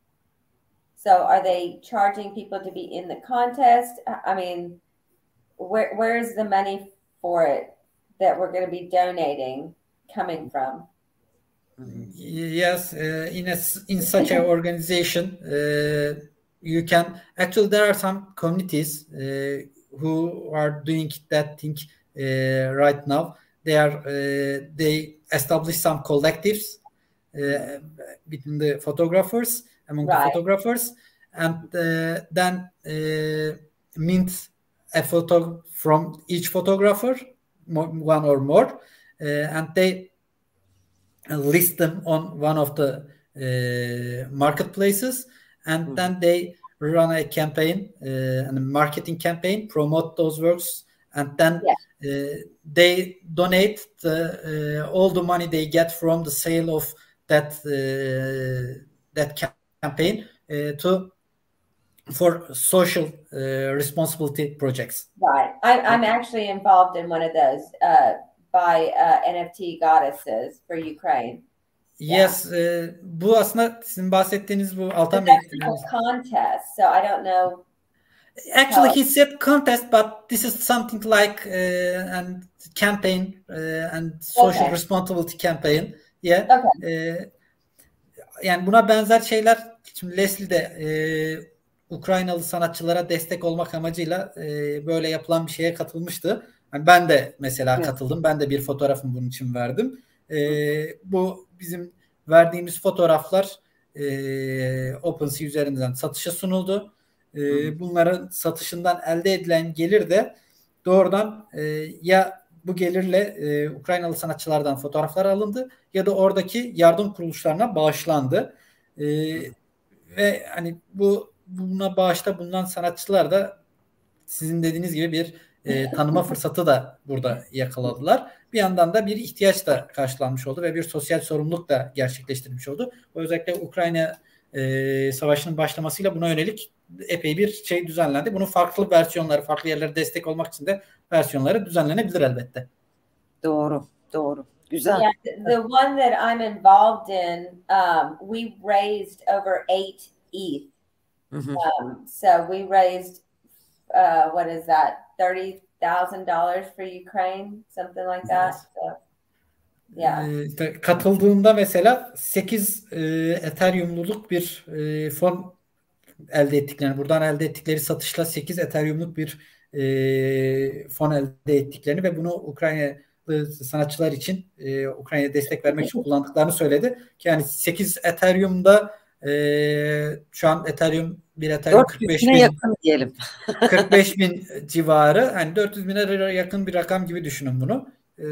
So are they charging people to be in the contest? I mean, where where's the money for it that we're going to be donating coming from? Yes, uh, in a, in such an organization, uh, you can actually there are some communities uh, who are doing that thing uh, right now. They are uh, they establish some collectives uh, between the photographers among Right. the photographers, and uh, then uh, mint a photo from each photographer, one or more, uh, and they list them on one of the uh, marketplaces, and mm-hmm. then they run a campaign uh, and a marketing campaign, promote those works, and then yeah. uh, they donate the, uh, all the money they get from the sale of that uh, that campaign uh, to for social uh, responsibility projects. Right, I, I'm actually involved in one of those. Uh, by uh, N F T Goddesses for Ukraine. Yes, yeah. uh, bu aslında sizin bahsettiğiniz bu Altan Bey. Contest, so I don't know. Actually, how... he said contest, but this is something like uh, and campaign uh, and social okay. responsibility campaign. Yeah. Okay. Uh, yani buna benzer şeyler. Şimdi Leslie de e, Ukraynalı sanatçılara destek olmak amacıyla e, böyle yapılan bir şeye katılmıştı. Yani ben de mesela evet. katıldım. Ben de bir fotoğrafımı bunun için verdim. Ee, bu bizim verdiğimiz fotoğraflar e, OpenSea üzerinden satışa sunuldu. E, bunların satışından elde edilen gelir de doğrudan e, ya bu gelirle e, Ukraynalı sanatçılardan fotoğraflar alındı ya da oradaki yardım kuruluşlarına bağışlandı. E, ve hani bu buna bağışta bulunan sanatçılar da sizin dediğiniz gibi bir E, tanıma fırsatı da burada yakaladılar. Bir yandan da bir ihtiyaç da karşılanmış oldu ve bir sosyal sorumluluk da gerçekleştirilmiş oldu. O özellikle Ukrayna e, savaşının başlamasıyla buna yönelik epey bir şey düzenlendi. Bunun farklı versiyonları, farklı yerlere destek olmak için de versiyonları düzenlenebilir elbette. Doğru, doğru. Güzel. Yeah, the one that I'm involved in, um, we raised over eight E T H. Mm-hmm. Um, so we raised, uh, what is that? thirty thousand dollars for Ukraine, something like that. So, yeah. E, katıldığımda mesela sekiz e, Ethereum'luk bir e, fon elde ettiklerini, buradan elde ettikleri satışla sekiz Ethereum'luk bir e, fon elde ettiklerini ve bunu Ukraynalı sanatçılar için e, Ukrayna'ya destek vermek için kullandıklarını söyledi. Ki yani sekiz Ethereum'da e, şu an Ethereum bir Ethereum kırk beş bin yakın diyelim. kırk beş bin civarı. Hani dört yüz bine yakın bir rakam gibi düşünün bunu. E,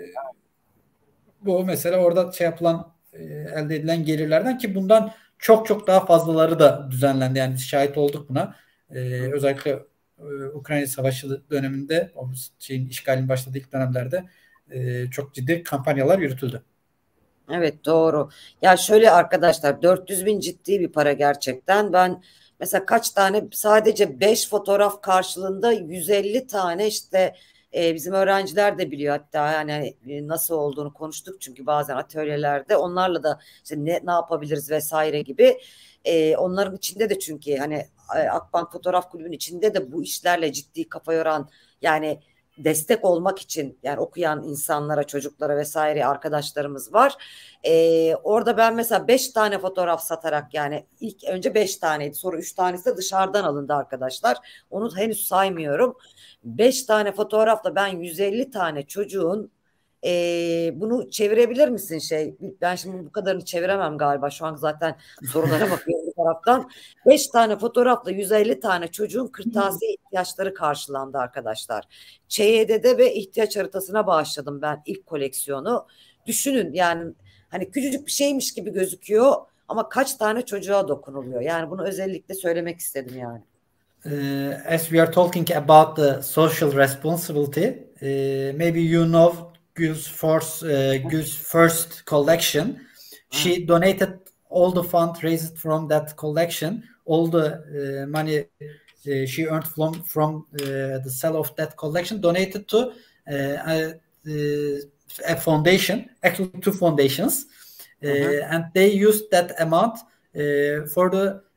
bu mesela orada şey yapılan e, elde edilen gelirlerden ki bundan çok çok daha fazlaları da düzenlendi. Yani biz şahit olduk buna. E, özellikle e, Ukrayna Savaşı döneminde o şeyin işgalin başladığı ilk dönemlerde e, çok ciddi kampanyalar yürütüldü. Evet doğru. Ya şöyle arkadaşlar dört yüz bin ciddi bir para gerçekten. Ben mesela kaç tane sadece beş fotoğraf karşılığında yüz elli tane işte e, bizim öğrenciler de biliyor hatta yani e, nasıl olduğunu konuştuk çünkü bazen atölyelerde onlarla da işte ne, ne yapabiliriz vesaire gibi e, onların içinde de çünkü hani Akbank Fotoğraf Kulübü'nün içinde de bu işlerle ciddi kafa yoran yani destek olmak için yani okuyan insanlara, çocuklara vesaire arkadaşlarımız var. Ee, orada ben mesela beş tane fotoğraf satarak yani ilk önce beş taneydi. Sonra üç tanesi de dışarıdan alındı arkadaşlar. Onu henüz saymıyorum. beş tane fotoğrafla ben yüz elli tane çocuğun e, bunu çevirebilir misin şey? Ben şimdi bu kadarını çeviremem galiba. Şu an zaten sorulara bakıyorum bir taraftan. beş tane fotoğrafla yüz elli tane çocuğun kırtasiye ihtiyaçları karşılandı arkadaşlar. Ç Y D'de ve ihtiyaç haritasına bağışladım ben ilk koleksiyonu. Düşünün yani hani küçücük bir şeymiş gibi gözüküyor ama kaç tane çocuğa dokunuluyor. Yani bunu özellikle söylemek istedim yani. Uh, as we are talking about the social responsibility, uh, maybe you know Gül's first, uh, Gül's first collection. She donated all the fund raised from that collection, all the uh, money uh, she earned from from uh, the sale of that collection, donated to uh, a, a foundation, actually two foundations, uh, uh-huh. and they used that amount uh, for the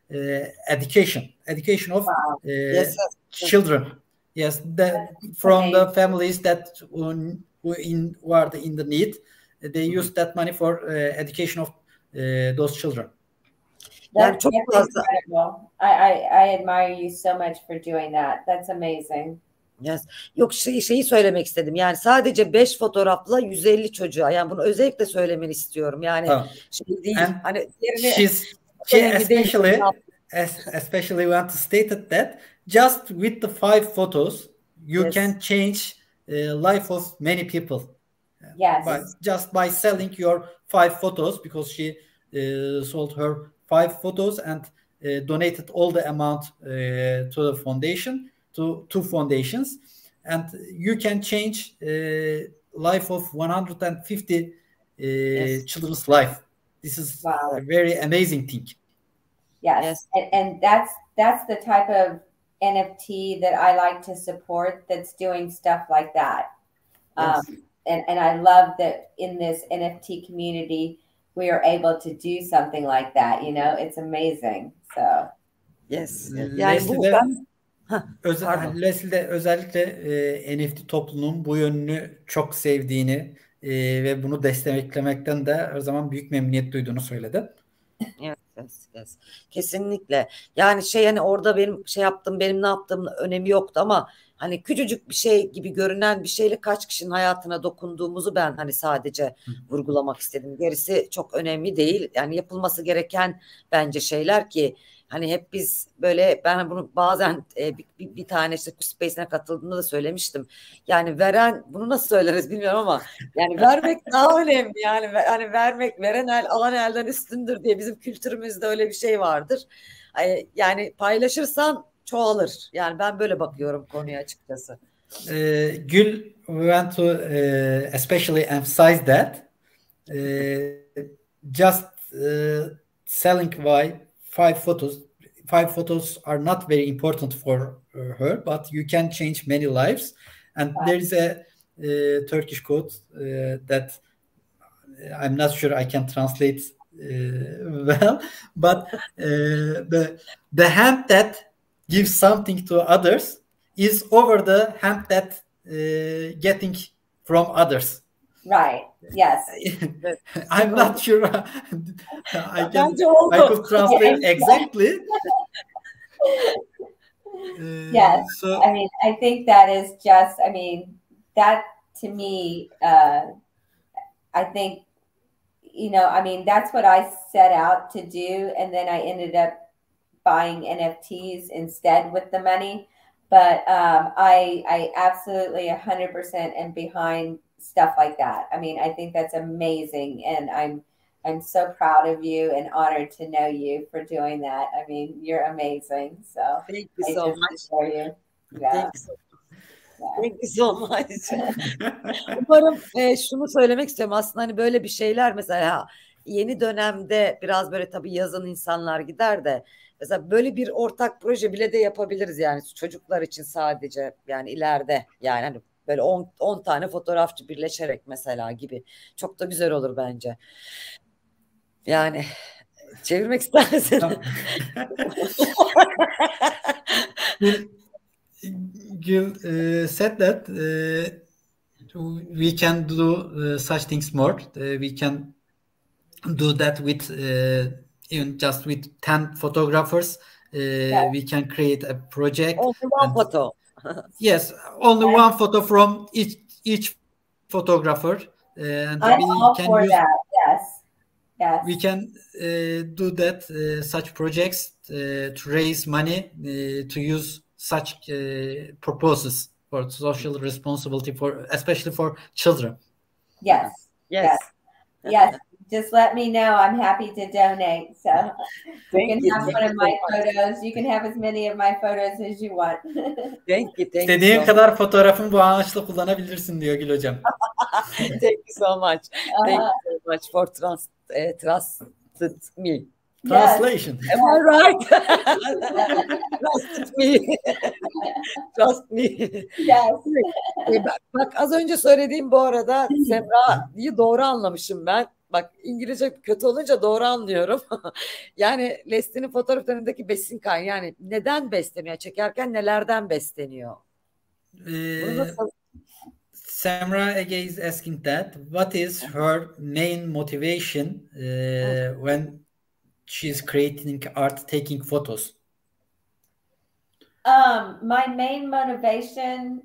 uh, education, education of Wow. uh, Yes, yes. children. Yes, that from the families that who who in who are in the need, they use that money for uh, education of uh, those children. Yani That's, çok that's fazla. incredible. I, I, I admire you so much for doing that. That's amazing. Yes. Yok şey, şeyi söylemek istedim. Yani sadece beş fotoğrafla yüz elli çocuğa. Yani bunu özellikle söylemeni istiyorum. Yani Tamam. şey değil. And Hani yerini she's she önemli değil. especially es- especially want to state that just with the five photos you Yes. can change uh, life of many people. Yes. By, just by selling your five photos, because she uh, sold her five photos and uh, donated all the amount uh, to the foundation, to two foundations, and you can change uh, life of one hundred fifty uh, Yes. children's life. This is Wow. a very amazing thing. Yes. Yes. And, and that's that's the type of N F T that I like to support, that's doing stuff like that. Yes. Um, and, and I love that in this N F T community, we are able to do something like that. You know, it's amazing. So Yes. Yani bu Leslie'de, ben özel, Pardon. Leslie'de özellikle e, N F T toplumunun bu yönünü çok sevdiğini e, ve bunu desteklemekten de her zaman büyük memnuniyet duyduğunu söyledi. Yes, yes, yes. Kesinlikle. Yani şey hani orada benim şey yaptım, benim ne yaptığımın önemi yoktu ama hani küçücük bir şey gibi görünen bir şeyle kaç kişinin hayatına dokunduğumuzu ben hani sadece vurgulamak istedim. Gerisi çok önemli değil. Yani yapılması gereken bence şeyler ki hani hep biz böyle, ben bunu bazen e, bir, bir, bir tane işte Space'ine katıldığımda da söylemiştim. Yani veren, bunu nasıl söyleriz bilmiyorum ama yani vermek daha önemli. Yani hani vermek, veren el alan elden üstündür diye bizim kültürümüzde öyle bir şey vardır. Yani paylaşırsan çoğalır. Yani ben böyle bakıyorum konuya açıkçası. Uh, Gül want to uh, especially emphasize that uh, just uh, selling why five photos five photos are not very important for uh, her, but you can change many lives. And wow. There is a uh, Turkish quote uh, that I'm not sure I can translate uh, well, but uh, the the hand that gives something to others is over the hand that uh, getting from others. Right. Yes. I'm not sure I can I could translate exactly. Uh, yes. So, I mean, I think that is just, I mean, that to me, uh, I think, you know, I mean, that's what I set out to do. And then I ended up buying N F Ts instead with the money. But um, I, I absolutely one hundred percent am behind stuff like that. I mean, I think that's amazing. And I'm, I'm so proud of you and honored to know you for doing that. I mean, you're amazing. So thank you I so much. For you. Yeah. Thank you so much. Thank you so much. Umarım e, şunu söylemek istiyorum. Aslında hani böyle bir şeyler mesela yeni dönemde biraz böyle tabii yazın insanlar gider de mesela böyle bir ortak proje bile de yapabiliriz yani çocuklar için sadece, yani ileride yani hani böyle on tane fotoğrafçı birleşerek mesela gibi çok da güzel olur bence. Yani çevirmek ister misin? Gil uh, said that uh, we can do uh, such things more. Uh, we can do that with uh, even just with ten photographers. Uh, yeah. We can create a project. Only one and, photo. Yes, only yeah. one photo from each each photographer. Uh, and I'm we all can for use, that. Yes. Yes. We can uh, do that, uh, such projects uh, to raise money uh, to use such uh, purposes for social responsibility, for especially for children. Yes. Yes. Yes. Yes. Just let me know. I'm happy to donate. So you can have one of my photos. You can have as many of my photos as you want. Thank you. Thank İstediğin you kadar fotoğrafın bu amaçla kullanabilirsin diyor Gül hocam. Thank you so much. Thank you so much for trust, uh, trusted me. Translation. Yes. Am I right? Trust me. Trust me. Yes. Bak, bak az önce söylediğim bu arada Semra'yı doğru anlamışım ben. bak İngilizce kötü olunca doğru anlıyorum. Yani Leslie'nin fotoğraflarındaki besin kaynağı, yani neden besleniyor? Çekerken nelerden besleniyor? Bunu Ee, nasıl? Samra Ege is asking that what is her main motivation uh, when she's creating art, taking photos? Um, my main motivation,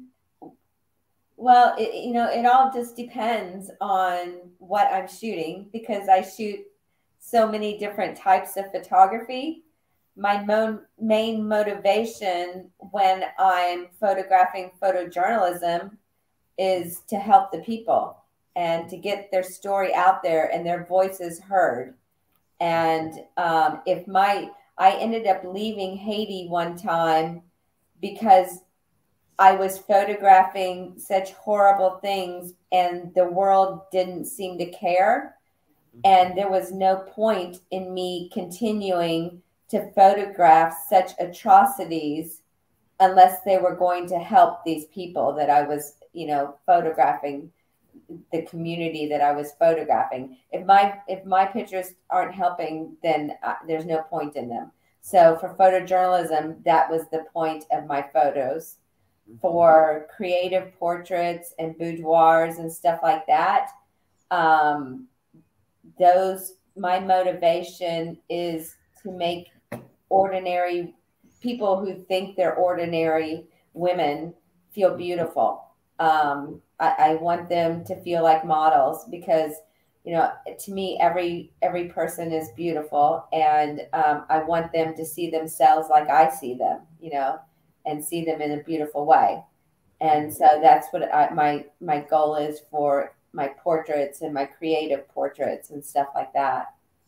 well, it, you know, it all just depends on what I'm shooting because I shoot so many different types of photography. My mo- main motivation when I'm photographing photojournalism is to help the people and to get their story out there and their voices heard. And um, if my, I ended up leaving Haiti one time because I was photographing such horrible things and the world didn't seem to care. And there was no point in me continuing to photograph such atrocities unless they were going to help these people that I was, you know, photographing, the community that I was photographing. If my if my pictures aren't helping, then uh, there's no point in them. So for photojournalism, that was the point of my photos. For creative portraits and boudoirs and stuff like that, um, those my motivation is to make ordinary people who think they're ordinary women feel beautiful. Um, I, I want them to feel like models because, you know, to me, every every person is beautiful, and um, I want them to see themselves like I see them, you know, and see them in a beautiful way. And so that's what I, my my goal is for my portraits and my creative portraits and stuff like that.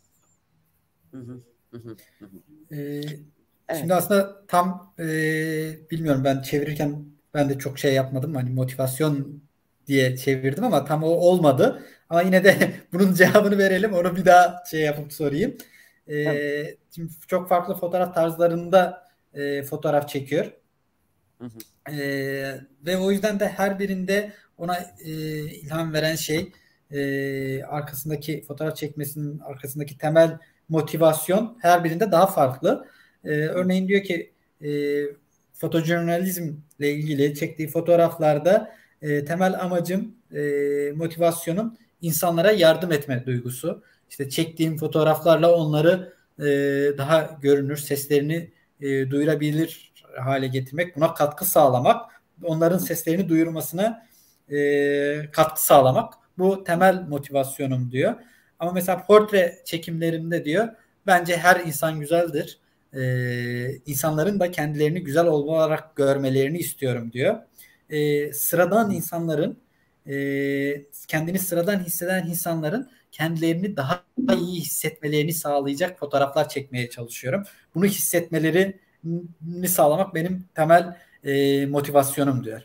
Hı hı, hı hı. Ee, Şimdi aslında tam e, bilmiyorum, ben çevirirken ben de çok şey yapmadım. Hani motivasyon diye çevirdim ama tam o olmadı. Ama yine de bunun cevabını verelim. Onu bir daha şey yapıp sorayım. Ee, Şimdi çok farklı fotoğraf tarzlarında e, fotoğraf çekiyor. Hı hı. Ee, ve o yüzden de her birinde ona e, ilham veren şey e, arkasındaki fotoğraf çekmesinin arkasındaki temel motivasyon her birinde daha farklı. Ee, örneğin diyor ki e, fotojurnalizmle ilgili çektiği fotoğraflarda e, temel amacım, e, motivasyonum insanlara yardım etme duygusu. İşte çektiğim fotoğraflarla onları e, daha görünür, seslerini e, duyurabilir hale getirmek, buna katkı sağlamak, onların seslerini duyurmasına e, katkı sağlamak. Bu temel motivasyonum diyor. Ama mesela portre çekimlerimde diyor, bence her insan güzeldir. Ee, insanların da kendilerini güzel olarak görmelerini istiyorum diyor. Ee, sıradan insanların, e, kendini sıradan hisseden insanların kendilerini daha iyi hissetmelerini sağlayacak fotoğraflar çekmeye çalışıyorum. Bunu hissetmelerini sağlamak benim temel e, motivasyonum diyor.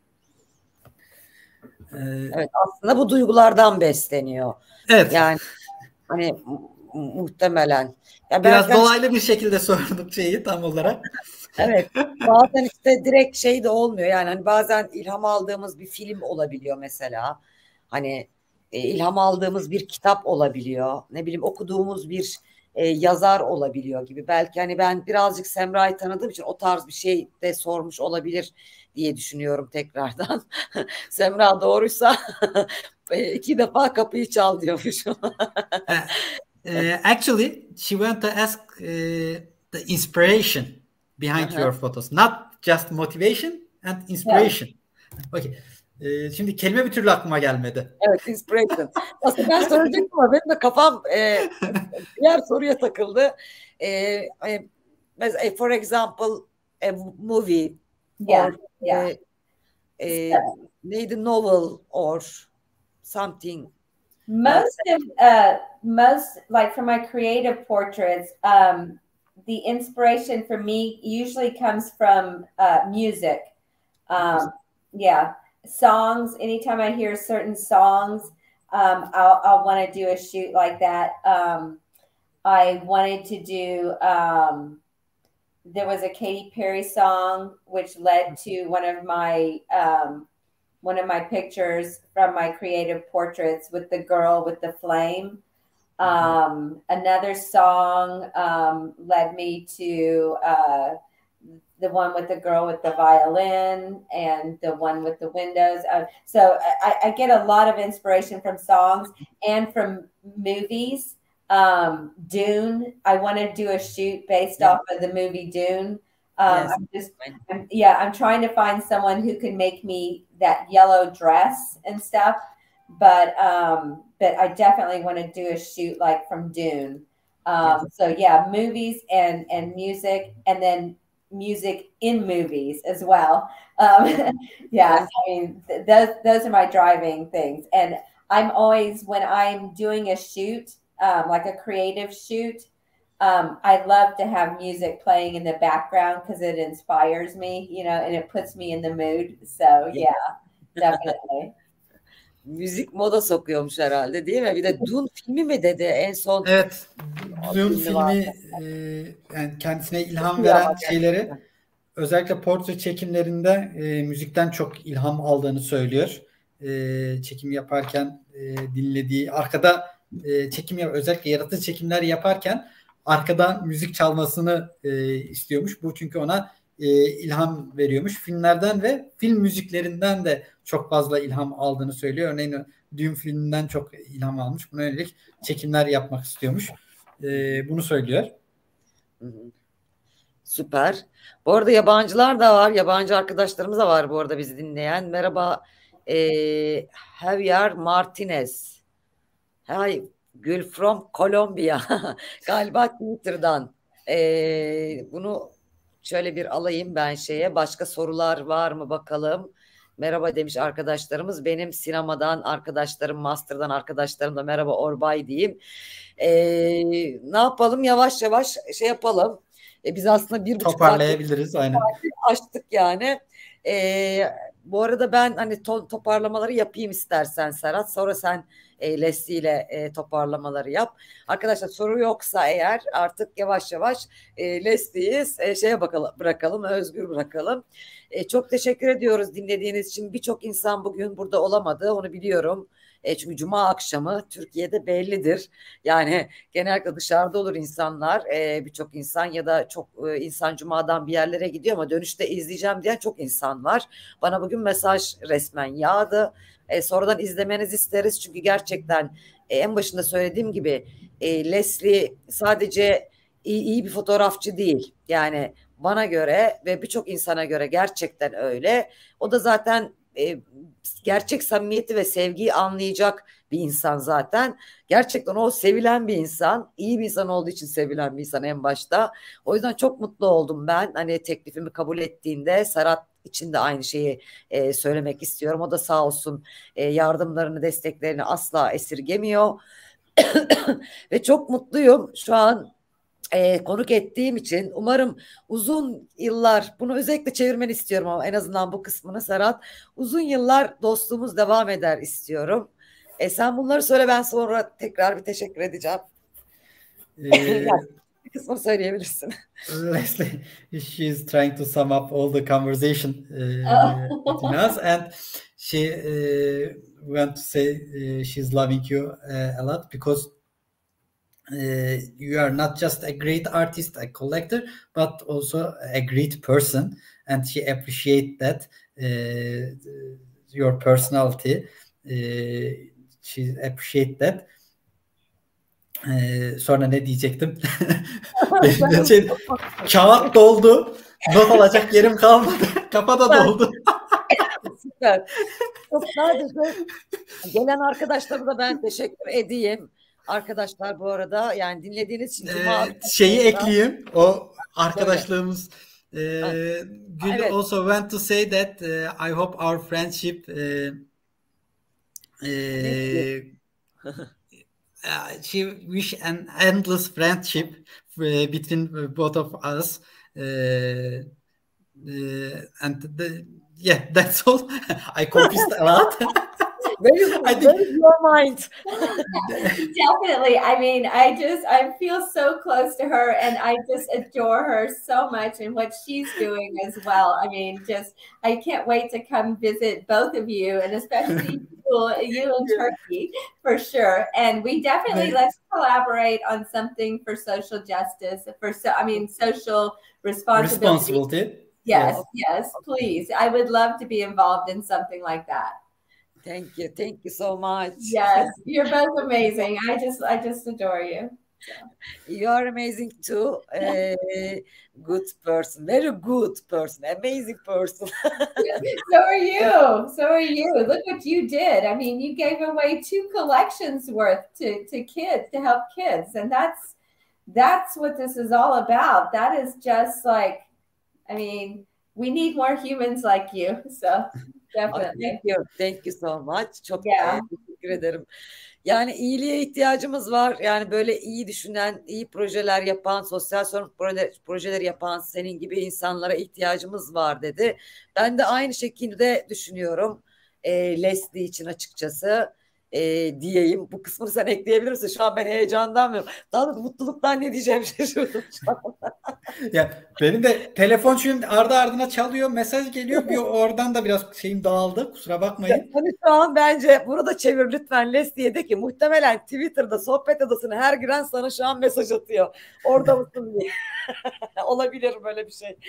Ee, evet, aslında bu duygulardan besleniyor. Evet. Yani hani muhtemelen. Ya biraz belki dolaylı hani bir şekilde sorduk şeyi tam olarak. Evet. Bazen işte direkt şey de olmuyor. Yani hani bazen ilham aldığımız bir film olabiliyor mesela. Hani e, ilham aldığımız bir kitap olabiliyor. Ne bileyim okuduğumuz bir e, yazar olabiliyor gibi. Belki hani ben birazcık Semra'yı tanıdığım için o tarz bir şey de sormuş olabilir diye düşünüyorum tekrardan. Semra doğruysa iki defa kapıyı çal diyormuşum. Uh, actually, she went to ask uh, the inspiration behind uh-huh. your photos, not just motivation and inspiration. Yeah. Okay. Ee, şimdi kelime bir türlü aklıma gelmedi. Evet, inspiration. Aslında ben soracaktım ama benim de kafam e, diğer soruya takıldı. E, e, for example, a movie, yeah, or yeah. E, e, neydi, novel or something. Most of uh, most like for my creative portraits, um, the inspiration for me usually comes from uh, music. Um, yeah, songs. Anytime I hear certain songs, um, I'll, I'll want to do a shoot like that. Um, I wanted to do. Um, there was a Katy Perry song which led to one of my um, one of my pictures from my creative portraits with the girl with the flame. Um, another song um, led me to uh, the one with the girl with the violin and the one with the windows. Uh, so I, I get a lot of inspiration from songs and from movies. Um, Dune, I want to do a shoot based yeah. off of the movie Dune. Um, yes. I'm just, I'm, yeah, I'm trying to find someone who can make me that yellow dress and stuff. But um, but I definitely want to do a shoot like from Dune. Um, yes. So yeah, movies and and music, and then music in movies as well. Um, yeah, yes. I mean th- those those are my driving things. And I'm always, when I'm doing a shoot, um, like a creative shoot, um, I love to have music playing in the background because it inspires me, you know, and it puts me in the mood. So yeah, definitely. Müzik moda sokuyormuş herhalde, değil mi? Bir de Dune filmi mi dedi en son? Evet. Dune filmi e, yani kendisine ilham veren şeyleri, özellikle portre çekimlerinde e, müzikten çok ilham aldığını söylüyor. E, çekim yaparken e, dinlediği, arkada e, çekim yap, özellikle yaratıcı çekimler yaparken arkada müzik çalmasını e, istiyormuş. Bu çünkü ona e, ilham veriyormuş. Filmlerden ve film müziklerinden de çok fazla ilham aldığını söylüyor. Örneğin Dune filminden çok ilham almış. Buna yönelik çekimler yapmak istiyormuş. E, bunu söylüyor. Süper. Bu arada yabancılar da var. Yabancı arkadaşlarımız da var bu arada bizi dinleyen. Merhaba. E, Javier Martinez. Hi. Gül from Colombia. Galiba Twitter'dan. E, bunu şöyle bir alayım ben şeye. Başka sorular var mı bakalım. Merhaba demiş arkadaşlarımız. Benim sinemadan arkadaşlarım, master'dan arkadaşlarım da merhaba Orbay diyeyim. E, ne yapalım? Yavaş yavaş şey yapalım. E, biz aslında bir buçuk toparlayabiliriz. Aynen. Açtık yani. E, bu arada ben hani to- toparlamaları yapayım istersen Serhat. Sonra sen e, Leslie ile e, toparlamaları yap. Arkadaşlar soru yoksa eğer artık yavaş yavaş e, Leslie'yiz. E, şeye bakalım, bırakalım, özgür bırakalım. E, çok teşekkür ediyoruz dinlediğiniz için. Birçok insan bugün burada olamadı. Onu biliyorum. E, çünkü Cuma akşamı Türkiye'de bellidir. Yani genellikle dışarıda olur insanlar. E, Birçok insan ya da çok e, insan Cuma'dan bir yerlere gidiyor ama dönüşte izleyeceğim diyen çok insan var. Bana bugün mesaj resmen yağdı. E, sonradan izlemenizi isteriz. Çünkü gerçekten e, en başında söylediğim gibi e, Leslie sadece iyi, iyi bir fotoğrafçı değil. Yani bana göre ve birçok insana göre gerçekten öyle. O da zaten e, gerçek samimiyeti ve sevgiyi anlayacak bir insan zaten. Gerçekten o sevilen bir insan, iyi bir insan olduğu için sevilen bir insan en başta. O yüzden çok mutlu oldum ben. Hani teklifimi kabul ettiğinde Serhat için de aynı şeyi e, söylemek istiyorum. O da sağ olsun e, yardımlarını, desteklerini asla esirgemiyor. Ve çok mutluyum şu an. E, konuk ettiğim için. Umarım uzun yıllar, bunu özellikle çevirmeni istiyorum ama en azından bu kısmını Serhat, uzun yıllar dostluğumuz devam eder istiyorum. E, sen bunları söyle, ben sonra tekrar bir teşekkür edeceğim. Ee, yani, bir kısmını söyleyebilirsin. Leslie, she's trying to sum up all the conversation uh, between us, and she uh, want to say uh, she's loving you uh, a lot because Uh, you are not just a great artist, a collector, but also a great person, and she appreciate that uh, your personality. Uh, she appreciate that. Uh, sonra ne diyecektim? şey, kağıt doldu. Not alacak yerim kalmadı. Kafa da doldu. Süper. Sadece gelen arkadaşlarıma da ben teşekkür edeyim. Arkadaşlar bu arada yani dinlediğiniz için ee, şeyi ekleyeyim. O arkadaşlığımız e, Gül evet. also want to say that uh, I hope our friendship uh, uh, she wish an endless friendship uh, between both of us uh, uh, and the, yeah, that's all. I confessed a lot. Where is, I think- where is your mind? Definitely. I mean, I just I feel so close to her, and I just adore her so much and what she's doing as well. I mean, just I can't wait to come visit both of you, and especially you, you in Turkey for sure. And we definitely let's collaborate on something for social justice, for so I mean social responsibility. Responsibility. Yes, yes, please. I would love to be involved in something like that. Thank you. Thank you so much. Yes, you're both amazing. I just I just adore you. You are amazing too. A good person, very good person, amazing person. So are you. So are you. Look what you did. I mean, you gave away two collections worth to, to kids to help kids. And that's that's what this is all about. That is just like, I mean, we need more humans like you. So definitely. Thank you. Thank you so much. Çok Yeah. e, teşekkür ederim. Yani iyiliğe ihtiyacımız var. Yani böyle iyi düşünen, iyi projeler yapan, sosyal sorumluluk proje, projeleri yapan senin gibi insanlara ihtiyacımız var dedi. Ben de aynı şekilde düşünüyorum. E, Leslie için açıkçası e, diyeyim. Bu kısmını sen ekleyebilir misin? Şu an ben heyecandan mı? Daha da mutluluktan ne diyeceğim şaşırdım şu an. Ya benim de telefon şimdi ardı ardına çalıyor, mesaj geliyor. Bir oradan da biraz şeyim dağıldı. Kusura bakmayın. Hani şu an bence burada çevir lütfen Leslie'ye de ki muhtemelen Twitter'da sohbet odasına her giren sana şu an mesaj atıyor. Orada mısın diye. Olabilir böyle bir şey.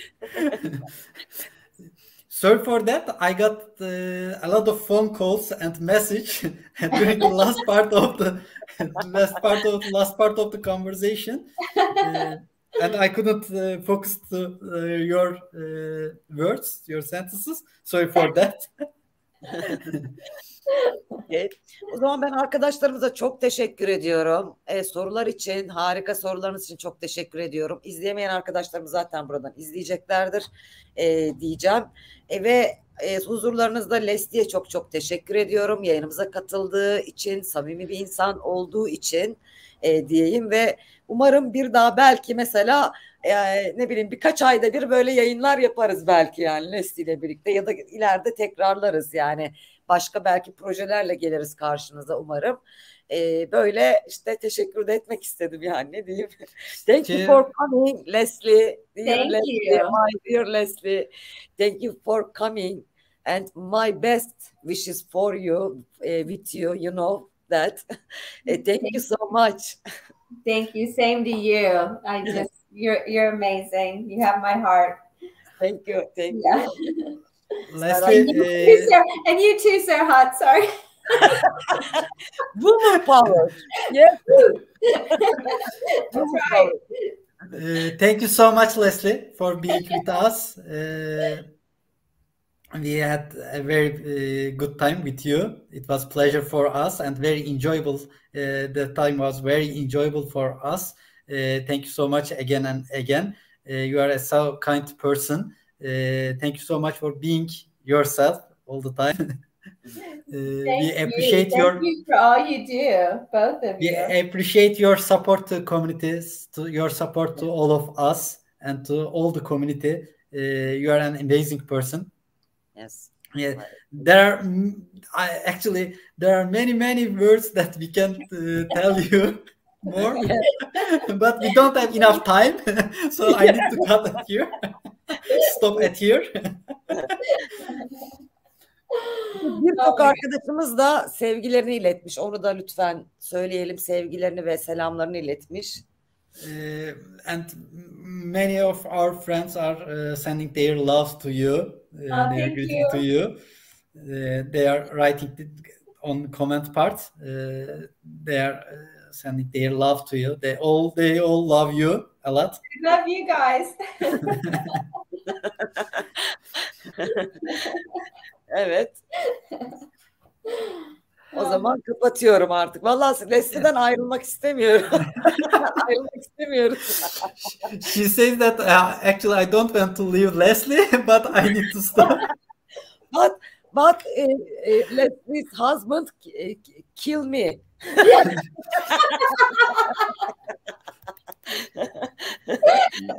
Sorry for that. I got uh, a lot of phone calls and message during the last part of the last part of last part of the conversation, uh, and I couldn't uh, focus to uh, your uh, words, your sentences. Sorry for that. Okay. O zaman ben arkadaşlarımıza çok teşekkür ediyorum. Ee, sorular için, harika sorularınız için çok teşekkür ediyorum. İzleyemeyen arkadaşlarımız zaten buradan izleyeceklerdir e, diyeceğim. E, ve e, huzurlarınızda Leslie'ye çok çok teşekkür ediyorum. Yayınımıza katıldığı için, samimi bir insan olduğu için e, diyeyim ve umarım bir daha belki mesela e, ne bileyim birkaç ayda bir böyle yayınlar yaparız belki yani Leslie ile birlikte ya da ileride tekrarlarız yani. Başka belki projelerle geliriz karşınıza umarım. Ee, böyle işte teşekkür de etmek istedim yani ne diyeyim. Thank you for coming Leslie. Dear Thank Leslie, you. my dear Leslie. Thank you for coming and my best wishes for you uh, with you. You know that. Uh, thank you so much. Thank you. Same to you. I just you're you're amazing. You have my heart. Thank you. Thank Yeah. you. Leslie, And you, uh, too, Sir, and you too, Serhat. Sorry. Woman power. Yes. That's right. Uh, thank you so much, Leslie, for being with us. Uh, we had a very uh, good time with you. It was pleasure for us and very enjoyable. Uh, the time was very enjoyable for us. Uh, thank you so much again and again. Uh, you are a so kind person. Uh, thank you so much for being yourself all the time. Uh, we appreciate you. your Thank you for all you do, both of we you. appreciate your support to communities, to your support to all of us and to all the community. Uh, you are an amazing person. Yes. Yeah, there are mm, I, actually there are many many words that we can uh, tell you more, but we don't have enough time, so I need to cut it here. Stop at here. Birçok arkadaşımız da sevgilerini iletmiş. Onu da lütfen söyleyelim. Sevgilerini ve selamlarını iletmiş. Uh, and many of our friends are uh, sending their love to you. Uh, Oh, they are thank greeting you. to you. Uh, they are writing it on comment part. Uh, they are uh, sending their love to you. They all they all love you a lot. I love you guys. Evet. O zaman kapatıyorum artık. Vallahi Leslie'den ayrılmak istemiyorum. Ayrılmak istemiyorum. She says that uh, actually I don't want to leave Leslie, but I need to stop. But but uh, uh, Leslie's husband uh, kill me.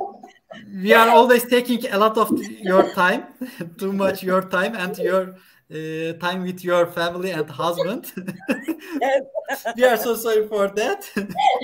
We are always taking a lot of your time, too much your time and your uh, time with your family and husband. Yes. We are so sorry for that.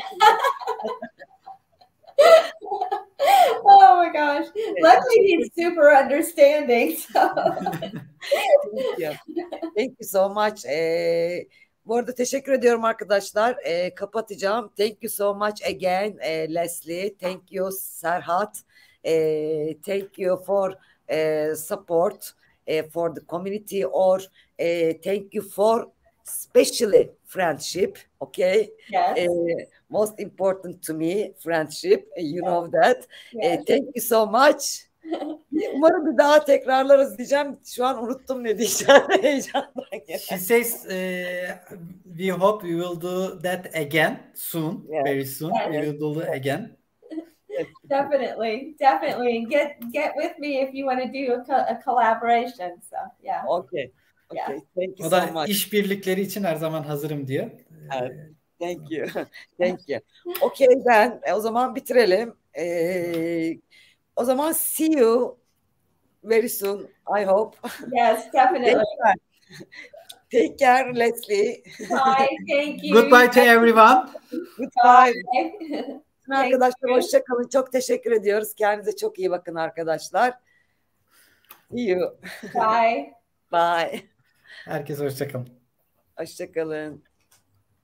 Oh my gosh. Luckily he's super understanding. So. Thank you. Thank you so much. Ee, bu arada teşekkür ediyorum arkadaşlar. Ee, kapatacağım. Thank you so much again, eh, Leslie. Thank you, Serhat. Eh, thank you for eh, support eh, for the community, or eh, thank you for especially friendship. Okay. Yes. Eh, most important to me, friendship. You know that. Yes. Eh, thank you so much. Umarım bir daha tekrarlarız diyeceğim. Şu an unuttum ne diyeceğim. Heyecandan. She says uh, we hope we will do that again soon, Yeah. very soon. Yeah. We will do it again. Definitely, definitely. Get get with me if you want to do a, co- a collaboration. So yeah. Okay. Yeah. Okay. Thank you O so da much. işbirlikleri için her zaman hazırım diyor. Evet. Thank you. Thank you. Okay, ben e, o zaman bitirelim. Ee, o zaman see you very soon. I hope. Yes, Take definitely. care. Take care, Leslie. Bye. Thank you. Goodbye to everyone. Goodbye. Bye. Arkadaşlar you. hoşça kalın. Çok teşekkür ediyoruz. Kendinize çok iyi bakın arkadaşlar. See you. Bye. Bye. Herkese hoşça kalın. Hoşça kalın.